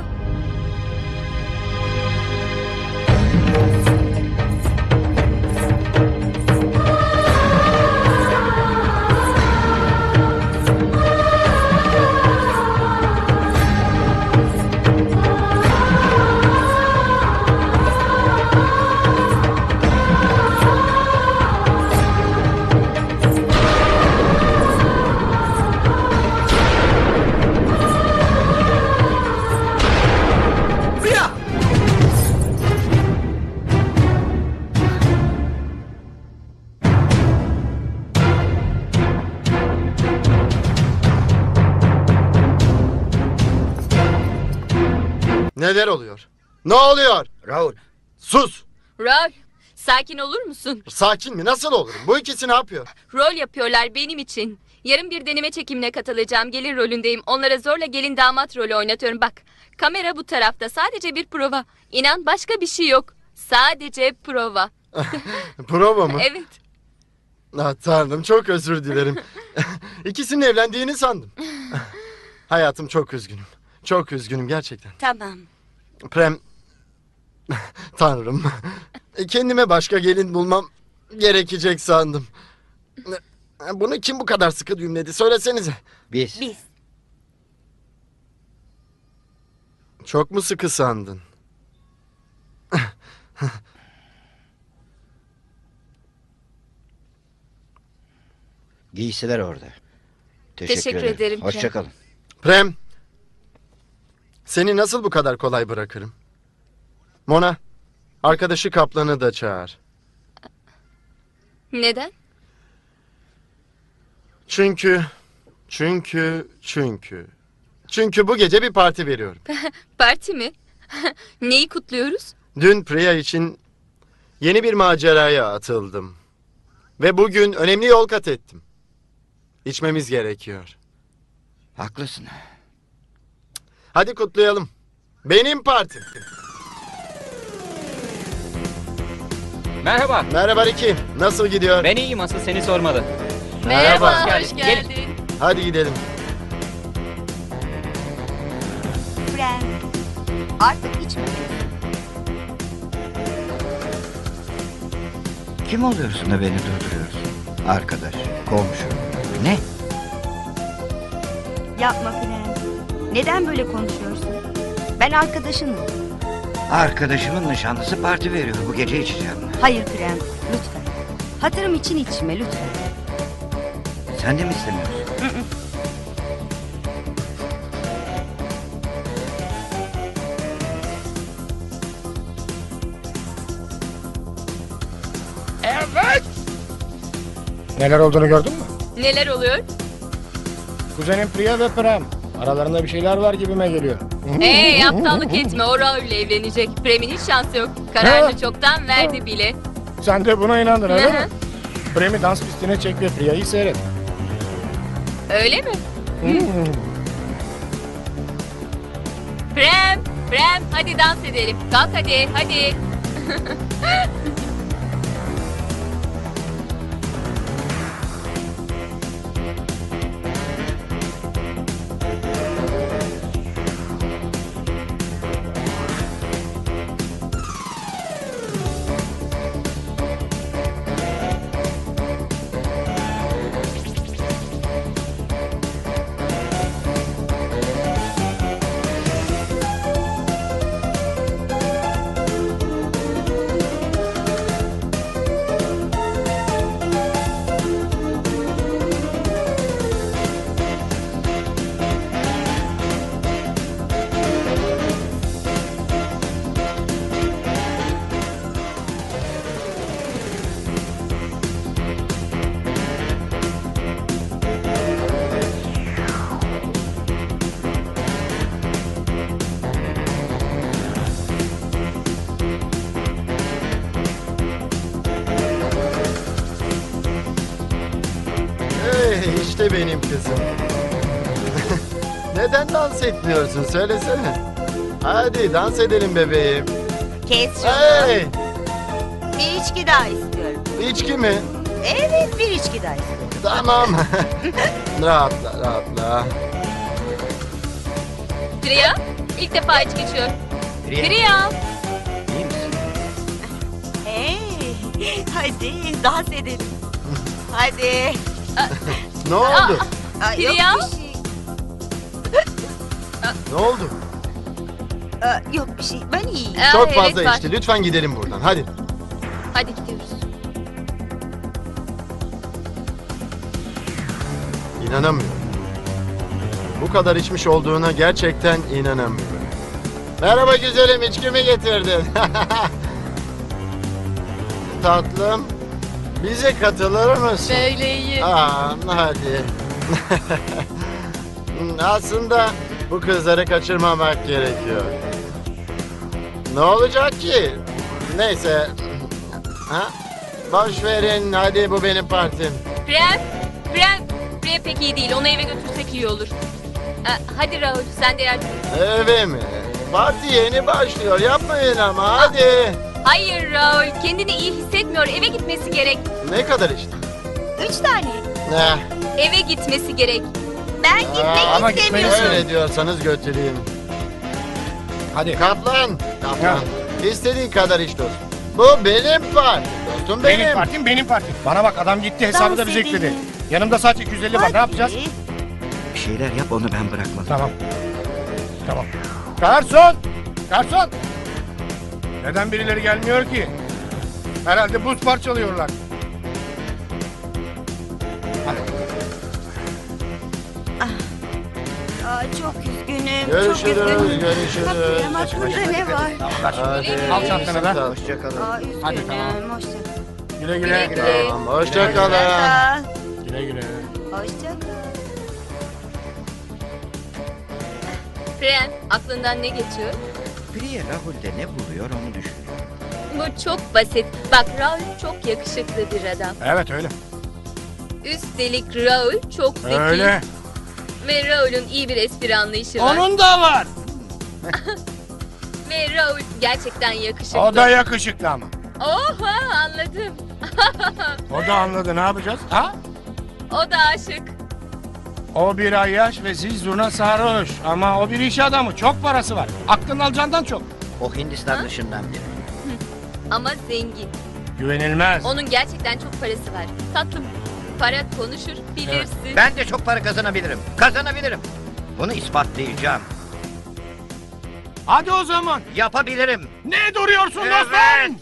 Neler oluyor? Ne oluyor? Raul. Sus. Rol, sakin olur musun? Sakin mi? Nasıl olurum? Bu ikisi ne yapıyor? Rol yapıyorlar benim için. Yarın bir deneme çekimine katılacağım. Gelin rolündeyim. Onlara zorla gelin damat rolü oynatıyorum. Bak, kamera bu tarafta. Sadece bir prova. İnan, başka bir şey yok. Sadece prova. Prova mı? Evet. Ah, Tanrım, çok özür dilerim. İkisinin evlendiğini sandım. Hayatım, çok üzgünüm. Çok üzgünüm gerçekten. Tamam. Prem... Tanrım. Kendime başka gelin bulmam gerekecek sandım. Bunu kim bu kadar sıkı düğümledi? Söylesenize. Biz. Çok mu sıkı sandın? Giysiler orada. Teşekkür ederim, Prem. Hoşça kalın. Prem. Seni nasıl bu kadar kolay bırakırım? Mona, arkadaşı Kaplan'ı da çağır. Neden? Çünkü bu gece bir parti veriyorum. Parti mi? Neyi kutluyoruz? Dün Priya için yeni bir maceraya atıldım. Ve bugün önemli yol kat ettim. İçmemiz gerekiyor. Haklısın. Hadi kutlayalım. Benim partim. Merhaba. Merhaba Ricky. Nasıl gidiyor? Ben iyiyim, asıl seni sormalı. Merhaba. Hoş geldin. Hadi gidelim. Prem, artık içmemelisin. Kim oluyorsun da beni durduruyorsun? Arkadaş, komşu. Ne? Yapma Prem. Neden böyle konuşuyorsun? Ben arkadaşınım. Arkadaşımın nişanlısı parti veriyor. Bu gece içeceğim. Hayır Prem, lütfen. Hatırım için içme lütfen. Sen de mi istemiyorsun? Evet. Neler olduğunu gördün mü? Neler oluyor? Kuzenim Priya ve Prem. Aralarında bir şeyler var gibime geliyor. Aptallık etme, o Raul'le evlenecek. Prem'in hiç şansı yok. Kararını çoktan verdi bile. Sen de buna inandın öyle mi? Prem'i dans pistine çek ve Priya'yı seyret. Öyle mi? Hmm. Prem hadi dans edelim. Kalk hadi. İşte benim kızım. Neden dans etmiyorsun söylesene. Hadi dans edelim bebeğim. Kes şunu. Hey! Bir içki daha istiyorum. İçki mi? Evet, bir içki daha istiyorum. Tamam. Rahatla. Priya ilk defa içki içiyor. Priya. Hey, hadi dans edelim. Hadi. Ne oldu? Priya. Yok bir şey. Ne oldu? Yok bir şey. Ben iyiyim. Çok fazla içti. Lütfen gidelim buradan. Hadi. Hadi gidiyoruz. İnanamıyorum. Bu kadar içmiş olduğuna gerçekten inanamıyorum. Merhaba güzelim, içki mi getirdin? Tatlım, bize katılır mısın? Böyle iyi. Hadi. Aslında bu kızları kaçırmamak gerekiyor. Ne olacak ki? Neyse. Boş verin, hadi bu benim partim. Prem pek iyi değil. Onu eve götürsek iyi olur. Hadi Rahul sen de yardım et. Eve mi? Parti yeni başlıyor, yapmayın ama hadi. Hayır Rahul kendini iyi hissetmiyor. Eve gitmesi gerek. Ne kadar içtin? 3 tane. Ne? Eve gitmesi gerek. Ben gitmek istemiyorum. Öyle diyorsanız götüreyim. Hadi. Kaplan. İstediğin kadar iç dostum. Bu benim partim dostum benim. Benim partim. Bana bak adam gitti hesabı da bize ekledi. Yanımda sadece 250 var ne yapacağız? Bir şeyler yap onu ben bırakmalıyım. Tamam. Garson! Neden birileri gelmiyor ki? Herhalde buz parçalıyorlar. Çok üzgünüm. Görüşürüz. Ama burada ne var? Hadi. Al çantanı da. Hoşçakalın. Üzgünüm. Hadi, tamam. Hoşça. Güle. Tamam, hoşçakalın. Güle. Hoşça kal. Prem aklından ne geçiyor? Priya Rahul'de ne buluyor onu düşünüyor. Bu çok basit. Bak Rahul çok yakışıklı bir adam. Evet öyle. Üstelik Rahul çok zeki. Öyle. Ve Rahul'un iyi bir espri anlayışı var. Onun da var. Ve Rahul gerçekten yakışıklı. O da yakışıklı ama. Oha anladım. O da anladı ne yapacağız? O da aşık. O bir ayyaş ve siz zurna sarhoş. Ama o bir iş adamı. Çok parası var. Aklını alacağından çok. O Hindistan dışından biri. Ama zengin. Güvenilmez. Onun gerçekten çok parası var. Tatlım. Para konuşur bilirsin. Evet. Ben de çok para kazanabilirim. Bunu ispatlayacağım. Hadi o zaman. Yapabilirim. Ne duruyorsun Evet. dostum?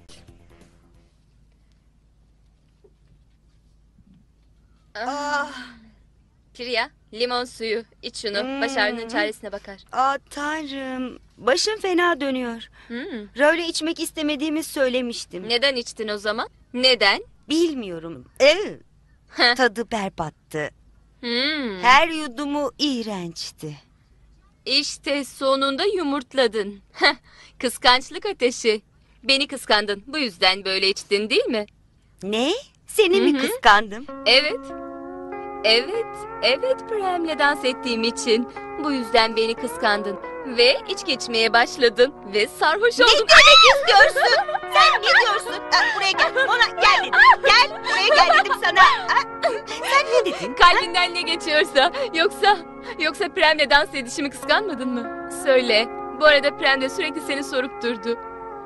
Priya limon suyu iç şunu. Baş ağrının çaresine bakar. Tanrım. Başım fena dönüyor. Röyle içmek istemediğimi söylemiştim. Neden içtin o zaman? Neden? Bilmiyorum. Tadı berbattı. Her yudumu iğrençti. İşte sonunda yumurtladın. Kıskançlık ateşi. Beni kıskandın. Bu yüzden böyle içtin değil mi? Ne? Seni mi kıskandım? Evet. Evet Prem'le dans ettiğim için. Bu yüzden beni kıskandın. Ve içki içmeye başladın. Ve sarhoş oldun. Ne demek istiyorsun? Sen ne diyorsun? Buraya gel. Ona gel dedim. Gel. Buraya gel dedim sana. Sen ne dedin? Kalbinden ne geçiyorsa. Yoksa Prem'le dans edişimi kıskanmadın mı? Söyle. Bu arada Prem de sürekli seni sorup durdu.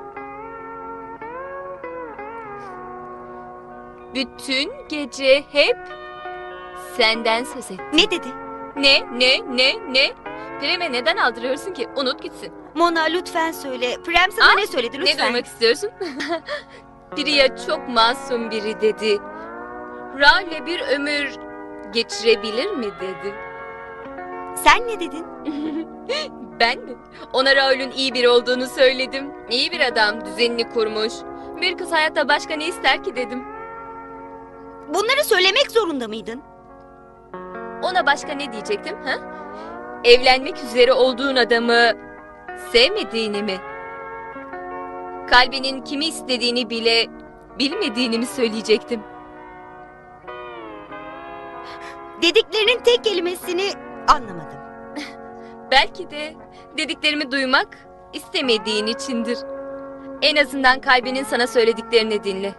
Bütün gece hep senden söz etti. Ne dedi? Ne? Prem'e neden aldırıyorsun ki? Unut gitsin. Mona lütfen söyle. Prem sana ne söyledi lütfen? Ne duymak istiyorsun? Priya çok masum biri dedi. Raul'le bir ömür geçirebilir mi dedi. Sen ne dedin? Ben mi? Ona Raul'ün iyi biri olduğunu söyledim. İyi bir adam, düzenini kurmuş. Bir kız hayatta başka ne ister ki dedim. Bunları söylemek zorunda mıydın? Ona başka ne diyecektim? Ha? Evlenmek üzere olduğun adamı sevmediğini mi? Kalbinin kimi istediğini bile bilmediğini mi söyleyecektim? Dediklerinin tek kelimesini anlamadım. Belki de dediklerimi duymak istemediğin içindir. En azından kalbinin sana söylediklerini dinle.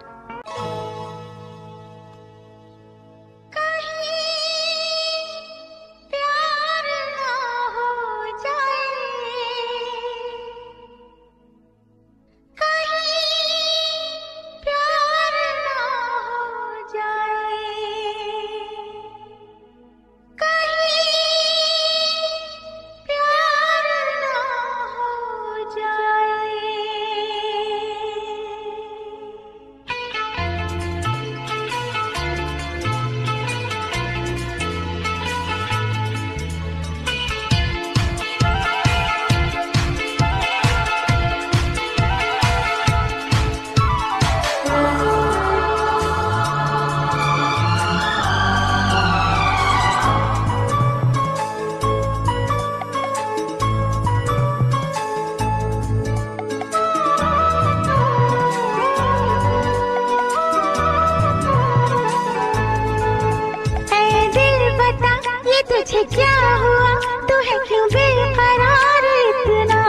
तुझे क्या हुआ तू है क्यों बेकरार इतना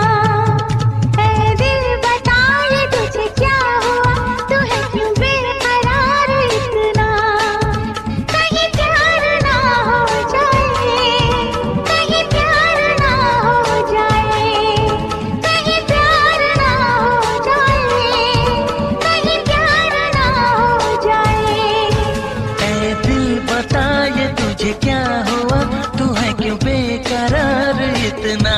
ऐ दिल बता ये तुझे क्या हुआ तू है क्यों बेकरार इतना कहीं प्यार ना हो जाए कहीं प्यार ना हो जाए कहीं प्यार ना हो जाए कहीं प्यार ना हो जाए ऐ दिल बता ये तुझे क्या हुआ तू है क्यों बेकरार इतना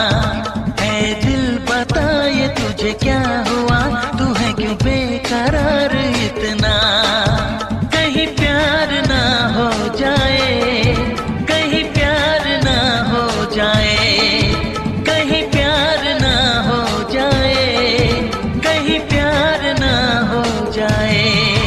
ऐ दिल बता ये तुझे क्या हुआ तू है क्यों बेकरार इतना कहीं प्यार ना हो जाए कहीं प्यार ना हो जाए कहीं प्यार ना हो जाए कहीं प्यार ना हो जाए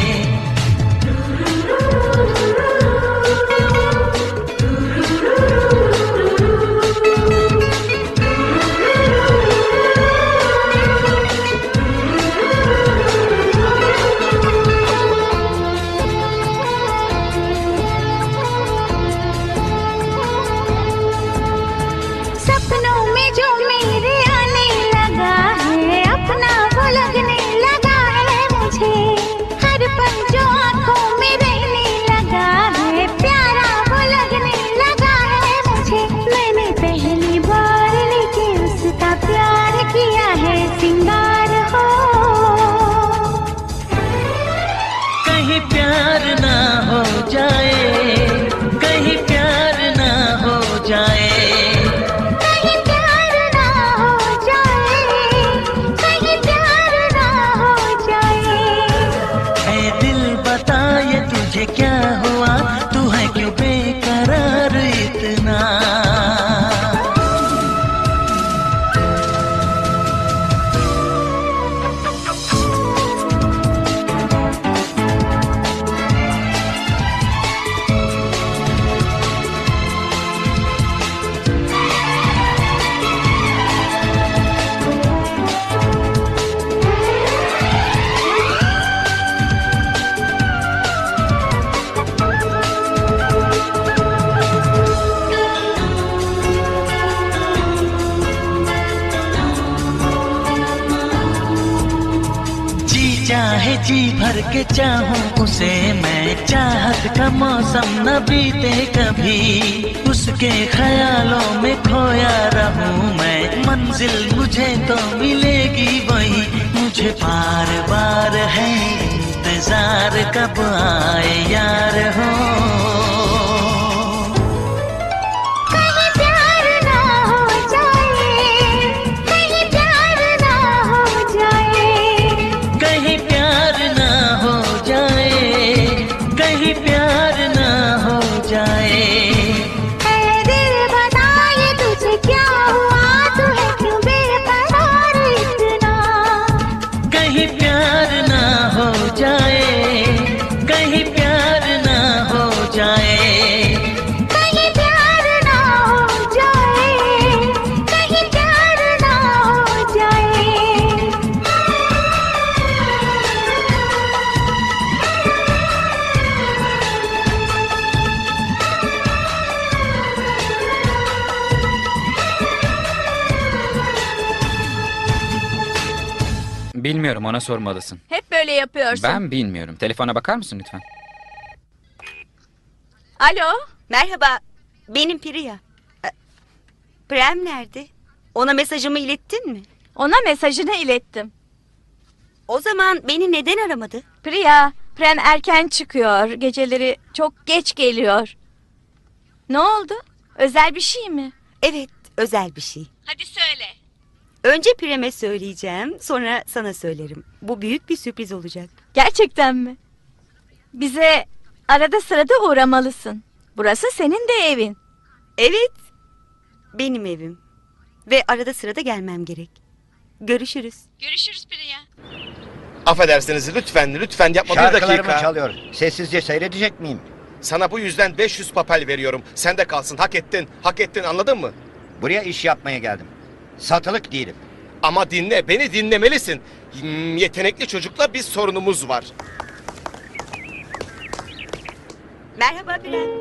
सपनों में जो मेरे आने लगा है अपना वो लगने लगा है मुझे हर पल जो आंखों में रहने लगा है प्यारा वो लगने लगा है मुझे मैंने पहली बार लेके उसका प्यार किया है सिंगार हो कहीं प्यार ना हो जाए कहीं प्यार ना हो जाए कहीं प्यार ना हो जाए कहीं प्यार ना हो जाए ऐ दिल बता ये तुझे क्या हुआ तू है क्यों बेकरार इतना जी भर के चाहूं उसे मैं, चाहत का मौसम न बीते कभी, उसके ख्यालों में खोया रहूं मैं, मंजिल मुझे तो मिलेगी वही, मुझे बार बार है इंतजार कब आए यार हो। कहीं प्यार ना हो जाए, कहीं प्यार ना हो जाए, कहीं प्यार ना हो जाए, कहीं प्यार ना हो जाए। ऐ दिल बताए तुझे क्या हुआ, तू है क्यों बेकरार इतना। कहीं प्यार ना हो जाए, कहीं प्यार ना हो जाए, कहीं प्यार ना हो जाए, कहीं प्यार ना हो जाए। Bilmiyorum, ona sormalısın. Hep böyle yapıyorsun. Ben bilmiyorum. Telefona bakar mısın lütfen? Alo. Merhaba, benim Priya. Prem nerede? Ona mesajımı ilettin mi? Ona mesajını ilettim. O zaman beni neden aramadı? Priya, Prem erken çıkıyor. Geceleri çok geç geliyor. Ne oldu? Özel bir şey mi? Evet, özel bir şey. Hadi söyle. Önce Prem'e söyleyeceğim, sonra sana söylerim. Bu büyük bir sürpriz olacak. Gerçekten mi? Bize arada sırada uğramalısın. Burası senin de evin. Evet, benim evim. Ve arada sırada gelmem gerek. Görüşürüz. Görüşürüz Priya. Affedersiniz lütfen yapma, bir Şarkılarımı dakika. çalıyor. Sessizce seyredecek miyim? Sana bu yüzden 500 papel veriyorum. Sen de kalsın, hak ettin, anladın mı? Buraya iş yapmaya geldim. Satılık değilim. Ama dinle, beni dinlemelisin. Yetenekli çocukla bir sorunumuz var. Merhaba Prem.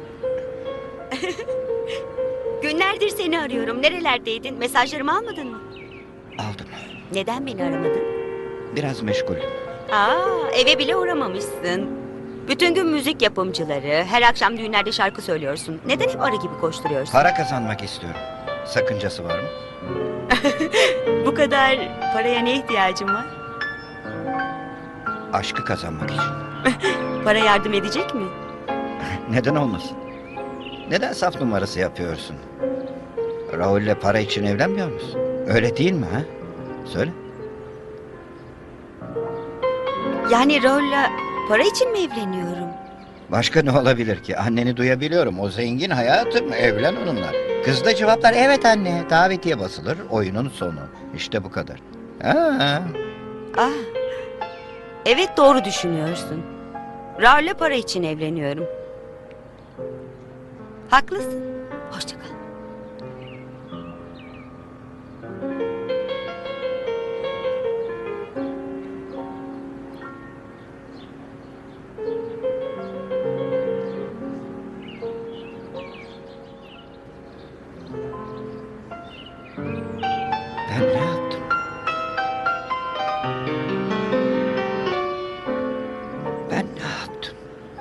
Günlerdir seni arıyorum. Nerelerdeydin? Mesajlarımı almadın mı? Aldım. Neden beni aramadın? Biraz meşgulüm. Eve bile uğramamışsın. Bütün gün müzik yapımcıları, her akşam düğünlerde şarkı söylüyorsun. Neden hep arı gibi koşturuyorsun? Para kazanmak istiyorum. Sakıncası var mı? Bu kadar paraya ne ihtiyacın var? Aşkı kazanmak için. Para yardım edecek mi? Neden olmasın? Neden saf numarası yapıyorsun? Raul'le para için evlenmiyor musun? Öyle değil mi ha? Söyle. Yani Raul'la para için mi evleniyorum? Başka ne olabilir ki? Anneni duyabiliyorum. O zengin hayatım. Evlen onunla. Kız da cevaplar evet anne. Davetiye basılır. Oyunun sonu. İşte bu kadar. Evet doğru düşünüyorsun. Raul'le para için evleniyorum. Haklısın. Hoşça kal. Ben ne yaptım? Ben ne yaptım?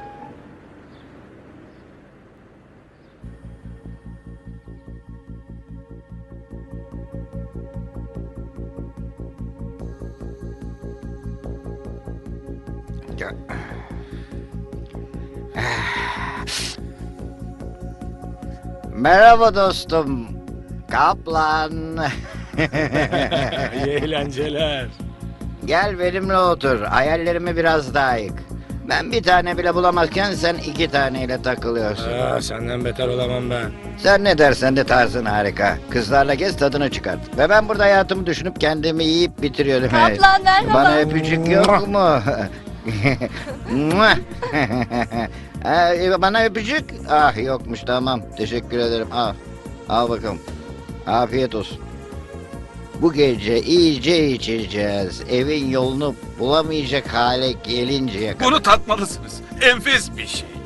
Merhaba dostum. Kaplan. İyi eğlenceler. Gel benimle otur. Hayallerimi biraz daha yık. Ben bir tane bile bulamazken sen 2 taneyle takılıyorsun. Senden beter olamam ben. Sen ne dersen de tarzın harika. Kızlarla gez tadını çıkart. Ve ben burada hayatımı düşünüp kendimi yiyip bitiriyorum. Kaplan, merhaba. Bana öpücük yok mu? Bana öpücük? Ah yokmuş, tamam. Teşekkür ederim. Al. Al bakalım. Afiyet olsun. Bu gece iyice içeceğiz. Evin yolunu bulamayacak hale gelinceye kadar. Bunu tatmalısınız. Enfes bir şey.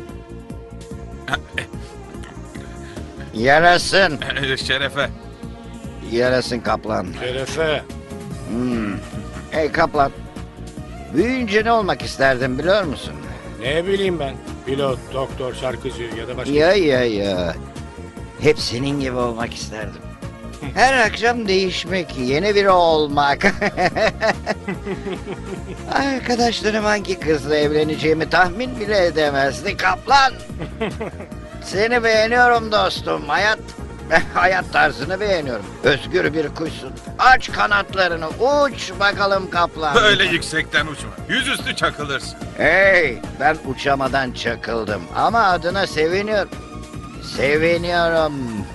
Yarasın. Şerefe. Yarasın kaplan. Şerefe. Hey kaplan. Büyüyünce ne olmak isterdim biliyor musun? Ne bileyim ben. Pilot, doktor, şarkıcı ya da başka. Ya. Hep senin gibi olmak isterdim. Her akşam değişmek, yeni biri olmak. Arkadaşlarım hangi kızla evleneceğimi tahmin bile edemezdi kaplan. Seni beğeniyorum dostum. Hayat tarzını beğeniyorum. Özgür bir kuşsun. Aç kanatlarını, uç bakalım kaplan. Böyle yüksekten uçma. Yüzüstü çakılırsın. Hey, ben uçamadan çakıldım ama adına seviniyorum. Seviniyorum.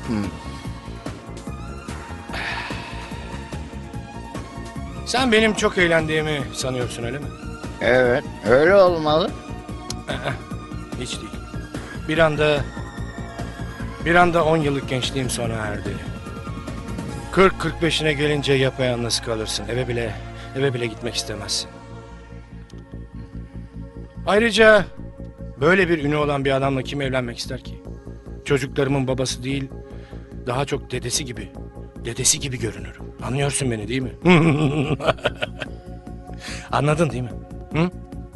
Sen benim çok eğlendiğimi sanıyorsun öyle mi? Evet, öyle olmalı. Hiç değil. Bir anda 10 yıllık gençliğim sona erdi. 40-45'ine gelince yapayalnız kalırsın. Eve bile gitmek istemezsin. Ayrıca böyle bir ünü olan bir adamla kim evlenmek ister ki? Çocuklarımın babası değil, daha çok dedesi gibi görünürüm. Anlıyorsun beni değil mi? Anladın değil mi? Hı?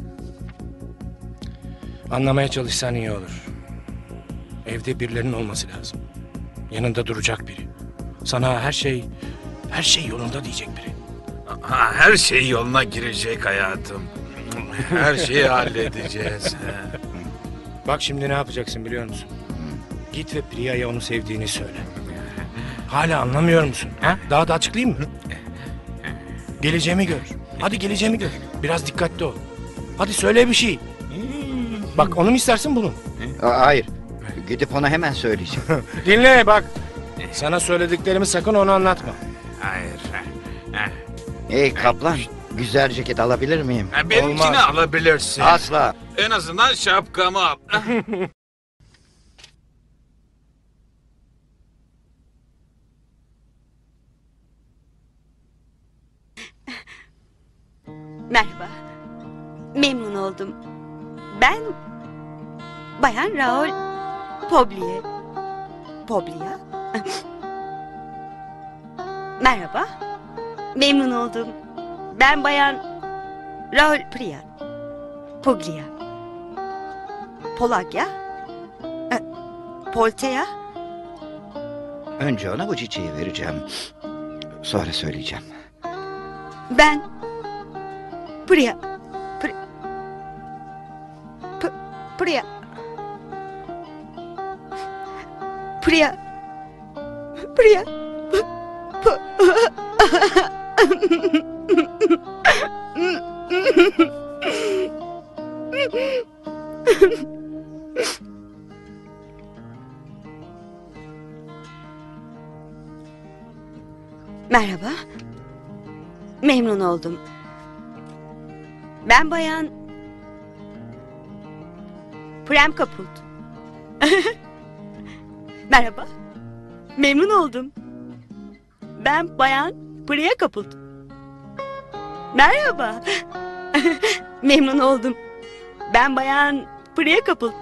Anlamaya çalışsan iyi olur. Evde birilerinin olması lazım. Yanında duracak biri. Sana her şey yolunda diyecek biri. Her şey yoluna girecek hayatım. Her şeyi halledeceğiz. Bak şimdi ne yapacaksın biliyor musun? Git ve Priya'ya onu sevdiğini söyle. Hala anlamıyor musun? Ha? Daha da açıklayayım mı? Geleceğimi gör. Hadi geleceğimi gör. Biraz dikkatli ol. Hadi söyle bir şey. Bak onu mu istersin bunu? Hayır. Gidip ona hemen söyleyeceğim. Dinle bak. Sana söylediklerimi sakın ona anlatma. Hayır. Hey kaplan, güzel ceket alabilir miyim? Benimkini Olmaz. alabilirsin. Asla. En azından şapkamı al. Merhaba. Memnun oldum. Ben Bayan Raul Pobliye. Poblia? Merhaba. Memnun oldum. Ben Bayan Raul Priya. Puglia. Polakya. Polteya. Önce ona bu çiçeği vereceğim. Sonra söyleyeceğim. Ben Priya. Priya. Priya. Priya. Merhaba. Memnun oldum. Ben Bayan Prem Kaput. Merhaba. Memnun oldum. Ben Bayan Priya Kaput. Merhaba. Memnun oldum. Ben Bayan Priya Kaput.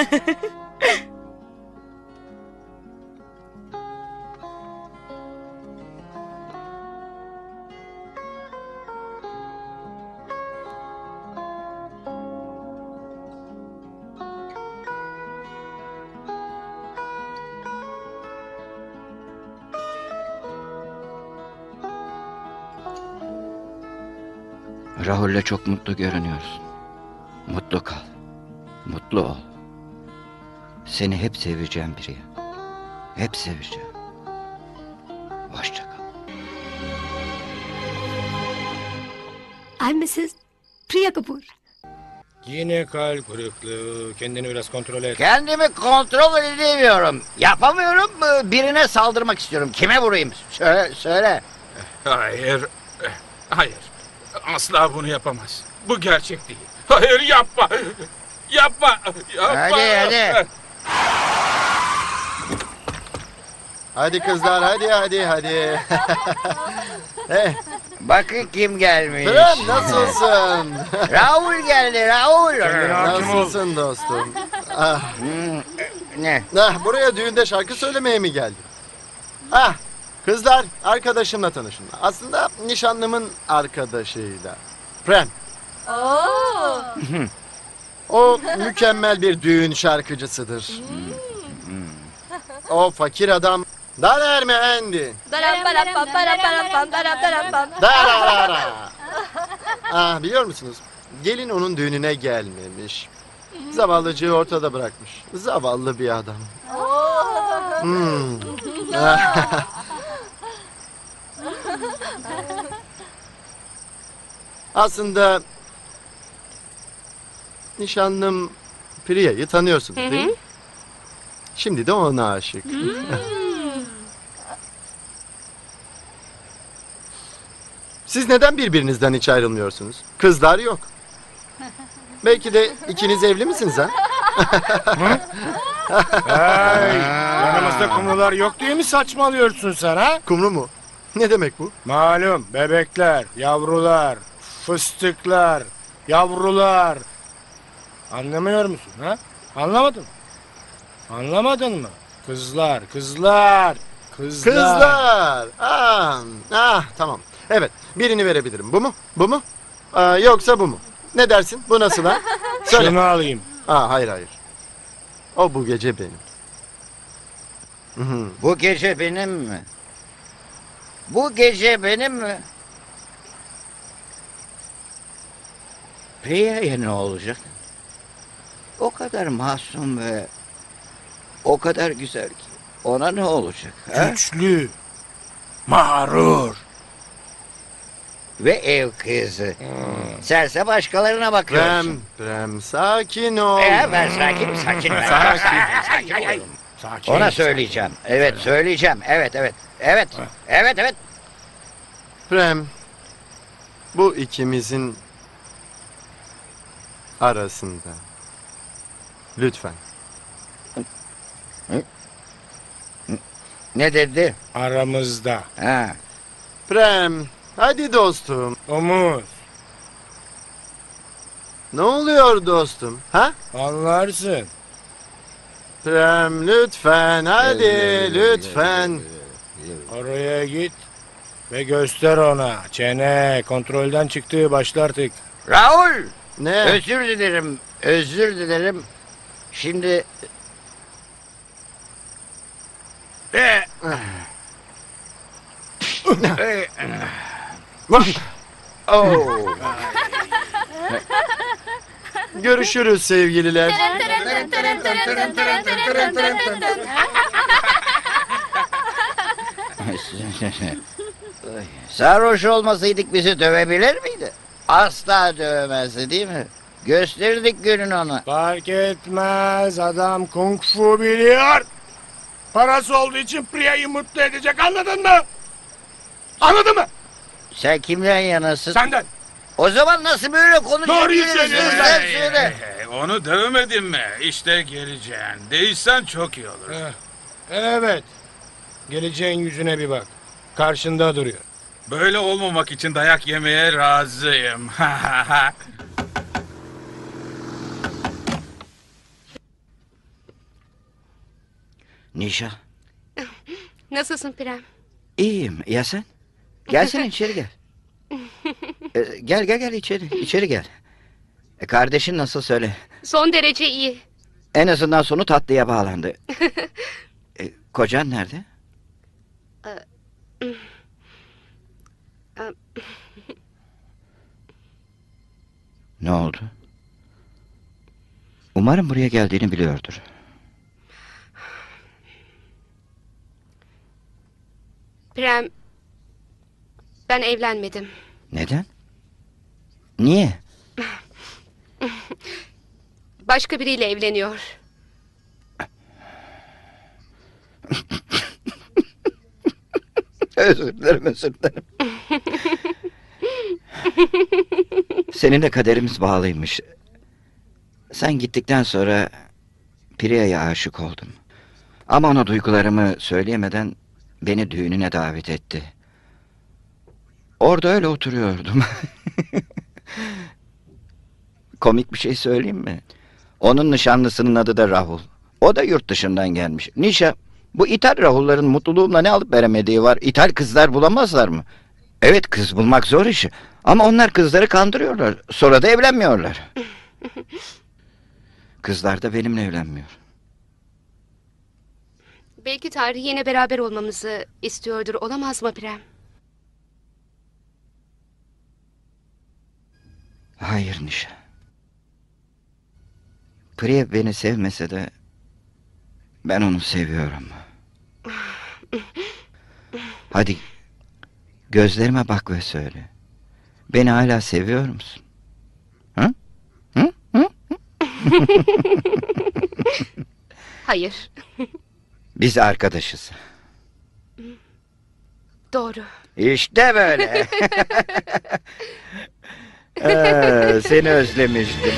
Rahul'le çok mutlu görünüyorsun. Mutlu kal. Mutlu ol. Seni hep seveceğim Priya. Hep seveceğim. Hoşça kal. I'm Mrs. Priya Kapoor. Yine kalp kırıklığı. Kendini biraz kontrol et. Kendimi kontrol edemiyorum. Yapamıyorum. Birine saldırmak istiyorum. Kime vurayım? Söyle. Hayır. Hayır. Asla bunu yapamaz. Bu gerçek değil. Hayır yapma. Yapma. Hadi. Hadi kızlar hadi. Bakın kim gelmiş. Prem nasılsın? Raul geldi Raul. Nasılsın dostum? Ne? Buraya düğünde şarkı söylemeye mi geldin? Kızlar arkadaşımla tanışın. Aslında nişanlımın arkadaşıyla. Prem. Oo. O mükemmel bir düğün şarkıcısıdır. O fakir adam Daner Mehendi. Dararara. Ah, biliyor musunuz? Gelin onun düğününe gelmemiş. Zavallıcığı ortada bırakmış. Zavallı bir adam. Hmm. Aslında nişanlım Priya'yı tanıyorsunuz değil mi? Şimdi de ona aşık. Siz neden birbirinizden hiç ayrılmıyorsunuz? Kızlar yok. Belki de ikiniz evli misiniz ha? Hey, yanımızda kumrular yok diye mi saçmalıyorsun sen ha? Kumru mu? Ne demek bu? Malum bebekler, yavrular, fıstıklar, yavrular. Anlamıyor musun ha? Anlamadın mı? Anlamadın mı? Kızlar, kızlar, kızlar. Kızlar. Tamam. Evet, birini verebilirim. Bu mu? Bu mu? Yoksa bu mu? Ne dersin? Bu nasıl ha? Söyle. Şunu alayım. Hayır. O bu gece benim. Bu gece benim mi? Bu gece benim mi? Priya'ya ne olacak? O kadar masum ve o kadar güzel ki. Ona ne olacak? Ha? Güçlü, mağrur. Ve ev kızı. Serse başkalarına bakıyorsun. Prem, sakin ol. Ben sakin. Sakin. Ona söyleyeceğim. Evet, söyleyeceğim. Evet. Prem, bu ikimizin arasında. Lütfen. Ne dedi? Aramızda. Ha. Prem, hadi dostum. Umut. Ne oluyor dostum? Ha? Anlarsın. Prem, lütfen, hadi, lütfen. Oraya git ve göster ona. Çene kontrolden çıktığı başlar artık. Raul! Ne? Özür dilerim. Şimdi... Görüşürüz sevgililer. Sarhoş olmasaydık bizi dövebilir miydi? Asla dövemezdi değil mi? Gösterdik günün ona. Fark etmez, adam kung fu biliyor. Parası olduğu için Priya'yı mutlu edecek, anladın mı? Anladın mı? Sen kimden yanasın? Senden. O zaman nasıl böyle konuşuyorsun? Doğruyu söylüyorsun. Sen söyle. Onu dövmedin mi? İşte geleceğin. Değişsen çok iyi olur. Evet. Geleceğin yüzüne bir bak. Karşında duruyor. Böyle olmamak için dayak yemeye razıyım. Nişa. Nasılsın Prem? İyiyim. Ya sen? Gelsene içeri gel. Gel içeri gel. Kardeşin nasıl söyle? Son derece iyi. En azından sonu tatlıya bağlandı. Kocan nerede? Ne oldu? Umarım buraya geldiğini biliyordur. Prem, ben evlenmedim. Neden? Niye? Başka biriyle evleniyor. Özür dilerim. Seninle kaderimiz bağlıymış. Sen gittikten sonra Priya'ya aşık oldum. Ama ona duygularımı söyleyemeden beni düğününe davet etti. Orada öyle oturuyordum. Komik bir şey söyleyeyim mi? Onun nişanlısının adı da Rahul. O da yurt dışından gelmiş. Nişa, bu İthal Rahulların mutluluğumla ne alıp veremediği var. İthal kızlar bulamazlar mı? Evet, kız bulmak zor iş. Ama onlar kızları kandırıyorlar. Sonra da evlenmiyorlar. Kızlar da benimle evlenmiyor. Belki Tanrı yine beraber olmamızı istiyordur. Olamaz mı Prem? Hayır Nişa. Priya beni sevmese de ben onu seviyorum. Hadi gözlerime bak ve söyle. Beni hala seviyor musun? Hı? Hı? Hı? Hayır. Biz arkadaşız. Doğru. İşte böyle. Seni özlemiştim.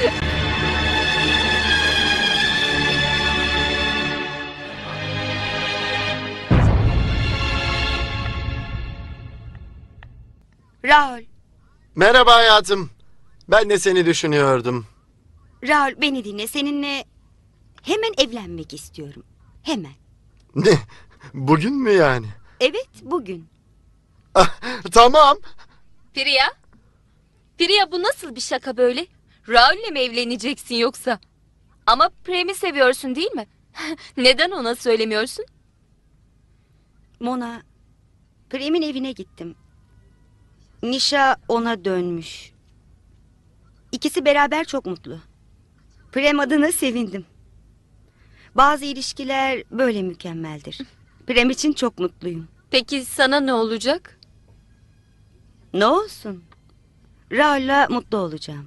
Raul, Merhaba hayatım. Ben de seni düşünüyordum. Raul beni dinle. Seninle hemen evlenmek istiyorum. Hemen. Ne? Bugün mü yani? Evet, bugün. Tamam. Priya? Priya bu nasıl bir şaka böyle? Raul'le mi evleneceksin yoksa? Ama Prem'i seviyorsun değil mi? Neden ona söylemiyorsun? Mona, Prem'in evine gittim. Nisha ona dönmüş. İkisi beraber çok mutlu. Prem adına sevindim. Bazı ilişkiler böyle mükemmeldir. Prem için çok mutluyum. Peki sana ne olacak? Ne olsun? Raul'la mutlu olacağım.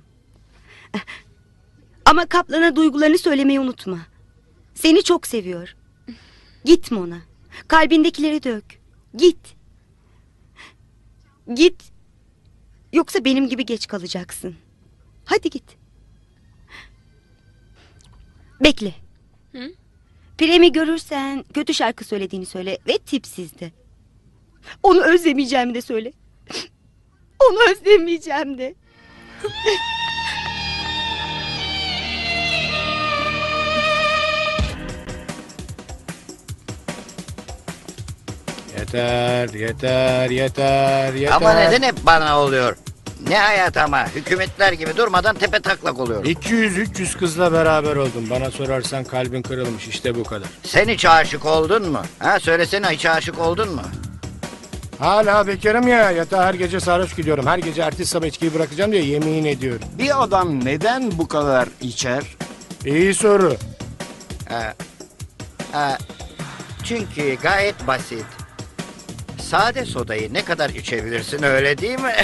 Ama Kaplan'a duygularını söylemeyi unutma. Seni çok seviyor. Git Mona. Kalbindekileri dök. Git. Git. Yoksa benim gibi geç kalacaksın. Hadi git. Bekle. Hı? Prem'i görürsen kötü şarkı söylediğini söyle ve tipsizdi. Onu özlemeyeceğimi de söyle. Onu özlemeyeceğim de. Yeter, yeter, yeter, yeter. Ama neden hep bana oluyor? Ne hayat ama. Hükümetler gibi durmadan tepe taklak oluyor. 200-300 kızla beraber oldum. Bana sorarsan kalbin kırılmış, işte bu kadar. Sen hiç aşık oldun mu? Ha söylesene, hiç aşık oldun mu? Hala bekarım ya. Yatağa her gece sarhoş gidiyorum. Her gece ertesi sabah içkiyi bırakacağım diye yemin ediyorum. Bir adam neden bu kadar içer? İyi soru. Çünkü gayet basit. Sade sodayı ne kadar içebilirsin, öyle değil mi?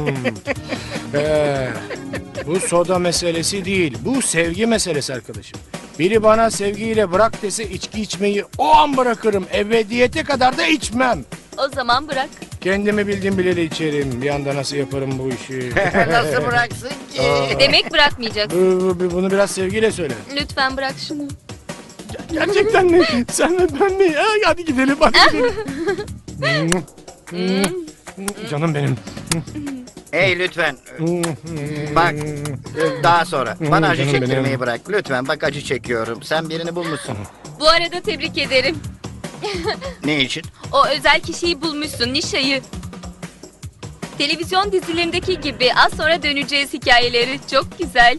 Bu soda meselesi değil. Bu sevgi meselesi arkadaşım. Biri bana sevgiyle bırak dese içki içmeyi o an bırakırım. Ebediyete kadar da içmem. O zaman bırak. Kendimi bildim bileli içerim. Bir anda nasıl yaparım bu işi? Nasıl bıraksın ki? Demek bırakmayacaksın. Bunu biraz sevgiyle söyle. Lütfen bırak şunu. Gerçekten mi? Sen ve ben mi? Hadi gidelim, hadi gidelim. Canım benim. Hey lütfen. Bak daha sonra. Bana acı Canım çektirmeyi benim. bırak. Lütfen bak, acı çekiyorum. Sen birini bulmuşsun. Bu arada tebrik ederim. Ne için? O özel kişiyi bulmuşsun, Nişa'yı. Televizyon dizilerindeki gibi az sonra döneceğiz hikayeleri. Çok güzel.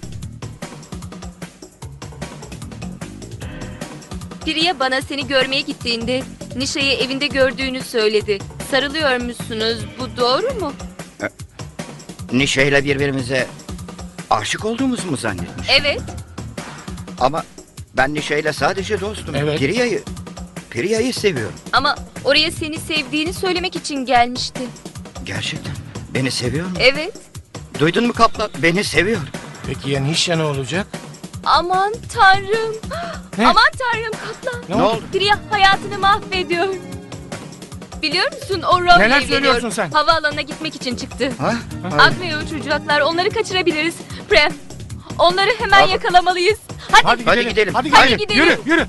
Priya bana seni görmeye gittiğinde Nişa'yı evinde gördüğünü söyledi. Sarılıyormuşsunuz. Bu doğru mu? Nişe'yle birbirimize aşık olduğumuzu mu zannetmiş? Evet. Ama ben Nişe'yle sadece dostum. Evet. Priya'yı seviyorum. Ama oraya seni sevdiğini söylemek için gelmişti. Gerçekten. Beni seviyor mu? Evet. Duydun mu Kaplan? Beni seviyor. Peki ya Nişa ne olacak? Aman tanrım. Ne? Aman tanrım Kaplan. Ne oldu? Priya hayatını mahvediyor. Biliyor musun o Raul'le Neler evleniyor. söylüyorsun sen? Havaalanına gitmek için çıktı. Ha? Agne'ye uçuracaklar. Onları kaçırabiliriz. Prem. Onları hemen yakalamalıyız. Hadi. Hadi gidelim. Hadi gidelim. Yürü, yürü.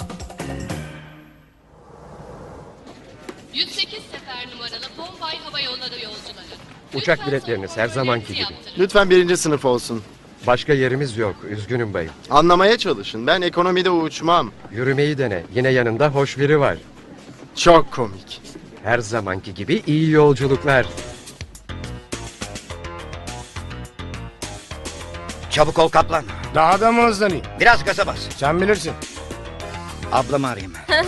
108 sefer numaralı Bombay Hava Yolları yolcuları. Uçak biletleriniz her zamanki gibi. Lütfen 1. sınıf olsun. Başka yerimiz yok. Üzgünüm bayım. Anlamaya çalışın. Ben ekonomide uçmam. Yürümeyi dene. Yine yanında hoş biri var. Çok komik. Her zamanki gibi iyi yolculuklar. Çabuk ol kaplan. Daha da mı hızlanayım? Biraz gaza bas. Sen bilirsin. Ablamı arayayım.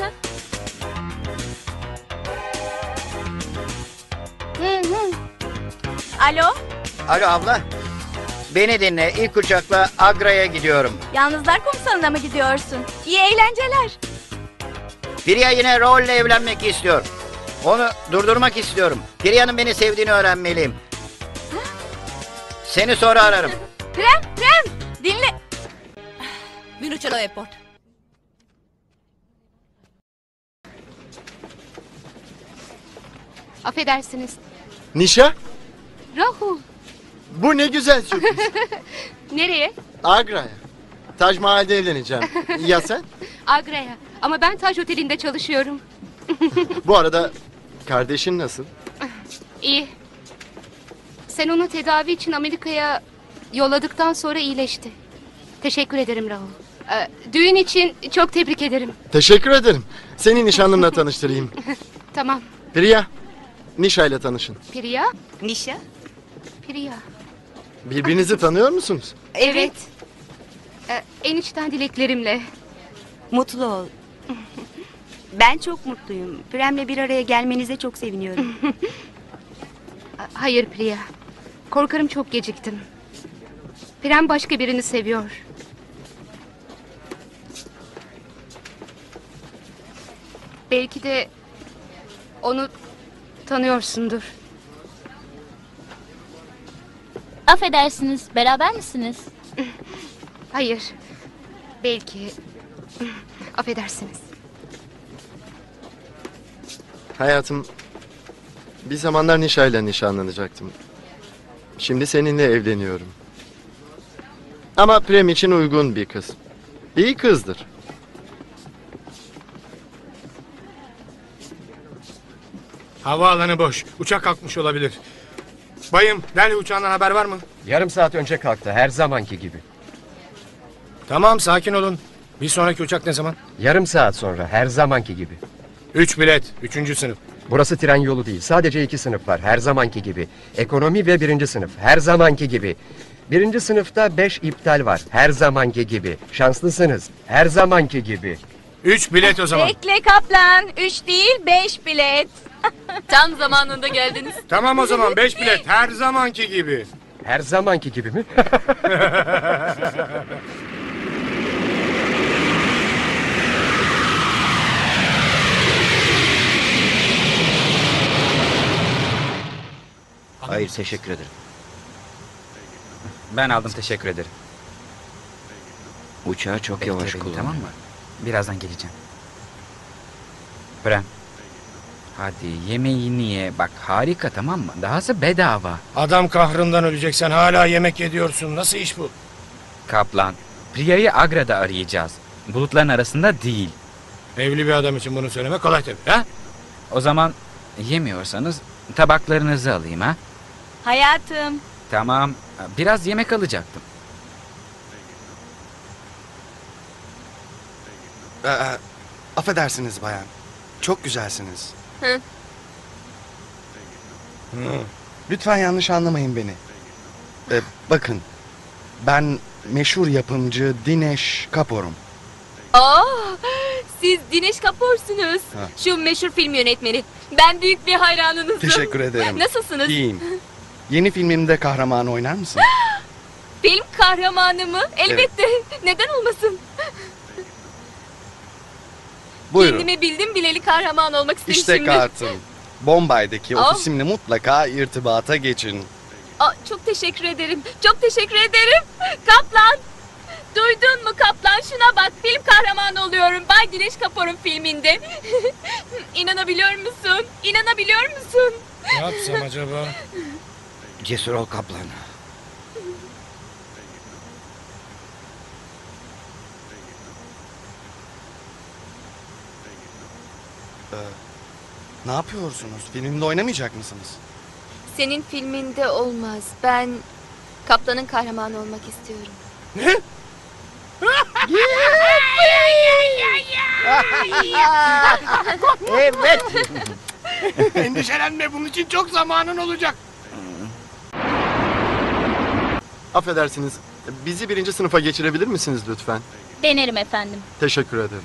Alo, Alo abla. Beni dinle. İlk uçakla Agra'ya gidiyorum. Yalnızlar Kumsalı'na mı gidiyorsun? İyi eğlenceler. Priya yine Raul'le evlenmek istiyor. Onu durdurmak istiyorum. Priya'nın beni sevdiğini öğrenmeliyim. Seni sonra ararım. Prem, dinle. Viru chalo airport. Affedersiniz. Nişa, Rahul. bu ne güzel sürpriz. Nereye? Agra'ya. Taj Mahal'de evleneceğim. Ya sen? Agra'ya. Ama ben Taj Oteli'nde çalışıyorum. Bu arada kardeşin nasıl? İyi. Sen onu tedavi için Amerika'ya yolladıktan sonra iyileşti. Teşekkür ederim Rahul. Düğün için çok tebrik ederim. Teşekkür ederim. Seni nişanlımla tanıştırayım. Tamam. Priya, Nişa ile tanışın. Priya? Nişa? Priya. Birbirinizi tanıyor musunuz? Evet. En içten dileklerimle. Mutlu ol. Ben çok mutluyum. Prem'le bir araya gelmenize çok seviniyorum. Hayır Priya. Korkarım çok geciktim. Prem başka birini seviyor. Belki de onu tanıyorsundur. Affedersiniz, beraber misiniz? Hayır. Belki. Affedersiniz. Hayatım, bir zamanlar Nişa ile nişanlanacaktım. Şimdi seninle evleniyorum. Ama Prem için uygun bir kız. İyi kızdır. Havaalanı boş. Uçak kalkmış olabilir. Bayım, Delhi uçağından haber var mı? Yarım saat önce kalktı, her zamanki gibi. Tamam, sakin olun. Bir sonraki uçak ne zaman? Yarım saat sonra, her zamanki gibi. 3 bilet, 3. sınıf. Burası tren yolu değil, sadece 2 sınıf var, her zamanki gibi. Ekonomi ve 1. sınıf, her zamanki gibi. 1. sınıfta 5 iptal var, her zamanki gibi. Şanslısınız, her zamanki gibi. 3 bilet o zaman. Bekle kaplan. 3 değil 5 bilet. Tam zamanında geldiniz. Tamam o zaman 5 bilet, her zamanki gibi. Her zamanki gibi mi? Hayır, teşekkür ederim. Ben aldım, teşekkür ederim. Uçağı çok yavaş Bekle beni, kullan. tamam mı? Birazdan geleceğim. Prem. Hadi yemeğini ye. Bak harika, tamam mı? Dahası bedava. Adam kahrından öleceksen hala yemek yediyorsun. Nasıl iş bu? Kaplan. Priya'yı Agra'da arayacağız. Bulutların arasında değil. Evli bir adam için bunu söyleme kolay tabii. Ha? O zaman yemiyorsanız tabaklarınızı alayım ha. Hayatım. Tamam. Biraz yemek alacaktım. Affedersiniz bayan. Çok güzelsiniz. Hı. Lütfen yanlış anlamayın beni. Bakın, ben meşhur yapımcı Dinesh Kapoor'um. Siz Dinesh Kapoor'sunuz. Ha. Şu meşhur film yönetmeni. Ben büyük bir hayranınızım. Teşekkür ederim. Nasılsınız? İyiyim. Yeni filmimde kahraman oynar mısın? Film kahramanı mı? Elbette. Neden olmasın? Buyurun. Kendimi bildim bileli kahraman olmak istedim İşte şimdi. kartım. Bombay'daki Oh. ofisimle mutlaka irtibata geçin. Çok teşekkür ederim. Çok teşekkür ederim. Kaplan. Duydun mu Kaplan? Şuna bak. Film kahramanı oluyorum. Bay Dinesh Kapoor'un filminde. İnanabiliyor musun? İnanabiliyor musun? Ne yapsam acaba? Cesur ol kaplan. Ne yapıyorsunuz? Filmimde oynamayacak mısınız? Senin filminde olmaz. Ben Kaplan'ın kahramanı olmak istiyorum. Ne? Evet. Endişelenme, bunun için çok zamanın olacak. Affedersiniz, Bizi 1. sınıfa geçirebilir misiniz lütfen? Denerim efendim. Teşekkür ederim.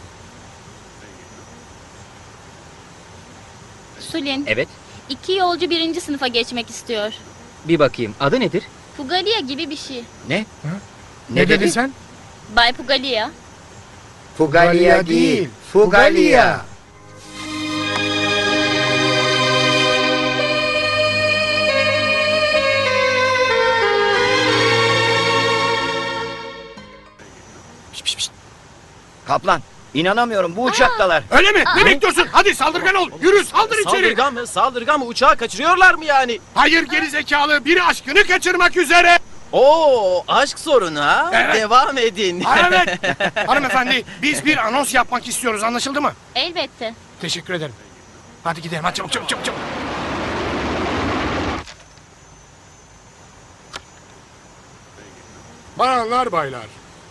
Sulin. Evet. 2 yolcu 1. sınıfa geçmek istiyor. Bir bakayım. Adı nedir? Fugalia gibi bir şey. Ne? Ne dedin sen? Bay Fugalia. Fugalia değil, Fugalia. Kaplan, inanamıyorum bu uçaktalar. Öyle mi? Ne bekliyorsun? Hadi saldırgan ol. Yürü saldır içeri. Saldırgan mı? Saldırgan mı? Uçağı kaçırıyorlar mı yani? Hayır geri zekalı. Biri aşkını kaçırmak üzere. Oo, aşk sorunu ha? Evet. Devam edin. Evet. Hanımefendi biz bir anons yapmak istiyoruz, anlaşıldı mı? Elbette. Teşekkür ederim. Hadi gidelim, hadi çabuk çabuk çabuk. çabuk. Bayanlar baylar.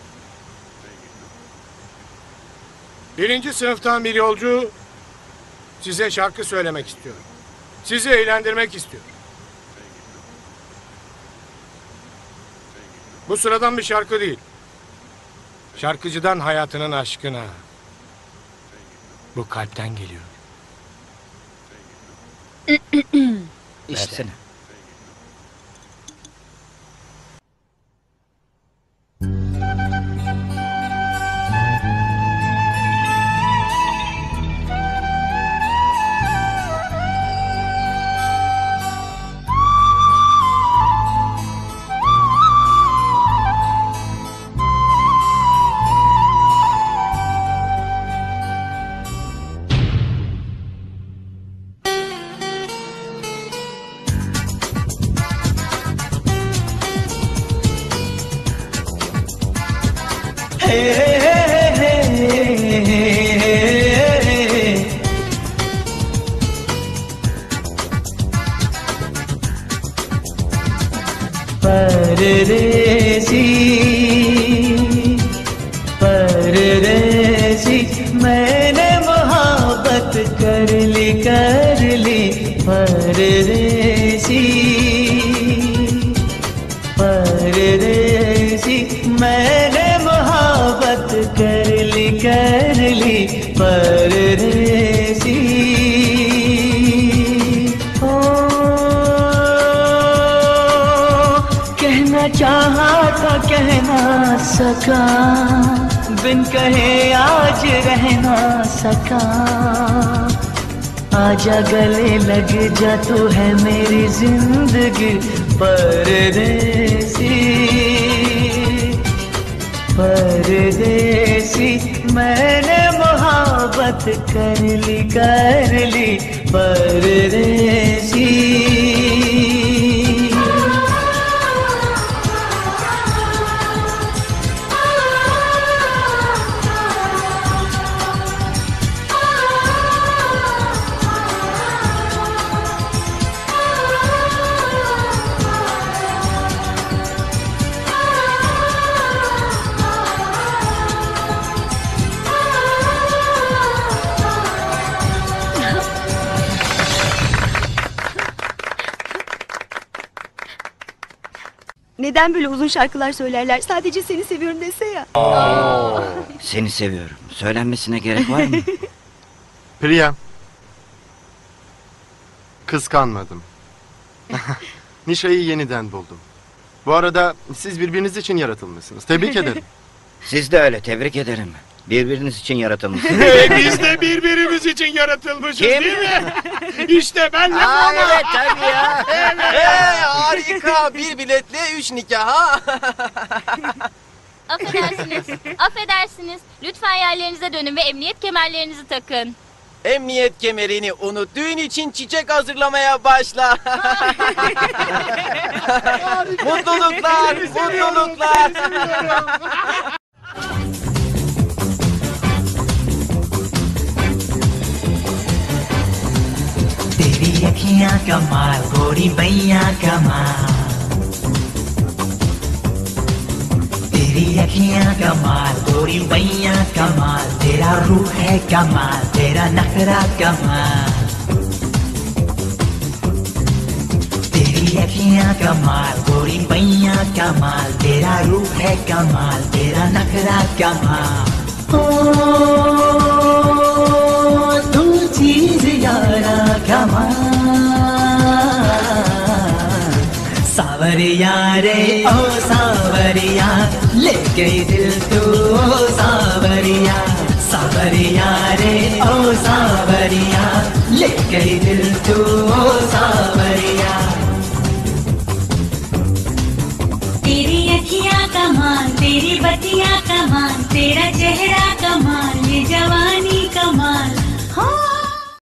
1. sınıftan bir yolcu size şarkı söylemek istiyor. Sizi eğlendirmek istiyor. Bu sıradan bir şarkı değil. Şarkıcıdan hayatının aşkına. Bu kalpten geliyor. Versene. परदेसी परदेसी मैंने मोहब्बत कर ली परदेसी परदेसी मैंने मोहब्बत कर ली परदेसी चाहा था कह ना सका बिन कहे आज रह ना सका आजा गले लग जा तू है मेरी जिंदगी परदेसी परदेसी मैंने मोहब्बत कर ली परदेसी Neden böyle uzun şarkılar söylerler? Sadece seni seviyorum dese ya. Seni seviyorum. Söylenmesine gerek var mı? Priya. Kıskanmadım. Nişa'yı yeniden buldum. Bu arada siz birbiriniz için yaratılmışsınız. Tebrik ederim. Siz de öyle, tebrik ederim. Birbiriniz için yaratılmışsınız. Biz de birbirimiz için yaratılmışız Kim? değil mi? İşte ben de Aa, bunu. evet tabii ya. Harika. Bir biletle 3 nikah ha. Affedersiniz. Affedersiniz. Lütfen yerlerinize dönün ve emniyet kemerlerinizi takın. Emniyet kemerini unut. Düğün için çiçek hazırlamaya başla. Mutluluklar, mutluluklar. तेरी अखियां कमाल गोरी बैया कमाल तेरी अखियां कमाल गोरी बैया कमाल तेरा रूह है कमाल तेरा नखरा कमाल तेरी अखियां कमाल, गोरी पैया कमाल, तेरा रूप है कमाल, तेरा नखरा कमाल। ओ तू चीज यारा कमाल, सावरिया रे ओ सावरिया, ले गई दिल तू ओ सावरिया, सावरिया रे ओ सावरिया, ले गई दिल तू ओ सावरिया। तेरी अखियां कमाल, तेरी बतियां कमाल, तेरी